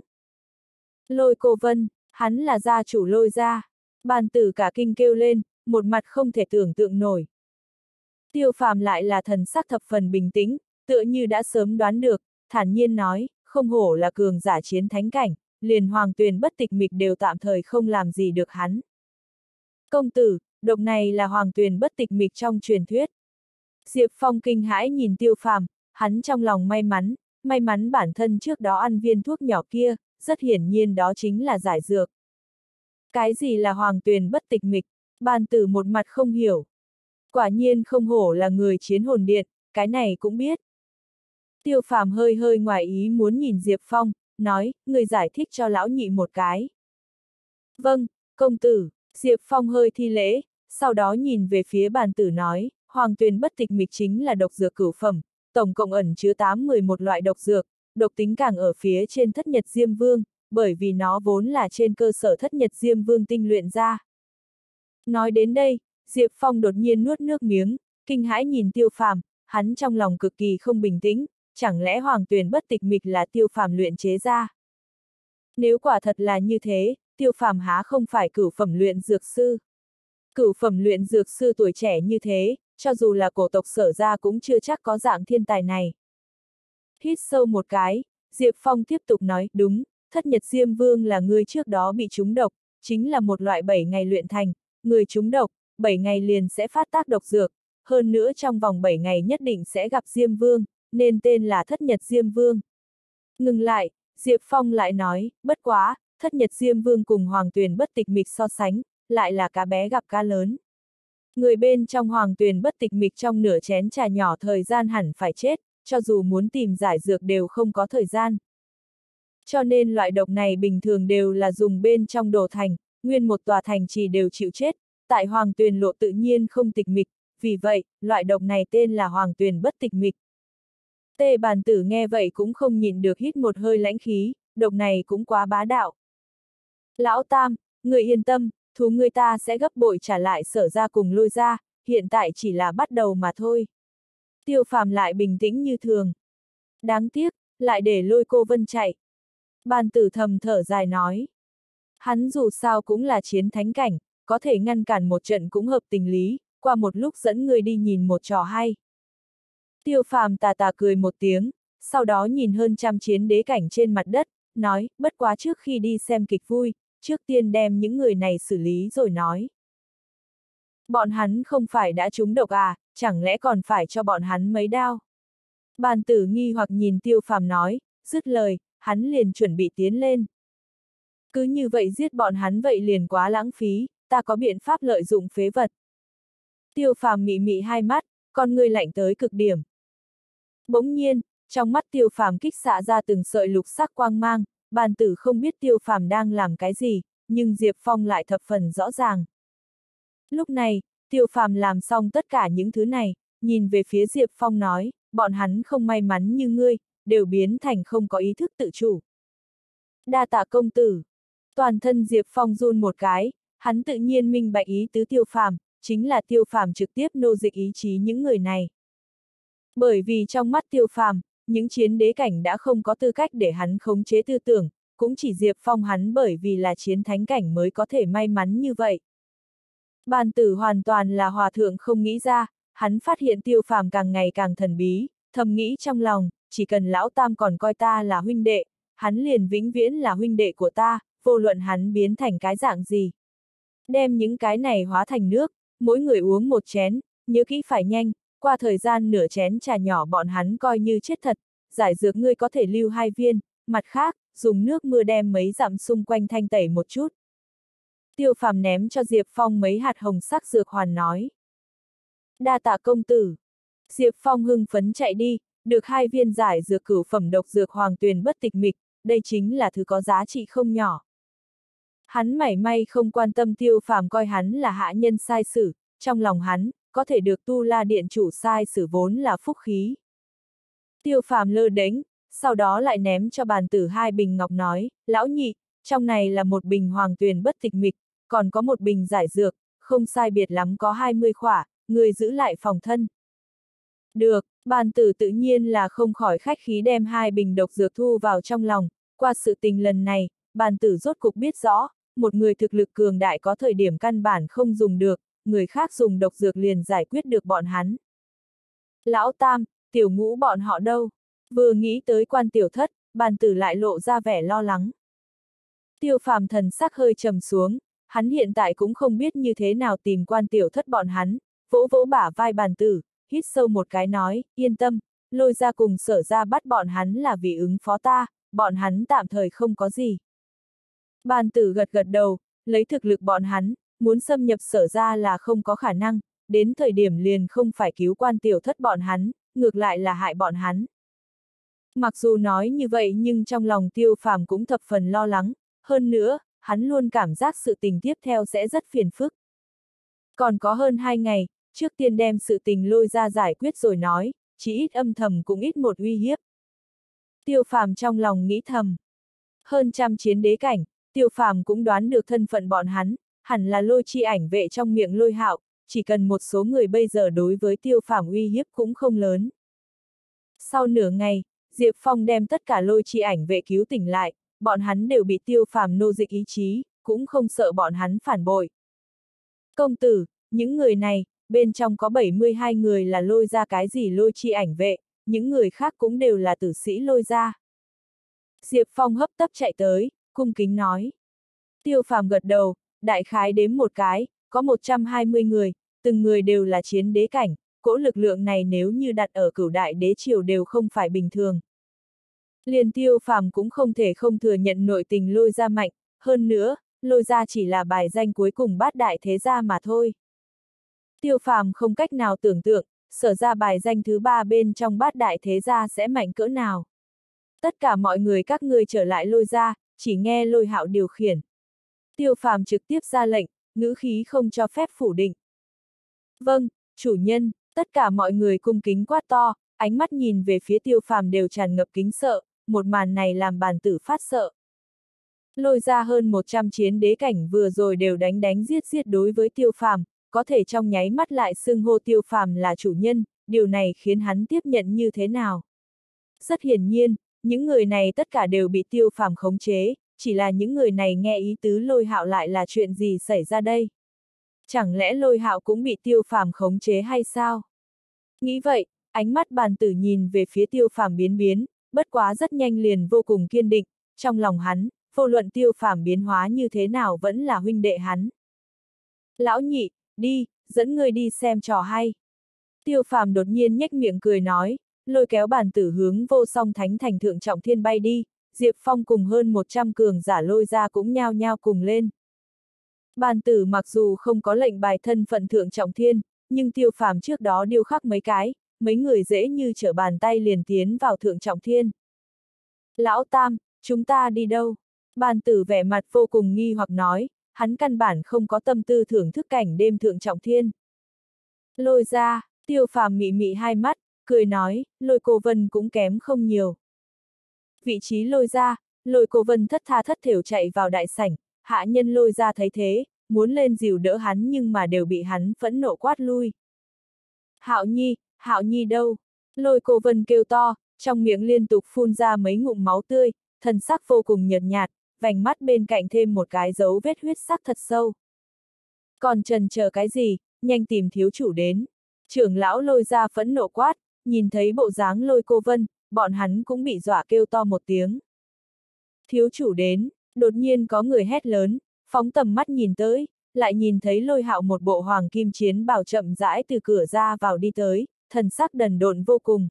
Lôi Cô Vân, hắn là gia chủ Lôi gia. Bàn tử cả kinh kêu lên, một mặt không thể tưởng tượng nổi. Tiêu Phàm lại là thần sắc thập phần bình tĩnh, tựa như đã sớm đoán được, thản nhiên nói, không hổ là cường giả chiến thánh cảnh, liền Hoàng Tuyền Bất Tịch Mịch đều tạm thời không làm gì được hắn. Công tử, độc này là Hoàng Tuyền Bất Tịch Mịch trong truyền thuyết. Diệp Phong kinh hãi nhìn Tiêu Phàm, hắn trong lòng may mắn bản thân trước đó ăn viên thuốc nhỏ kia, rất hiển nhiên đó chính là giải dược. Cái gì là Hoàng Tuyền Bất Tịch Mịch? Bàn tử một mặt không hiểu. Quả nhiên không hổ là người chiến hồn điện, cái này cũng biết. Tiêu Phàm hơi hơi ngoài ý muốn nhìn Diệp Phong, nói, người giải thích cho lão nhị một cái. Vâng, công tử. Diệp Phong hơi thi lễ, sau đó nhìn về phía bàn tử nói, Hoàng Tuyền Bất Tịch Mịch chính là độc dược cửu phẩm, tổng cộng ẩn chứa 11 loại độc dược, độc tính càng ở phía trên Thất Nhật Diêm Vương, bởi vì nó vốn là trên cơ sở Thất Nhật Diêm Vương tinh luyện ra. Nói đến đây, Diệp Phong đột nhiên nuốt nước miếng, kinh hãi nhìn Tiêu Phàm, hắn trong lòng cực kỳ không bình tĩnh, chẳng lẽ Hoàng Tuyền Bất Tịch Mịch là Tiêu Phàm luyện chế ra? Nếu quả thật là như thế, Tiêu Phàm há không phải cửu phẩm luyện dược sư. Cửu phẩm luyện dược sư tuổi trẻ như thế, cho dù là cổ tộc Sở gia cũng chưa chắc có dạng thiên tài này. Hít sâu một cái, Diệp Phong tiếp tục nói, đúng, Thất Nhật Diêm Vương là người trước đó bị trúng độc, chính là một loại 7 ngày luyện thành, người trúng độc, 7 ngày liền sẽ phát tác độc dược, hơn nữa trong vòng 7 ngày nhất định sẽ gặp Diêm Vương, nên tên là Thất Nhật Diêm Vương. Ngừng lại, Diệp Phong lại nói, bất quá, Thất Nhật Diêm Vương cùng Hoàng Tuyền Bất Tịch Mịch so sánh, lại là cá bé gặp cá lớn. Người bên trong Hoàng Tuyền Bất Tịch Mịch trong nửa chén trà nhỏ thời gian hẳn phải chết, cho dù muốn tìm giải dược đều không có thời gian. Cho nên loại độc này bình thường đều là dùng bên trong đồ thành, nguyên một tòa thành trì đều chịu chết, tại Hoàng Tuyền lộ tự nhiên không tịch mịch, vì vậy, loại độc này tên là Hoàng Tuyền Bất Tịch Mịch. Tê Bàn Tử nghe vậy cũng không nhịn được hít một hơi lãnh khí, độc này cũng quá bá đạo. Lão Tam, người yên tâm, thú người ta sẽ gấp bội trả lại Sở gia cùng Lôi gia, hiện tại chỉ là bắt đầu mà thôi. Tiêu Phàm lại bình tĩnh như thường. Đáng tiếc, lại để Lôi Cô Vân chạy. Bàn Tử thầm thở dài nói. Hắn dù sao cũng là chiến thánh cảnh, có thể ngăn cản một trận cũng hợp tình lý, qua một lúc dẫn người đi nhìn một trò hay. Tiêu Phàm tà tà cười một tiếng, sau đó nhìn hơn trăm chiến đế cảnh trên mặt đất, nói, bất quá trước khi đi xem kịch vui, trước tiên đem những người này xử lý rồi nói. Bọn hắn không phải đã trúng độc à, chẳng lẽ còn phải cho bọn hắn mấy đao? Bàn Tử nghi hoặc nhìn Tiêu Phàm nói, dứt lời, hắn liền chuẩn bị tiến lên. Cứ như vậy giết bọn hắn vậy liền quá lãng phí, ta có biện pháp lợi dụng phế vật. Tiêu Phàm mị mị hai mắt, con ngươi lạnh tới cực điểm. Bỗng nhiên, trong mắt Tiêu Phàm kích xạ ra từng sợi lục sắc quang mang, Bàn Tử không biết Tiêu Phàm đang làm cái gì, nhưng Diệp Phong lại thập phần rõ ràng. Lúc này, Tiêu Phàm làm xong tất cả những thứ này, nhìn về phía Diệp Phong nói, bọn hắn không may mắn như ngươi, đều biến thành không có ý thức tự chủ. Đa tạ công tử. Toàn thân Diệp Phong run một cái, hắn tự nhiên minh bạch ý tứ Tiêu Phàm, chính là Tiêu Phàm trực tiếp nô dịch ý chí những người này. Bởi vì trong mắt Tiêu Phàm, những chiến đế cảnh đã không có tư cách để hắn khống chế tư tưởng, cũng chỉ Diệp Phong hắn bởi vì là chiến thánh cảnh mới có thể may mắn như vậy. Bàn tử hoàn toàn là hòa thượng không nghĩ ra, hắn phát hiện Tiêu Phàm càng ngày càng thần bí, thầm nghĩ trong lòng, chỉ cần lão tam còn coi ta là huynh đệ, hắn liền vĩnh viễn là huynh đệ của ta, vô luận hắn biến thành cái dạng gì. Đem những cái này hóa thành nước, mỗi người uống một chén, nhớ kỹ phải nhanh, qua thời gian nửa chén trà nhỏ bọn hắn coi như chết thật, giải dược ngươi có thể lưu 2 viên, mặt khác, dùng nước mưa đem mấy dặm xung quanh thanh tẩy một chút. Tiêu Phàm ném cho Diệp Phong mấy hạt hồng sắc dược hoàn nói. Đa tạ công tử. Diệp Phong hưng phấn chạy đi, được 2 viên giải dược cửu phẩm độc dược hoàng tuyền bất tịch mịch, đây chính là thứ có giá trị không nhỏ. Hắn mảy may không quan tâm Tiêu Phàm coi hắn là hạ nhân sai sử, trong lòng hắn, có thể được Tu La Điện chủ sai sử vốn là phúc khí. Tiêu Phàm lơ đễnh, sau đó lại ném cho bàn tử 2 bình ngọc nói, lão nhị, trong này là một bình hoàng tuyền bất tịch mịch, còn có một bình giải dược, không sai biệt lắm có 20 khỏa, người giữ lại phòng thân. Được, bàn tử tự nhiên là không khỏi khách khí đem 2 bình độc dược thu vào trong lòng, qua sự tình lần này, bàn tử rốt cục biết rõ, một người thực lực cường đại có thời điểm căn bản không dùng được, người khác dùng độc dược liền giải quyết được bọn hắn. Lão Tam, Tiểu Ngũ bọn họ đâu? Vừa nghĩ tới Quan Tiểu Thất, bàn tử lại lộ ra vẻ lo lắng. Tiêu Phàm thần sắc hơi trầm xuống, hắn hiện tại cũng không biết như thế nào tìm Quan Tiểu Thất bọn hắn, vỗ vỗ bả vai bàn tử, hít sâu một cái nói, yên tâm, Lôi Gia cùng Sở Gia bắt bọn hắn là vì ứng phó ta, bọn hắn tạm thời không có gì. Bàn tử gật gật đầu, lấy thực lực bọn hắn, muốn xâm nhập Sở Gia là không có khả năng, đến thời điểm liền không phải cứu Quan Tiểu Thất bọn hắn, ngược lại là hại bọn hắn. Mặc dù nói như vậy nhưng trong lòng Tiêu Phàm cũng thập phần lo lắng, hơn nữa, hắn luôn cảm giác sự tình tiếp theo sẽ rất phiền phức. Còn có hơn 2 ngày, trước tiên đem sự tình Lôi Gia giải quyết rồi nói, chỉ ít âm thầm cũng ít một uy hiếp. Tiêu Phàm trong lòng nghĩ thầm. Hơn trăm chiến đế cảnh, Tiêu Phàm cũng đoán được thân phận bọn hắn, hẳn là Lôi Chi Ảnh Vệ trong miệng Lôi Hạo, chỉ cần một số người bây giờ đối với Tiêu Phàm uy hiếp cũng không lớn. Sau nửa ngày, Diệp Phong đem tất cả Lôi Chi Ảnh Vệ cứu tỉnh lại, bọn hắn đều bị Tiêu Phàm nô dịch ý chí, cũng không sợ bọn hắn phản bội. Công tử, những người này, bên trong có 72 người là Lôi Gia cái gì Lôi Chi Ảnh Vệ, những người khác cũng đều là tử sĩ Lôi Gia. Diệp Phong hấp tấp chạy tới, cung kính nói. Tiêu Phàm gật đầu, đại khái đếm một cái, có 120 người, từng người đều là chiến đế cảnh, cỗ lực lượng này nếu như đặt ở Cửu Đại Đế Triều đều không phải bình thường. Liền Tiêu Phàm cũng không thể không thừa nhận nội tình Lôi Gia mạnh, hơn nữa, Lôi Gia chỉ là bài danh cuối cùng bát đại thế gia mà thôi. Tiêu Phàm không cách nào tưởng tượng, Sở Gia bài danh thứ 3 bên trong bát đại thế gia sẽ mạnh cỡ nào. Tất cả mọi người các ngươi trở lại Lôi Gia, chỉ nghe Lôi Hạo điều khiển. Tiêu Phàm trực tiếp ra lệnh, ngữ khí không cho phép phủ định. Vâng, chủ nhân, tất cả mọi người cung kính quát to, ánh mắt nhìn về phía Tiêu Phàm đều tràn ngập kính sợ, một màn này làm bàn tử phát sợ. Lôi Gia hơn 100 chiến đế cảnh vừa rồi đều đánh đánh giết giết đối với Tiêu Phàm, có thể trong nháy mắt lại xưng hô Tiêu Phàm là chủ nhân, điều này khiến hắn tiếp nhận như thế nào? Rất hiển nhiên, những người này tất cả đều bị Tiêu Phàm khống chế, chỉ là những người này nghe ý tứ Lôi Hạo lại là chuyện gì xảy ra đây? Chẳng lẽ Lôi Hạo cũng bị Tiêu Phàm khống chế hay sao? Nghĩ vậy, ánh mắt bàn tử nhìn về phía Tiêu Phàm biến biến, bất quá rất nhanh liền vô cùng kiên định, trong lòng hắn, vô luận Tiêu Phàm biến hóa như thế nào vẫn là huynh đệ hắn. Lão nhị, đi, dẫn người đi xem trò hay. Tiêu Phàm đột nhiên nhếch miệng cười nói, lôi kéo bàn tử hướng Vô Song Thánh Thành Thượng Trọng Thiên bay đi, Diệp Phong cùng hơn 100 cường giả Lôi Gia cũng nhao nhao cùng lên. Bàn tử mặc dù không có lệnh bài thân phận Thượng Trọng Thiên, nhưng Tiêu Phàm trước đó điêu khắc mấy cái, mấy người dễ như trở bàn tay liền tiến vào Thượng Trọng Thiên. Lão Tam, chúng ta đi đâu? Bàn tử vẻ mặt vô cùng nghi hoặc nói, hắn căn bản không có tâm tư thưởng thức cảnh đêm thượng trọng thiên. Lôi ra, Tiêu Phàm mị mị hai mắt, cười nói, Lôi Cô Vân cũng kém không nhiều. Vị trí Lôi ra, Lôi Cô Vân thất tha thất thểu chạy vào đại sảnh, hạ nhân Lôi ra thấy thế, muốn lên dìu đỡ hắn nhưng mà đều bị hắn phẫn nộ quát lui. Hạo Nhi đâu? Lôi Cô Vân kêu to, trong miệng liên tục phun ra mấy ngụm máu tươi, thần sắc vô cùng nhợt nhạt, vành mắt bên cạnh thêm một cái dấu vết huyết sắc thật sâu. Còn chần chờ cái gì, nhanh tìm thiếu chủ đến. Trưởng lão Lôi ra phẫn nộ quát, nhìn thấy bộ dáng Lôi Cô Vân, bọn hắn cũng bị dọa kêu to một tiếng. Thiếu chủ đến, đột nhiên có người hét lớn, phóng tầm mắt nhìn tới, lại nhìn thấy Lôi Hạo một bộ hoàng kim chiến bào chậm rãi từ cửa ra vào đi tới, thần sắc đần độn vô cùng.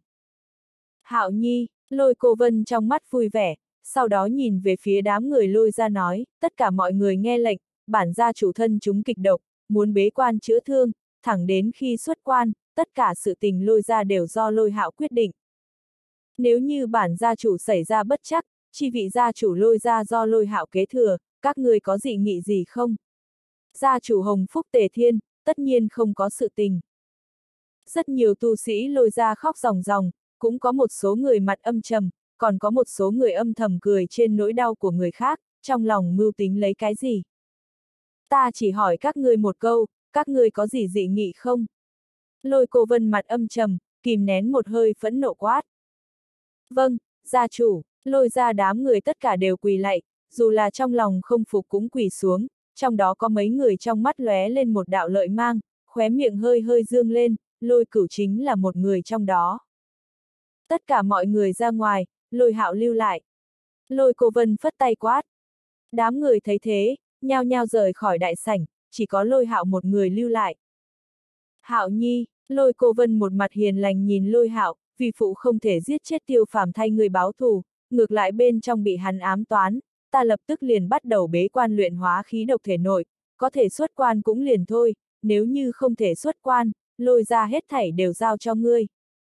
Hạo Nhi, Lôi Cô Vân trong mắt vui vẻ, sau đó nhìn về phía đám người Lôi ra nói, tất cả mọi người nghe lệnh, bản gia chủ thân chúng kịch độc, muốn bế quan chữa thương, thẳng đến khi xuất quan, tất cả sự tình Lôi ra đều do Lôi Hạo quyết định. Nếu như bản gia chủ xảy ra bất trắc, chi vị gia chủ Lôi ra do Lôi Hạo kế thừa, các người có dị nghị gì không? Gia chủ Hồng Phúc Tề Thiên, tất nhiên không có sự tình. Rất nhiều tu sĩ Lôi ra khóc ròng ròng, cũng có một số người mặt âm trầm, còn có một số người âm thầm cười trên nỗi đau của người khác, trong lòng mưu tính lấy cái gì. Ta chỉ hỏi các ngươi một câu, các ngươi có gì dị nghị không? Lôi Cô Vân mặt âm trầm, kìm nén một hơi phẫn nộ quát. Vâng, gia chủ, Lôi ra đám người tất cả đều quỳ lạy, dù là trong lòng không phục cũng quỳ xuống, trong đó có mấy người trong mắt lóe lên một đạo lợi mang, khóe miệng hơi hơi dương lên, Lôi Cửu chính là một người trong đó. Tất cả mọi người ra ngoài, Lôi Hạo lưu lại. Lôi Cô Vân phất tay quát. Đám người thấy thế, nhao nhao rời khỏi đại sảnh, chỉ có Lôi Hạo một người lưu lại. Hạo Nhi, Lôi Cô Vân một mặt hiền lành nhìn Lôi Hạo, vì phụ không thể giết chết Tiêu Phàm thay người báo thù, ngược lại bên trong bị hắn ám toán, ta lập tức liền bắt đầu bế quan luyện hóa khí độc thể nội, có thể xuất quan cũng liền thôi, nếu như không thể xuất quan, Lôi ra hết thảy đều giao cho ngươi.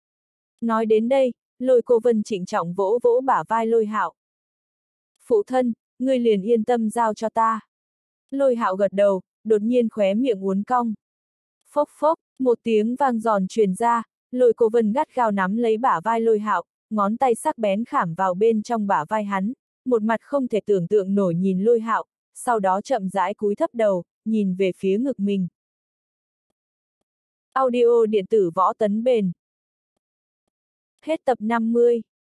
Nói đến đây, Lôi Cô Vân trịnh trọng vỗ vỗ bả vai Lôi Hạo. Phụ thân, ngươi liền yên tâm giao cho ta. Lôi Hạo gật đầu, đột nhiên khóe miệng uốn cong. Phốc phốc, một tiếng vang giòn truyền ra, Lôi Cô Vân gắt gao nắm lấy bả vai Lôi Hạo, ngón tay sắc bén khảm vào bên trong bả vai hắn, một mặt không thể tưởng tượng nổi nhìn Lôi Hạo, sau đó chậm rãi cúi thấp đầu, nhìn về phía ngực mình. Audio điện tử Võ Tấn Bền. Hết tập 50.